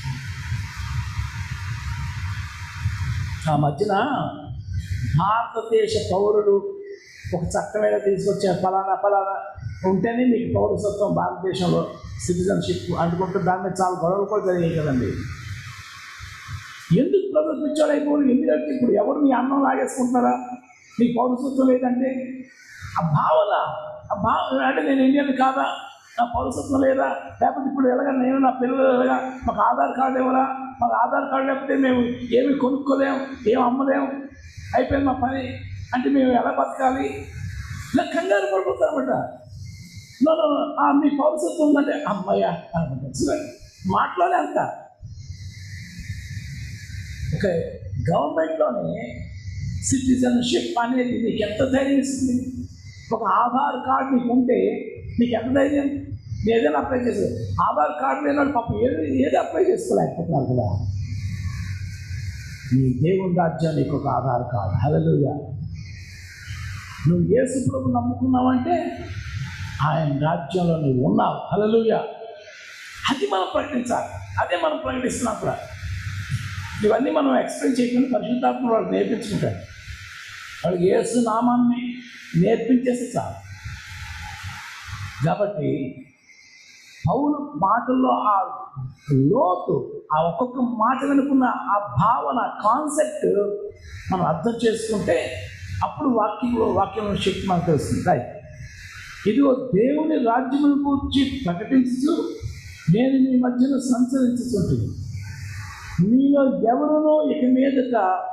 ఆ మధ్యన భారతదేశ పౌరులు ఒక చట్టమైన తీసుకొచ్చారు, ఫలానా ఫలానా ఉంటేనే మీకు పౌరసత్వం భారతదేశంలో సిటిజన్షిప్ అనుకుంటే దాని మీద చాలా గొడవలు కూడా జరిగాయి కదండి. ఎందుకు ప్రదర్శించాడు అయిపోయి? ఎందుకంటే ఇప్పుడు ఎవరు మీ అన్నం లాగేసుకుంటారా? మీకు పౌరసత్వం లేదంటే ఆ భావన, ఆ భావన అంటే నేను ఇండియన్ కాదా, నా పౌరసత్వం లేదా, లేకపోతే ఇప్పుడు ఎలాగ నేను నా పిల్లలు ఎలాగా, మాకు ఆధార్ కార్డు ఎవరా, మాకు ఆధార్ కార్డు లేకపోతే మేము ఏమి కొనుక్కోలేము, ఏం అమ్మలేము, అయిపోయింది మా పని అంటే మేము ఎలా బతకాలి, ఇలా కంగారు పడిపోతారన్నమాట. మీ పౌరసత్వం ఉందంటే అమ్మయ్య అనుకుంటారు. మాటలోనే అంత ఓకే. గవర్నమెంట్లోనే సిటిజన్షిప్ అనేది నీకు ఎంత ధైర్యం ఇస్తుంది? ఒక ఆధార్ కార్డు నీకు ఉంటే నీకు ఎంత ధైర్యం? నేను ఏదైనా అప్లై చేసేది, ఆధార్ కార్డు లేనాడు పాపం ఏది ఏది అప్లై చేసుకోలేకపోతున్నారు కదా. నీ దేవుని రాజ్యం నీకు ఒక ఆధార్ కార్డు. హల్లెలూయా. నువ్వు యేసు ప్రభువుని నమ్ముకున్నావంటే ఆయన రాజ్యంలో నువ్వు ఉన్నావు. హల్లెలూయా. అది మనం ప్రకటించాలి. అదే మనం ప్రకటిస్తున్నాం కూడా. ఇవన్నీ మనం ఎక్స్ప్లెయిన్ చేయకుండా పరిశుద్ధాత్మ వాళ్ళు నేర్పించుకుంటారు. వాళ్ళకి యేసు నామాన్ని నేర్పించేసి చాలు. కాబట్టి పౌలు మాటల్లో ఆ లోతు, ఆ ఒక్కొక్క మాట వెనుకున్న ఆ భావన, కాన్సెప్ట్ మనం అర్థం చేసుకుంటే అప్పుడు వాక్యంలో వాక్యం శక్తి మనకు తెలుస్తుంది. రైట్. ఇదిగో దేవుని రాజ్యమును గురించి ప్రకటించు నేను మీ మధ్యలో సంచరించుతుంటుంది. మీలో ఎవరునో ఇక మీదట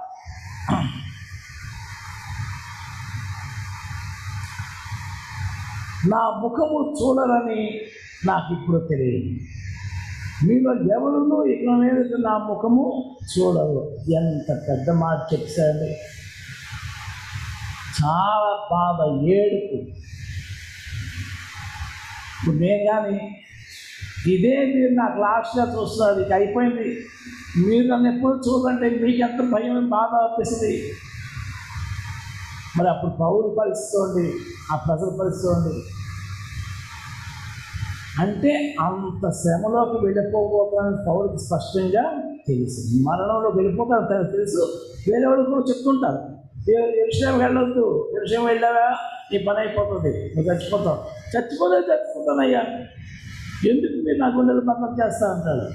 నా ముఖము చూడరని నాకు ఇప్పుడు తెలియదు. మీలో ఎవరునో ఇక మీదట నా ముఖము చూడరు. ఎంత పెద్ద మాట చెప్పారండి. చాలా బాధ, ఏడుపు. ఇప్పుడు నేను కానీ ఇదే మీరు నాకు లాస్ట్గా చూస్తున్నారు, ఇక అయిపోయింది, మీరు నన్ను ఎప్పుడు చూడంటే మీకు ఎంత భయం, బాధ అనిపిస్తుంది. మరి అప్పుడు పౌరు పరిస్థితి ఉంది, ఆ ప్రజల పరిస్థితి ఉంది. అంటే అంత శ్రమలోకి వెళ్ళిపోబోతానని పౌరుకి స్పష్టంగా తెలుసు. మరణంలో వెళ్ళిపోతాను తెలుసు. వేరేవాళ్ళు కూడా చెప్తుంటారు, విషయం వెళ్ళొద్దు, విషయం వెళ్ళావా నీ పని అయిపోతుంది, నువ్వు చచ్చిపోతావు. చచ్చిపోతే చచ్చిపోతానయ్యా, ఎందుకు మీరు నా గుండెలు పక్కన చేస్తా అంటారు.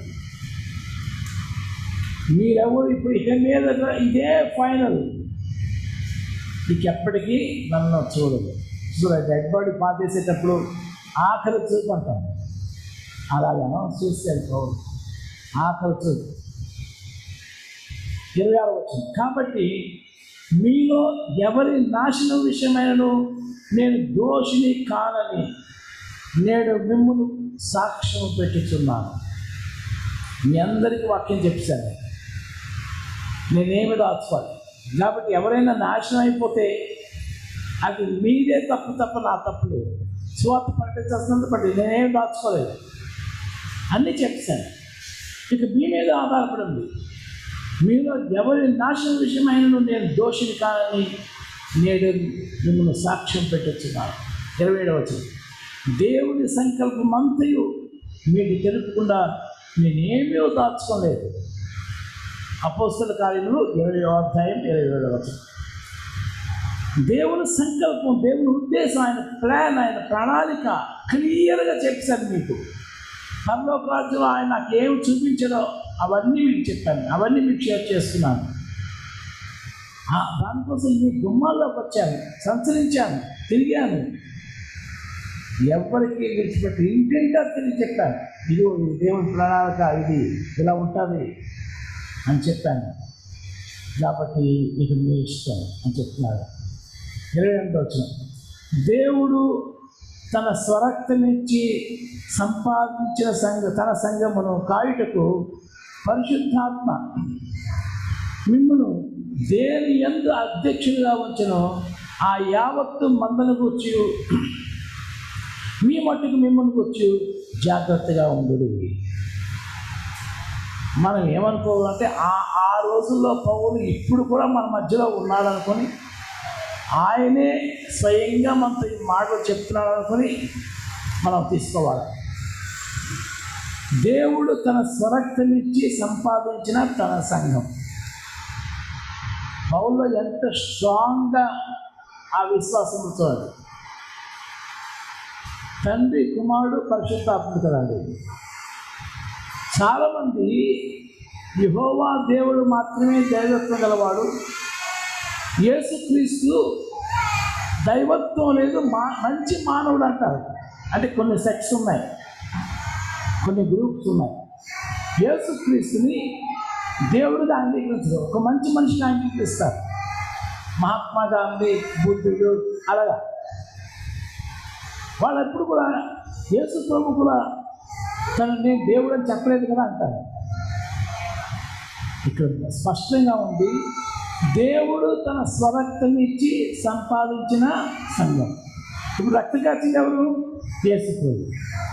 మీరెవరు ఇప్పుడు ఇక మీద ఇదే ఫైనల్, ఇక ఎప్పటికీ నన్ను చూడదు. చూడ డెడ్ బాడీ పాతేసేటప్పుడు ఆఖరి చూపు అంటాం, అలాగే చూస్తాడు పౌరు ఆఖరి చూపు. ఇరవై ఆరు వచ్చింది. కాబట్టి మీలో ఎవరి నాశనం విషయమైనను నేను దోషిని కానని నేడు మిమ్మును సాక్ష్యం పెట్టుచున్నాను. మీ అందరికీ వాక్యం చెప్పాను, నేనేమి దాచుకోవాలి. కాబట్టి ఎవరైనా నాశనం అయిపోతే అది మీదే తప్పు తప్ప నా తప్పు లేదు. స్వార్థ ప్రకటించాల్సినంత బట్టి నేనేమి దాచుకోలేదు, అన్నీ చెప్పాను. ఇక మీ మీద ఆధారపడి ఉంది. మీలో ఎవరి నాశనం విషయమైనను నేను దోషిని కానని నేడు మిమ్మల్ని సాక్ష్యం పెట్టొచ్చున్నాను. ఇరవై ఏడవ వచనం. దేవుని సంకల్పం అంతయు మీకు తెలుపకుండా నేనేమీ దాచుకోలేదు. అపోస్తల కార్యములు ఇరవై అధ్యాయం ఇరవై ఏడవ వచనం. దేవుని సంకల్పం, దేవుని ఉద్దేశం, ఆయన ప్లాన్, ఆయన ప్రణాళిక క్లియర్గా చెప్పాను మీకు. పరలోక రాజ్యంలో ఆయన నాకు ఏమి చూపించాడో అవన్నీ మీకు చెప్పాను, అవన్నీ మీకు షేర్ చేస్తున్నాను. దానికోసం మీ గుమ్మాల్లోకి వచ్చాను, సంచరించాను, తిరిగాను. ఎవరికి విడిచిపెట్టి ఇంటింటా తిరిగి చెప్పాను, ఇది దేవుని ప్రణాళిక, ఇది ఇలా ఉంటుంది అని చెప్పాను. కాబట్టి ఇది మీ ఇష్టం అని చెప్తున్నారు. ఇరవై ఎనిమిది వచ్చిన దేవుడు తన స్వరక్తమిచ్చి సంపాదించిన సంఘ తన సంఘమును కాయుటకు పరిశుద్ధాత్మ మిమ్మును దేని యందు అధ్యక్షులుగా ఉంచెనో ఆ యావత్తు మందను కూర్చి మీ మట్టుకు మిమ్మల్ని కూర్చి జాగ్రత్తగా ఉండడు. మనం ఏమనుకోవాలంటే ఆ ఆ రోజుల్లో పౌలు ఇప్పుడు కూడా మన మధ్యలో ఉన్నాడనుకొని ఆయనే స్వయంగా మనతో ఈ మాటలు చెప్తున్నాడు అనుకొని మనం తీసుకోవాలి. దేవుడు తన స్వరక్తమిచ్చి సంపాదించిన తన సంఘం. పౌల్లో ఎంత స్ట్రాంగ్గా ఆ విశ్వాసం చూడాలి. తండ్రి, కుమారుడు, పరిశుద్ధాత్ముడు కదండి. చాలామంది యెహోవా దేవుడు మాత్రమే దైవత్వం గలవాడు, యేసుక్రీస్తు దైవత్వం లేదు, మా మంచి మానవుడు అంటారు. అంటే కొన్ని సెక్ట్స్ ఉన్నాయి, కొన్ని గ్రూప్స్ ఉన్నాయి. యేసుక్రీస్తుని దేవుడిగా అంగీకరించరు, ఒక మంచి మనిషిని అంగీకరిస్తారు. మహాత్మా గాంధీ, బుద్ధుడు, అలాగా వాళ్ళు ఎప్పుడు కూడా యేసు ప్రభు కూడా తను నేను దేవుడు అని చెప్పలేదు కదా అంటారు. ఇక్కడ స్పష్టంగా ఉంది, దేవుడు తన స్వరక్తాన్ని ఇచ్చి సంపాదించిన సంఘం. ఇప్పుడు రక్తగాచింది ఎవరు? యేసు ప్రభు.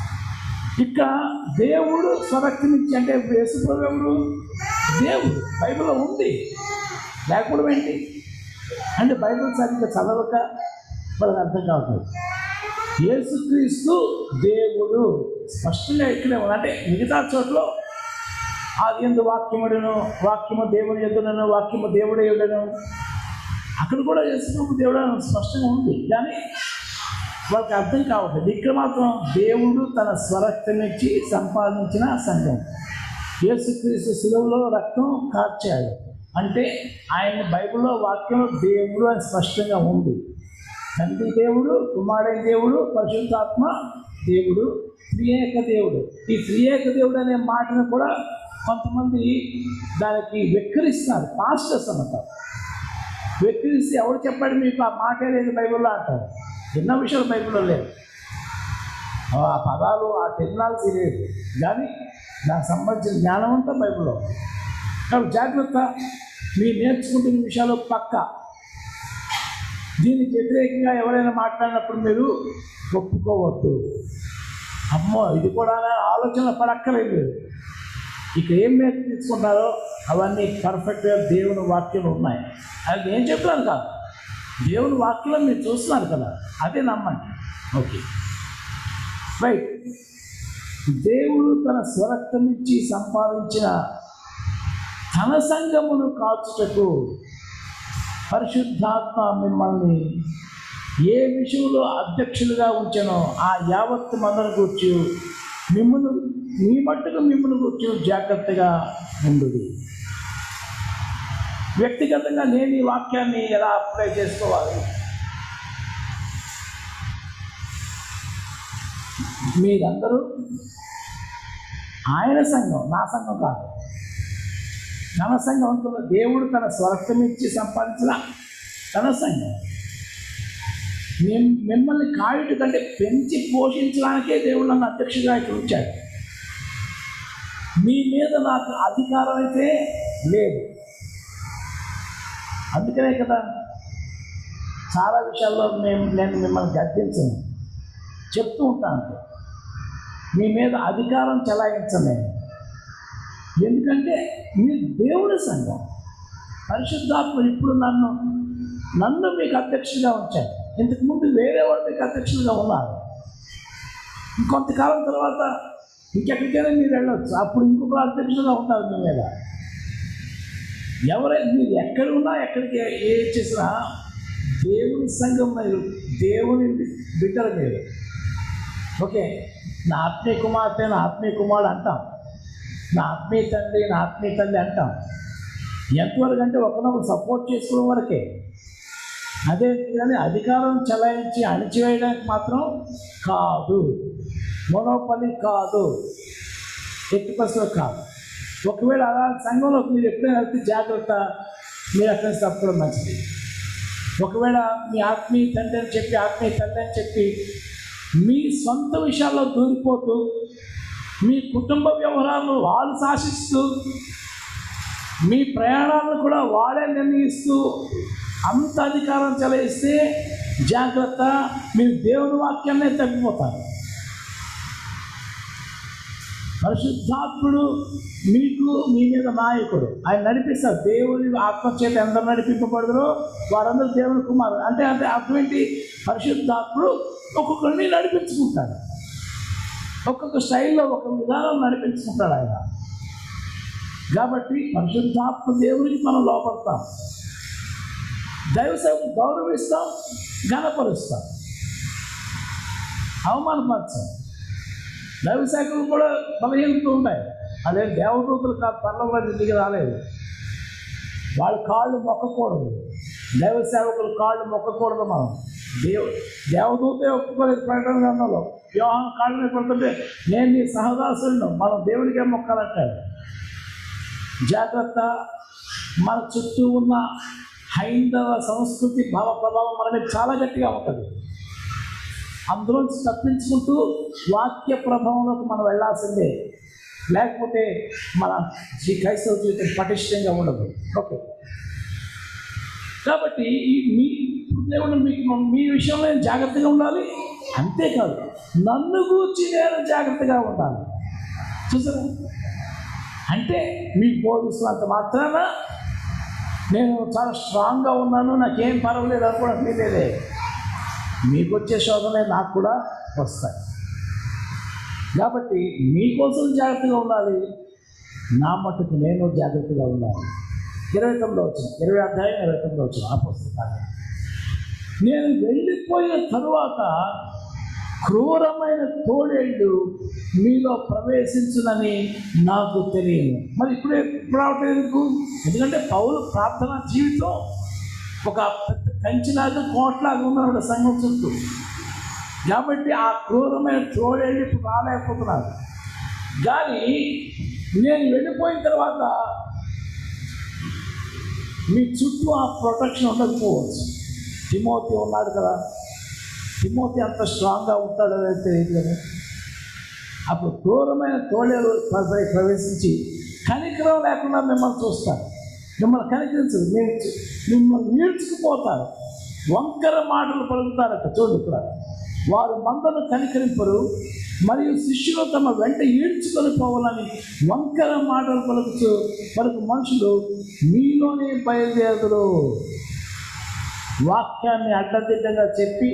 ఇక దేవుడు స్వరక్తం ఇచ్చి అంటే యేసు ప్రభు ఎవరు? దేవుడు. బైబిల్లో ఉంది, లేకపోవడం ఏంటి అంటే బైబిల్ సరిగ్గా చదవక వాళ్ళకి అర్థం కావట్లేదు. యేసుక్రీస్తు దేవుడు స్పష్టంగా ఇక్కడే ఉంది. అంటే మిగతా చోట్ల ఆది యందు వాక్యముడును, వాక్యము దేవుని యందును, వాక్యము దేవుడే ఉండను, అక్కడ కూడా యేసు దేవుడు స్పష్టంగా ఉంది, కానీ వాళ్ళకి అర్థం కావట్లేదు. ఇక్కడ మాత్రం దేవుడు తన స్వరక్తమిచ్చి సంపాదించిన సంఘం. యేసుక్రీస్తు శిలువలో రక్తం కార్చాడు అంటే ఆయన బైబిల్లో వాక్యం దేవుడు అని స్పష్టంగా ఉంది. తండ్రి దేవుడు, కుమారుడైన దేవుడు, పరిశుద్ధాత్మ దేవుడు, త్రియేక దేవుడు. ఈ త్రియేక దేవుడు అనే మాటను కూడా కొంతమంది దానికి వెక్కిరిస్తున్నారు, పాస్టర్స్ అన్నమాట. వెక్కిరిస్తే ఎవరు చెప్పాడు మీకు ఆ మాటే లేదు బైబిల్లో అంటారు. ఎన్నో విషయాలు బైబిల్లో లేవు, ఆ పదాలు, ఆ టెక్నాలజీ లేదు, కానీ దానికి సంబంధించిన జ్ఞానం అంతా బైబిల్లో. కాబట్టి జాగ్రత్త, మీరు నేర్చుకుంటున్న విషయాలు పక్క. దీనికి వ్యతిరేకంగా ఎవరైనా మాట్లాడినప్పుడు మీరు ఒప్పుకోవద్దు. అమ్మో ఇది కూడా ఆలోచన పడక్కలేదు. ఇక ఏం మీరు తీసుకుంటారో అవన్నీ పర్ఫెక్ట్గా దేవుని వాక్యాలు ఉన్నాయి. అది నేను చెప్తాను కాదు, దేవుని వాక్యం మీరు చూస్తున్నారు కదా, అదే నమ్మండి. Okay right. దేవుడు తన స్వరక్తమిచ్చి సంపాదించిన తన సంఘమును కాచుటకు పరిశుద్ధాత్మ మిమ్మల్ని ఏ విషయంలో అధ్యక్షులుగా ఉంచానో ఆ యావత్తు మందను కూర్చు మిమ్మల్ని మీ మట్టుకు మిమ్మల్ని కూర్చు జాగ్రత్తగా ఉండుడి. వ్యక్తిగతంగా నేను ఈ వాక్యాన్ని ఎలా అప్లై చేసుకోవాలి? మీరందరూ ఆయన సంఘం, నా సంఘం కాదు. తన సంఘం అంటున్న దేవుడు తన స్వరక్తమిచ్చి సంపాదించిన తన సంఘం. మేము మిమ్మల్ని కాయుట కంటే పెంచి పోషించడానికే దేవుడు నన్ను అధ్యక్షుడిగా ఇక్కడ ఉంచాడు. మీ మీద నాకు అధికారం అయితే లేదు. అందుకనే కదా చాలా విషయాల్లో మేము నేను మిమ్మల్ని గద్దించను, చెప్తూ ఉంటాను, మీ మీద అధికారం చెలాయించను. ఎందుకంటే మీరు దేవుడి సంఘం. పరిశుద్ధాత్మ ఇప్పుడు నన్ను నన్ను మీకు అధ్యక్షుడిగా ఉంచాడు. ఇంతకుముందు వేరే వాళ్ళు మీకు అధ్యక్షులుగా ఉన్నారు. ఇంకొంతకాలం తర్వాత ఇంకెక్కడికైనా మీరు వెళ్ళవచ్చు, అప్పుడు ఇంకొక అధ్యక్షులుగా ఉంటారు మీ మీద. ఎవరైనా మీరు ఎక్కడ ఉన్నా, ఎక్కడికి ఏ చేసినా దేవుని సంఘం మీరు, దేవుని బిడ్డలు మీరు. ఓకే, నా ఆత్మీయ కుమార్తె, నా ఆత్మీయ కుమారుడు అంటాం, నా ఆత్మీయ తండ్రి, నా ఆత్మీయ తల్లి అంటాం. ఎంతవరకు అంటే ఒకరినొకరు సపోర్ట్ చేసుకోవడం వరకే. అదే కానీ అధికారం చెలాయించి అణిచివేయడానికి మాత్రం కాదు, మొనోపలి కాదు, ఎట్టి పరిస్థితులు కాదు. ఒకవేళ అలా సంఘంలో మీరు ఎప్పుడైనా వెళ్తే జాగ్రత్త, మీరు అక్కడ తప్పడం మంచిది. ఒకవేళ మీ ఆత్మీయ తండ్రి అని చెప్పి ఆత్మీయ తల్లి అని చెప్పి మీ సొంత విషయాల్లో దూరిపోతూ మీ కుటుంబ వ్యవహారాలను వాళ్ళు శాసిస్తూ మీ ప్రయాణాలను కూడా వాళ్ళే నిర్ణయిస్తూ అంత అధికారం చెలాయిస్తే జాగ్రత్త, మీరు దేవుని వాక్యాన్నే తప్పిపోతారు. పరిశుద్ధాత్ముడు మీకు మీ మీద నాయకుడు, ఆయన నడిపిస్తారు. దేవుని ఆత్మచేత ఎందరు నడిపింపబడతారో వారందరూ దేవుని కుమారుడు. అంటే అంటే అర్థం ఏంటి? పరిశుద్ధాత్ముడు ఒక్కొక్కరిని నడిపించుకుంటాడు, ఒక్కొక్క స్టైల్లో ఒక విధానం నడిపించుకుంటాడు ఆయన. కాబట్టి పరిశుద్ధాత్మ దేవునికి మనం లోపడతాం, దైవసేవకు గౌరవిస్తాం, ఘనపరుస్తాం, అవమానపరచాం. దైవసేవకులు కూడా బలహీనతలు ఉంటాయి. అదే దేవదూతలు కాదు, పర్లోకి దిగి రాలేదు. వాళ్ళ కాళ్ళు మొక్కకూడదు, దైవ సేవకులు కాళ్ళు మొక్కకూడదు. మనం దేవ దేవదూతే ఒప్పుకోలేదు. ప్రకటన గ్రంథంలో యోహాను కాళ్ళ మీద పడుతుంటే నేను నీ సహదాసులను, మనం దేవునికే మొక్కాలంటాడు. జాగ్రత్త, మన చుట్టూ ఉన్న హైందవ సంస్కృతి భావ ప్రభావం మన మీద చాలా గట్టిగా ఉంటుంది. అందులోంచి తప్పించుకుంటూ వాక్య ప్రభావంలోకి మనం వెళ్ళాల్సిందే, లేకపోతే మన ఈ క్రైస్తవ జీవితం పటిష్టంగా ఉండదు. ఓకే, కాబట్టి ఈ మీ దేవుడు మీకు మీ విషయంలో నేను జాగ్రత్తగా ఉండాలి. అంతేకాదు, నన్ను గూర్చి నేను జాగ్రత్తగా ఉండాలి. చూసారా? అంటే మీకు బోధిస్తున్నంత మాత్రాన నేను చాలా స్ట్రాంగ్గా ఉన్నాను, నాకేం పర్వాలేదు అనుకోవడం మీరేదే. మీకు వచ్చే శోధనలే నాకు కూడా వస్తాయి. కాబట్టి మీకోసం జాగ్రత్తగా ఉండాలి, నా మట్టుకు నేను జాగ్రత్తగా ఉండాలి. ఇరవై తొమ్మిది వచ్చిన ఇరవై అధ్యాయం ఇరవై తొమ్మిది వచ్చిన ఆ పుస్తకాన్ని, నేను వెళ్ళిపోయిన తరువాత క్రూరమైన తోడేళ్ళు మీలో ప్రవేశించునని నాకు తెలియదు. మరి ఇప్పుడే ఇప్పుడు రావట్లేదు ఎందుకు? ఎందుకంటే పౌలు ప్రార్థన జీవితం ఒక పెద్ద కంచిలాగా కోట్లాగా ఉన్నాడు సంఘం చుట్టూ. కాబట్టి ఆ క్రూరమైన తోడేళ్ళు ఇప్పుడు రాలేకపోతున్నారు. కానీ నేను వెళ్ళిపోయిన తర్వాత మీ చుట్టూ ఆ ప్రొటెక్షన్ ఉండకపోవచ్చు. తిమోతి ఉన్నాడు కదా, తిమోతి అంత స్ట్రాంగ్గా ఉంటాడో తెలియదు కదా. అప్పుడు క్రూరమైన తోడేలు ప్రవేశించి కనికరం లేకుండా మిమ్మల్ని చూస్తారు, మిమ్మల్ని కనికరించరు, మీరు మిమ్మల్ని ఈడ్చుకుపోతారు, వంకర మాటలు పలుకుతారట. చూడు ఇక్కడ, వారు మందను కనికరింపరు, మరియు శిష్యులు తమ వెంట ఈడ్చుకొని పోవాలని వంకర మాటలు పలుకుతూ పలుకు మనుషులు మీలోనే బయలుదేరుదురు. వాక్యాన్ని అడ్డదిడ్డంగా చెప్పి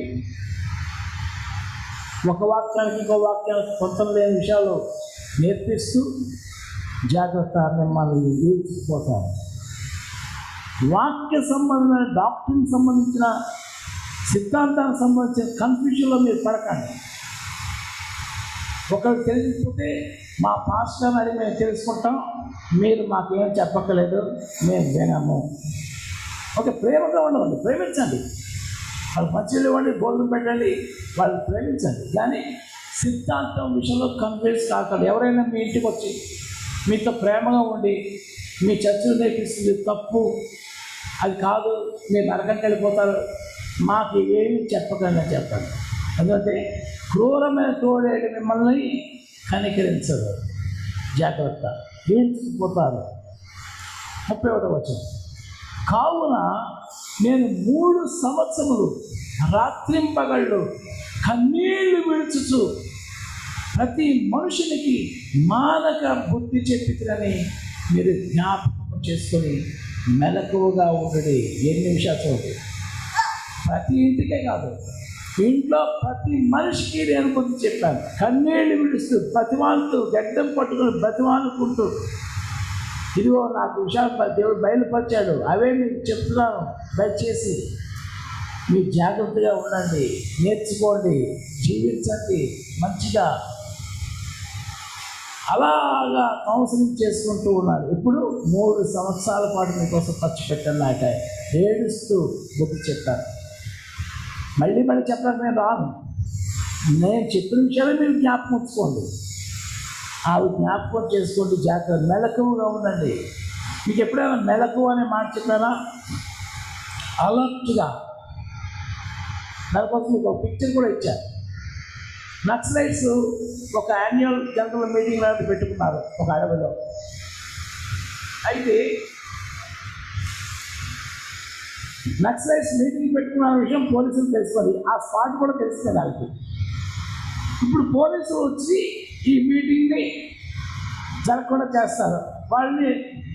ఒక వాక్యానికి ఇంకో వాక్యానికి కొంత లేని విషయాలు నేర్పిస్తూ జాగ్రత్త, మిమ్మల్ని ఈడ్చుకుపోతారు. వాక్య సంబంధమైన డాక్టర్కి సంబంధించిన సిద్ధాంతానికి సంబంధించిన కన్ఫ్యూజన్లో మీరు పడకండి. ఒకరికి తెలియకపోతే మా పాస్టర్ని అడిగి మేము తెలుసుకుంటాం, మీరు మాకేం చెప్పక్కలేదు, మేము వినము. ఓకే, ప్రేమగా ఉండవండి, ప్రేమించండి. వాళ్ళు మంచిలు ఇవ్వండి, భోజనం పెట్టండి, వాళ్ళు ప్రేమించండి. కానీ సిద్ధాంతం విషయంలో కన్ఫ్యూజ్ కాకండి. ఎవరైనా మీ ఇంటికి వచ్చి మీతో ప్రేమగా ఉండి మీ చర్చలు నేర్పిస్తుంది తప్పు, అది కాదు, మీరు నరకంకి వెళ్ళిపోతారు, మాకు ఏమి చెప్పకండి అని చెప్పండి. ఎందుకంటే క్రూరమైన తోడేడు మిమ్మల్ని కనికరించదు. జాగ్రత్త, ఈడ్చుకుపోతారు. ముప్పై ఒకటో వచనం, కావున నేను మూడు సంవత్సరములు రాత్రింపగళ్ళు కన్నీళ్లు విడుచుచు ప్రతి మనుషునికి మానక బుద్ధి చెప్పితులని మీరు జ్ఞాపకం చేసుకొని మెలకువగా ఉండడి. ఎన్ని నిమిషాలు చూడండి, ప్రతి ఇంటికే కాదు, ఇంట్లో ప్రతి మనిషికి నేను బుద్ధి చెప్పాను. కన్నీళ్లు విడుస్తూ బతిమాలుతూ గడ్డం పట్టుకుని బతిమాలుకుంటూ, ఇదిగో నాకు విషయాలు దేవుడు బయలుపరిచాడు, అవే మీకు చెప్తున్నాను, దయచేసి మీరు జాగ్రత్తగా ఉండండి, నేర్చుకోండి, జీవించండి మంచిగా. అలాగా కౌన్సిలింగ్ చేసుకుంటూ ఉన్నాడు. ఇప్పుడు మూడు సంవత్సరాల పాటు మీకోసం ఖర్చు పెట్టాను. ఆయన ఏడుస్తూ బుద్ధి చెప్పాను. మళ్ళీ మళ్ళీ చెప్పడానికి నేను రాను, నేను చెప్పిన విషయాలే మీరు జ్ఞాపకం ఉంచుకోండి, అవి జ్ఞాపకం చేసుకోండి. జాగ్రత్త, మెలకువగా ఉండండి. మీకు ఎప్పుడైనా మెలకు అనే మాట చెప్పారా? అలర్ట్గా. దానికోసం మీకు ఒక పిక్చర్ కూడా ఇచ్చారు. నక్సలైట్స్ ఒక యాన్యువల్ జనరల్ మీటింగ్ లాంటి పెట్టుకున్నారు ఒక అడవిలో. అయితే నక్సలైట్స్ మీటింగ్ పెట్టుకున్న విషయం పోలీసులు తెలుసుకొని ఆ స్పాట్ కూడా తెలిసింది వాళ్ళకి. ఇప్పుడు పోలీసులు వచ్చి ఈ మీటింగ్ని జరగకుండా చేస్తారు, వాళ్ళని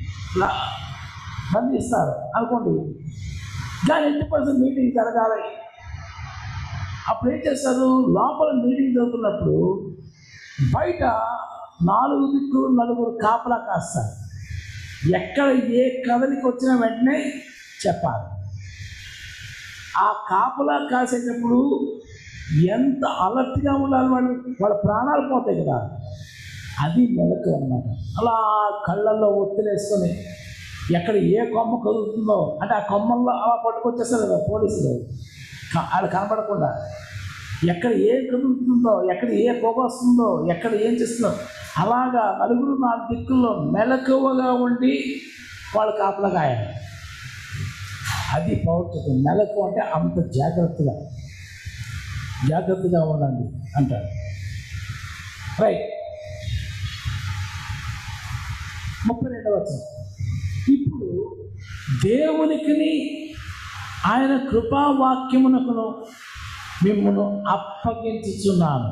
బంధిస్తారు అనుకోండి. కానీ ఎన్ని పర్సెంట్ మీటింగ్ జరగాలి. అప్పుడు ఏం చేస్తారు, లోపల మీటింగ్ జరుగుతున్నప్పుడు బయట నాలుగు దిక్కులు నలుగురు కాపలా కాస్తారు. ఎక్కడ ఏ కదలికి వచ్చినా వెంటనే చెప్పాలి. ఆ కాపలా కాసేటప్పుడు ఎంత అలర్ట్గా ఉండాలి, వాళ్ళు వాళ్ళ ప్రాణాలు పోతాయి కదా, అది మెలకు అన్నమాట. అలా కళ్ళల్లో ఒత్తిలేసుకొని ఎక్కడ ఏ కొమ్మ కదులుతుందో అంటే ఆ కొమ్మల్లో అలా పట్టుకొచ్చేస్తారు కదా పోలీసులు, వాళ్ళు కనబడకుండా. ఎక్కడ ఏం కదులుతుందో, ఎక్కడ ఏ పొగ వస్తుందో, ఎక్కడ ఏం చేస్తుందో అలాగా నలుగురు నాలుగు దిక్కుల్లో మెలకువగా ఉండి వాళ్ళు కాపలా కాయాలి. అది పౌరుషత్వం. మెలకు అంటే అంత జాగ్రత్తగా జాగ్రత్తగా ఉండండి అంటారు. రైట్. ముప్పై రెండవ వచనం. ఇప్పుడు దేవునికిని ఆయన కృపావాక్యమునకును మిమ్మల్ని అప్పగించుచున్నాను.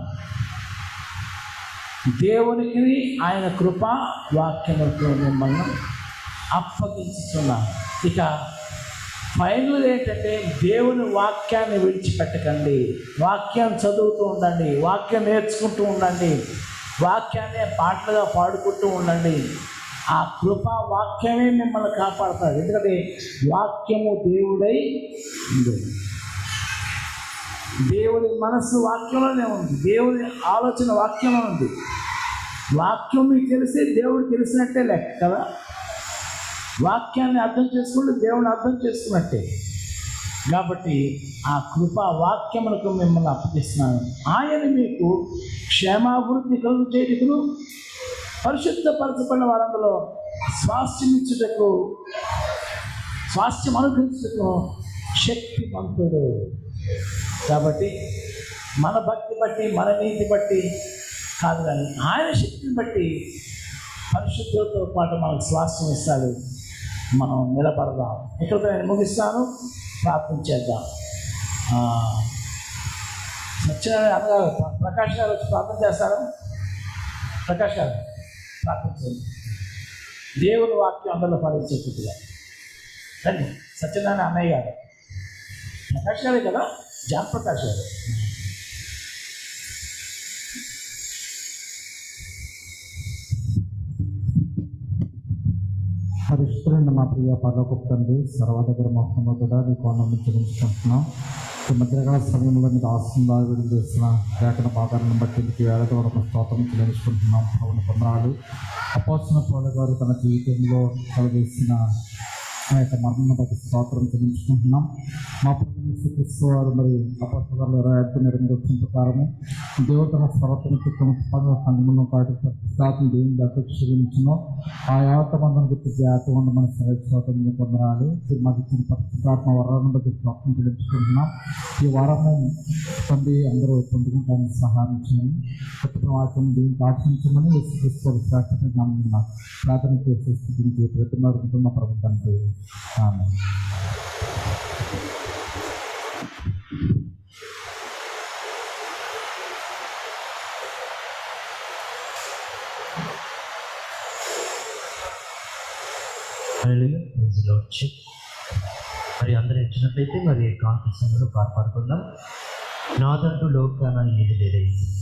దేవునికి ఆయన కృపా వాక్యములతో మిమ్మల్ని అప్పగించుచున్నాను. ఇక ఫైనల్ ఏంటంటే దేవుని వాక్యాన్ని విడిచిపెట్టకండి. వాక్యం చదువుతూ ఉండండి, వాక్యం నేర్చుకుంటూ ఉండండి, వాక్యాన్ని పాటలుగా పాడుకుంటూ ఉండండి. ఆ కృపా వాక్యమే మిమ్మల్ని కాపాడుతుంది. ఎందుకంటే వాక్యము దేవుడై ఉంది. దేవుని మనస్సు వాక్యంలోనే ఉంది, దేవుని ఆలోచన వాక్యంలో ఉంది. వాక్యం మీకు తెలిసి దేవుడు తెలిసినట్టే లెక్క కదా. వాక్యాన్ని అర్థం చేసుకుంటే దేవుని అర్థం చేసుకున్నట్టే. కాబట్టి ఆ కృపా వాక్యములకు మిమ్మల్ని అప్పగిస్తున్నాను. ఆయన మీకు క్షేమాభివృద్ధి కలుగు చేయుటకును పరిశుద్ధపరచబడిన వారందరూ స్వాస్థ్యమిచ్చుటకు స్వాస్థ్యం అనుగ్రహించుటకు శక్తిమంతుడు. కాబట్టి మన భక్తి బట్టి మన నీతి బట్టి కాదు, కానీ ఆయన శక్తిని బట్టి పరిశుద్ధులతో పాటు మనకు స్వాస్థ్యం ఇస్తాడు. మనం నిలబడదాం. ఇక్కడ నేను ముగిస్తాను, ప్రార్థన చేద్దాం. సత్యనారాయణ అన్నగారు, ప్రకాష్ గారు వచ్చి ప్రార్థన చేస్తారు. ప్రకాష్ గారు ప్రార్థన చేయండి. దేవుని వాక్యం అందరిలో ఫలించేట్టుగా రండి. సత్యనారాయణ అన్నయ్య గారు, ప్రకాష్ గారే కదా, జాన్ ప్రకాష్ గారు. పరిశుద్ధులైన మా ప్రియ పరలోకపు తండ్రి, సర్వదగ్గర మహోన్నతుడా నీ కొండను చెల్లించుకుంటున్నాం. ఈ మధ్యకాల సమయంలో మీరు ఆశీర్వాద విడుదల చేసిన లేఖన పాదాలను బట్టి మీకు వేళతో ఒక స్తోత్రం చెల్లించుకుంటున్నాం. పవన పొందనాలు. అపోస్తలుడైన పౌలు గారు తన జీవితంలో కలిగేసిన ఆ యొక్క మరణం బట్టి స్తోత్రం చెల్లించుకుంటున్నాం. మా ప్రభువు యేసుక్రీస్తు వారు మరి అపోస్తలుల గారు ఇరవై ఐదు ఎనిమిది వచ్చిన ప్రకారము దేవుడు తన సర్వత్వం చిత్తము సంగమును కాటి ప్రతిష్టాత్మ దేవుని అపేక్షించును ఆ యావత మందను గుర్తి జాతి ఉన్న మన సరైన పొందనాలు. మాకు ఇచ్చిన పరిశుద్ధాత్మ వరాలను బట్టి స్తోత్రం చెల్లించుకుంటున్నాం. ఈ వారము తండ్రి అందరూ పొందుకుంటానికి సహాయం చేయండి. కొత్త వాక్యం దీనికి ఆశించమని యేసుక్రీస్తు శాశ్వత నామమున ప్రార్థన చేసే స్థితికి ప్రతి నడుపుతున్న ప్రభుత్వానికి ఆమేన్. మరి అందరూ ఇచ్చినట్లయితే మరి కాన్ఫరెన్స్ అందరూ కాపాడుకుందాం. నాదంటూ లోకాన ఏది లేదే.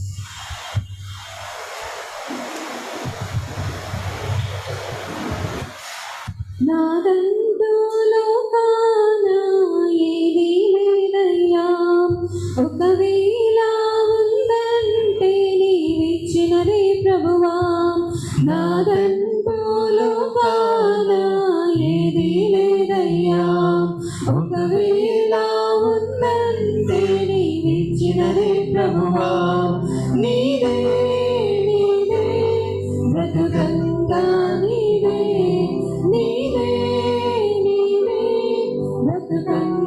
నాదంటూ లోకాన ఏది లేదయ్యా, ఒకవేళ ఉందంటే నీవిచ్చినదే ప్రభువా. నాదంటూ లోకాన ఏది లేదయ్యా, ఒకవేళ ఉందంటే నీవిచ్చినదే ప్రభువా. నీదే నీదే బ్రతుకంతా నీదే, నీదే నీదే బ్రతుకంతా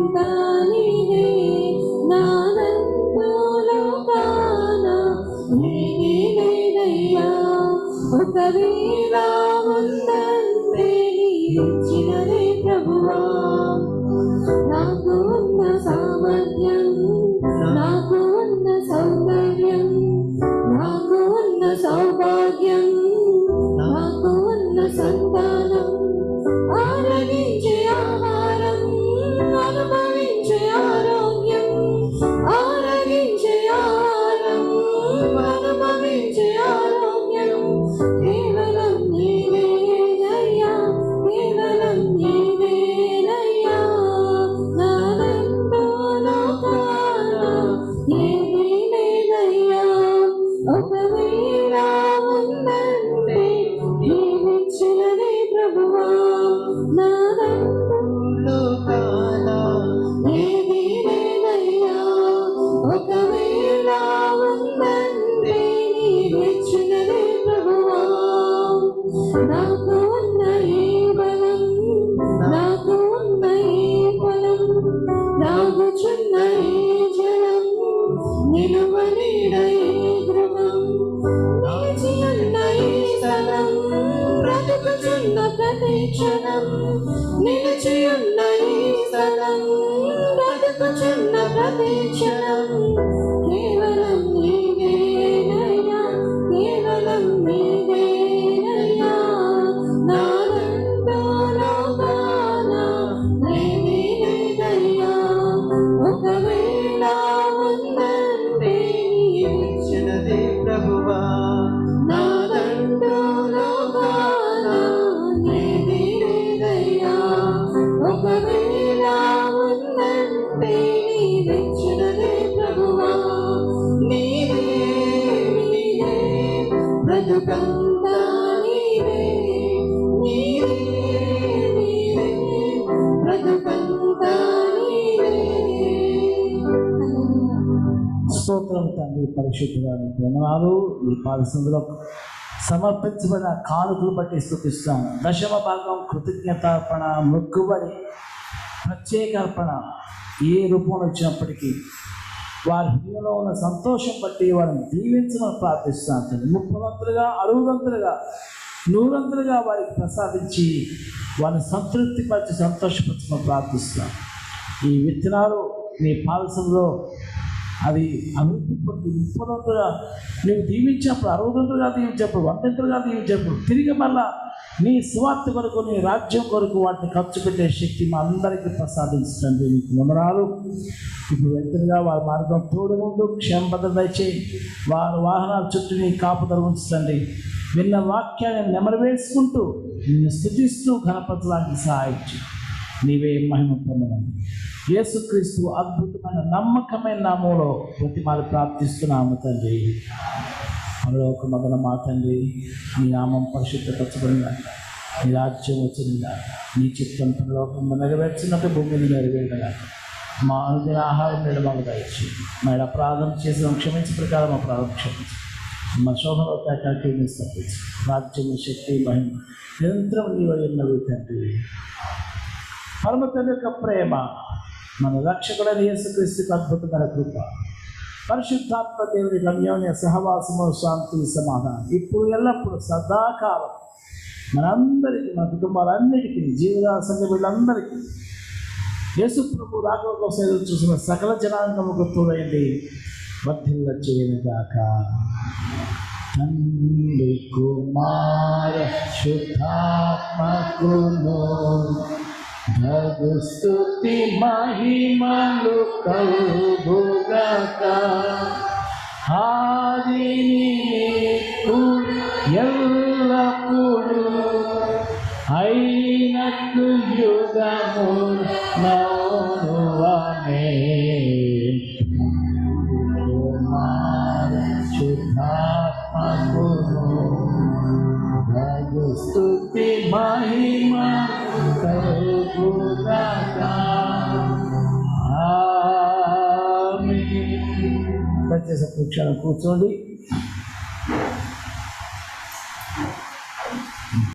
నాకు ఉన్న సామర్థ్యం, నాకు ఉన్న సౌకర్యం, నాకు ఉన్న సౌభాగ్యం, నాకు ఉన్న సంతానం, ఆరగించే ఆహారం, అనుభవించే ఆరోగ్యం, ఆరగించే ఆహారం, అనుభవించే ఆరోగ్యం, కేవలం నీవేనయ్యా, కేవలం నీవేనయ్యా. నాదంటూ లోకాన ఏమీ లేదయ్యా, ఒకవేళ ఉందంటే నీవిచ్చినదే ప్రభువా. నాదంటూ లోకాన ఏమీ లేదయ్యా, ఒకవేళ ఉందంటే నీవిచ్చినదే ప్రభువా. నాకు ఉన్న ఏ బలం, నాకు ఉన్న ఏ బలం, నాగుచున్న ఏ జలం, నిలువనీడ ఏ ధ్రువం, నిలిచి ఉన్న ఈ స్థలం, బ్రతుకుచున్న ప్రతి క్షణం, నిలిచి ఉన్న ఈ స్థలం, బ్రతుకుచున్న ప్రతి క్షణం, కేవలం నీవేనయ్యా, కేవలం నీవేనయ్యా. నాదంటూ లోకాన ఏమీ లేదయ్యా, ఒకవేళ ఉందంటే నీవిచ్చినదే ప్రభువా. నాదంటూ లోకాన ఏమీ లేదయ్యా, ఒకవేళ ఉందంటే నీవిచ్చినదే ప్రభువా. నీవే నీవే బ్రతుకంతా నీవే, నీవే నీవే బ్రతుకంతా నీవే. స్తోత్రం తండ్రి, పరిశుద్ధుడా నీకు వందనాలు. ఈ పాదసందులో సమర్పించబడిన కానుకలు బట్టి స్తుతిస్తాను. దశమ భాగం కృతజ్ఞతార్పణ, మొక్కుబడి, ప్రత్యేక అర్పణ ఏ రూపంలో వచ్చినప్పటికీ వారి హృదయంలో ఉన్న సంతోషం బట్టి వారిని దీవించమని ప్రార్థిస్తాను తండ్రి. ముప్పదంతులుగా, అరువుదంతులుగా, నూరంతులుగా వారికి ప్రసాదించి వారిని సంతృప్తిపరిచి సంతోషపరచమని ప్రార్థిస్తాను. ఈ విత్తనాలు నీ పాలసంలో అది అభివృద్ధి పొంది ముప్పదంతులుగా నీవు దీవించినప్పుడు, అరవదంతులుగా దీవించినప్పుడు, వందంతులుగా దీవించినప్పుడు తిరిగి మళ్ళా నీ స్వార్థ కొరకు, నీ రాజ్యం కొరకు వాటిని ఖర్చు పెట్టే శక్తి మా అందరికీ ప్రసాదించండి. నీకు వందనాలు. ఇప్పుడు వ్యక్తులుగా వారి మార్గం తోడు ముందు క్షేమభద్రత దయచేయి. వారి వాహనాల చుట్టూ నీ కాపుదల ఉంచండి. విన్న వాక్యాన్ని నెమరు వేసుకుంటూ నిన్ను స్తుతిస్తూ ఘనపరచడానికి సహాయం చేయి. నీవే మహిమ పొందమని యేసుక్రీస్తు అద్భుతమైన నమ్మకమైన నామంలో ప్రతిమాలు ప్రార్థిస్తున్నాము తండ్రి. మనలో ఒక మగన మా తండ్రి, నీ నామం పరిశుద్ధపరచబడిన, నీ రాజ్యం వచ్చిందా, నీ చిత్తం లోకంలో నెరవేర్చినట్టు భూమిని నెరవేరుగా మా అనుదిన ఆహారం నేడు మాకు దయచేయండి. మేడ అపరాధం చేసిన క్షమించి ప్రకారం అపరాధం క్షమించి మా శోభలో తగ్గి తప్పించి రాజ్యం, శక్తి, మహిమ నిరంతరం నీ వైపు తండ్రి. పరమ తండ్రి యొక్క ప్రేమ, మన రక్షకుడైన యేసుక్రీస్తుకు అద్భుతమైన కృప, పరిశుద్ధాత్మ దేవుని అన్యోన్య సహవాసము, శాంతి, సమాధానం ఇప్పుడు ఎల్లప్పుడూ సదాకాలం మనందరికీ, మన కుటుంబాలన్నిటికీ, జీవిత సంఘములందరికీ, యేసు ప్రభు రాకడ కోసం ఎదురు చూసిన సకల జనాంగముకు తోడైంది వర్ధిల్ల చేయనిగాక. తండ్రి కుమార శుద్ధాత్మకును భగు స్తుతి మహిమలు కలుగుగాక. ఆదినికు ఎల్లప్పుడూ అయినట్టు యుగము నౌనువనే. కుమార శుద్ధాత్మకును భగు స్తుతి మహిమ కలుగుగాక. ఆమేన్. దయచేసి కూర్చొని కూర్చోండి.